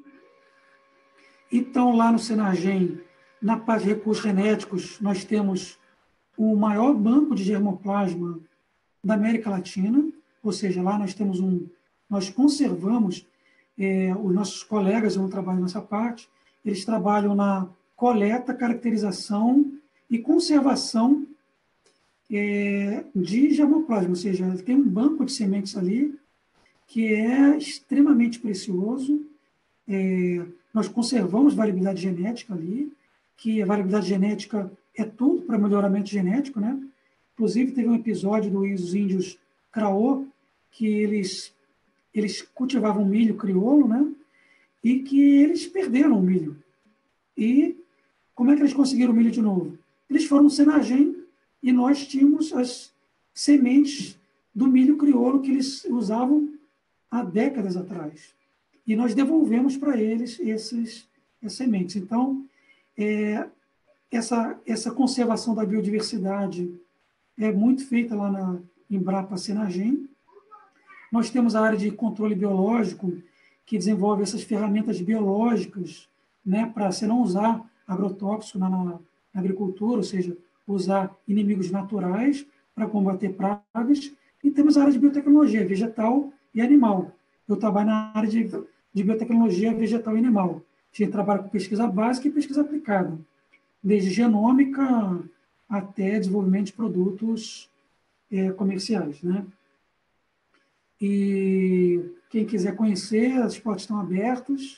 Então, lá no Senargem, na parte de recursos genéticos, nós temos o maior banco de germoplasma da América Latina, ou seja, lá nós temos um, nós conservamos, é, os nossos colegas não trabalham nessa parte, eles trabalham na coleta, caracterização e conservação é, de germoplasma, ou seja, tem um banco de sementes ali que é extremamente precioso. É, nós conservamos variabilidade genética ali, que a variabilidade genética é tudo para melhoramento genético, né? Inclusive, teve um episódio dos índios Craô, que eles, eles cultivavam milho crioulo, né? E que eles perderam o milho. E como é que eles conseguiram o milho de novo? Eles foram no Senargem e nós tínhamos as sementes do milho crioulo que eles usavam há décadas atrás. E nós devolvemos para eles esses, essas sementes. Então, é, essa, essa conservação da biodiversidade é muito feita lá na Embrapa Senargem. Nós temos a área de controle biológico, que desenvolve essas ferramentas biológicas, né, para você não usar agrotóxico na, na agricultura, ou seja, usar inimigos naturais para combater pragas. E temos a área de biotecnologia, vegetal e animal. Eu trabalho na área de, de biotecnologia vegetal e animal. A gente trabalha com pesquisa básica e pesquisa aplicada, desde genômica até desenvolvimento de produtos é, comerciais, né? E quem quiser conhecer, as portas estão abertas.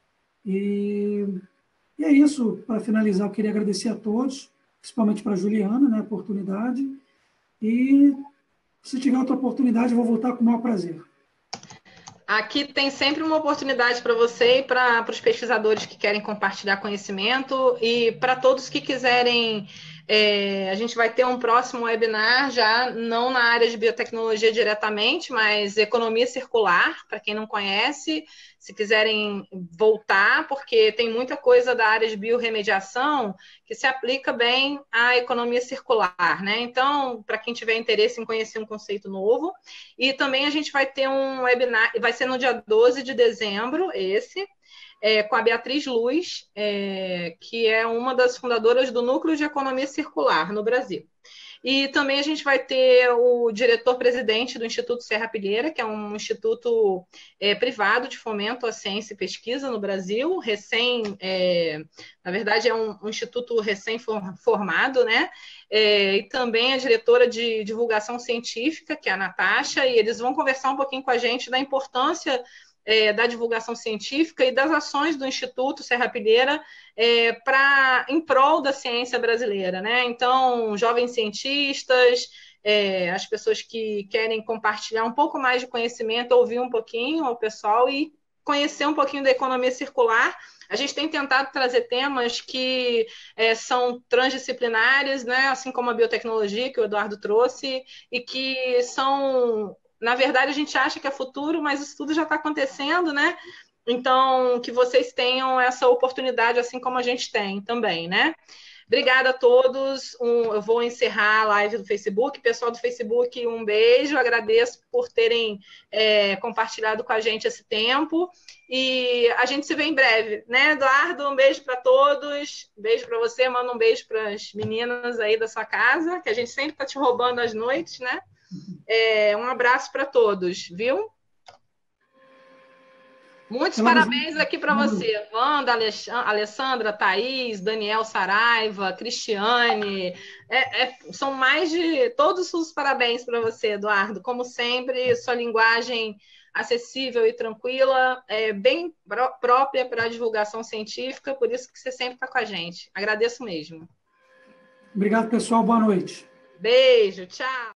E, e é isso. Para finalizar, eu queria agradecer a todos, principalmente para a Juliana, né, a oportunidade. E se tiver outra oportunidade, eu vou voltar com o maior prazer. Aqui tem sempre uma oportunidade para você e para os pesquisadores que querem compartilhar conhecimento e para todos que quiserem. É, a gente vai ter um próximo webinar já, não na área de biotecnologia diretamente, mas economia circular, para quem não conhece, se quiserem voltar, porque tem muita coisa da área de biorremediação que se aplica bem à economia circular, né? Então, para quem tiver interesse em conhecer um conceito novo, e também a gente vai ter um webinar, vai ser no dia doze de dezembro, esse, É, com a Beatriz Luz, é, que é uma das fundadoras do Núcleo de Economia Circular no Brasil. E também a gente vai ter o diretor-presidente do Instituto Serra Pilheira, que é um instituto é, privado de fomento à ciência e pesquisa no Brasil, recém, é, na verdade é um, um instituto recém-formado, né? É, e também a diretora de divulgação científica, que é a Natasha, e eles vão conversar um pouquinho com a gente da importância É, da divulgação científica e das ações do Instituto Serra Pilheira é, pra, em prol da ciência brasileira, né? Então, jovens cientistas, é, as pessoas que querem compartilhar um pouco mais de conhecimento, ouvir um pouquinho ao pessoal e conhecer um pouquinho da economia circular. A gente tem tentado trazer temas que é, são transdisciplinares, né? Assim como a biotecnologia, que o Eduardo trouxe, e que são... Na verdade, a gente acha que é futuro, mas isso tudo já está acontecendo, né? Então, que vocês tenham essa oportunidade, assim como a gente tem também, né? Obrigada a todos. Um, eu vou encerrar a live do Facebook. Pessoal do Facebook, um beijo. Agradeço por terem é, compartilhado com a gente esse tempo. E a gente se vê em breve, né, Eduardo? Um beijo para todos. Um beijo para você. Manda um beijo para as meninas aí da sua casa, que a gente sempre está te roubando às noites, né? É, um abraço para todos, viu? Muitos Ela parabéns nos... aqui para você, Wanda, Alessandra, Thaís, Daniel Saraiva, Cristiane. É, é, são mais de todos os parabéns para você, Eduardo. Como sempre, sua linguagem acessível e tranquila, é bem pró- própria para a divulgação científica, por isso que você sempre está com a gente. Agradeço mesmo. Obrigado, pessoal. Boa noite. Beijo, tchau.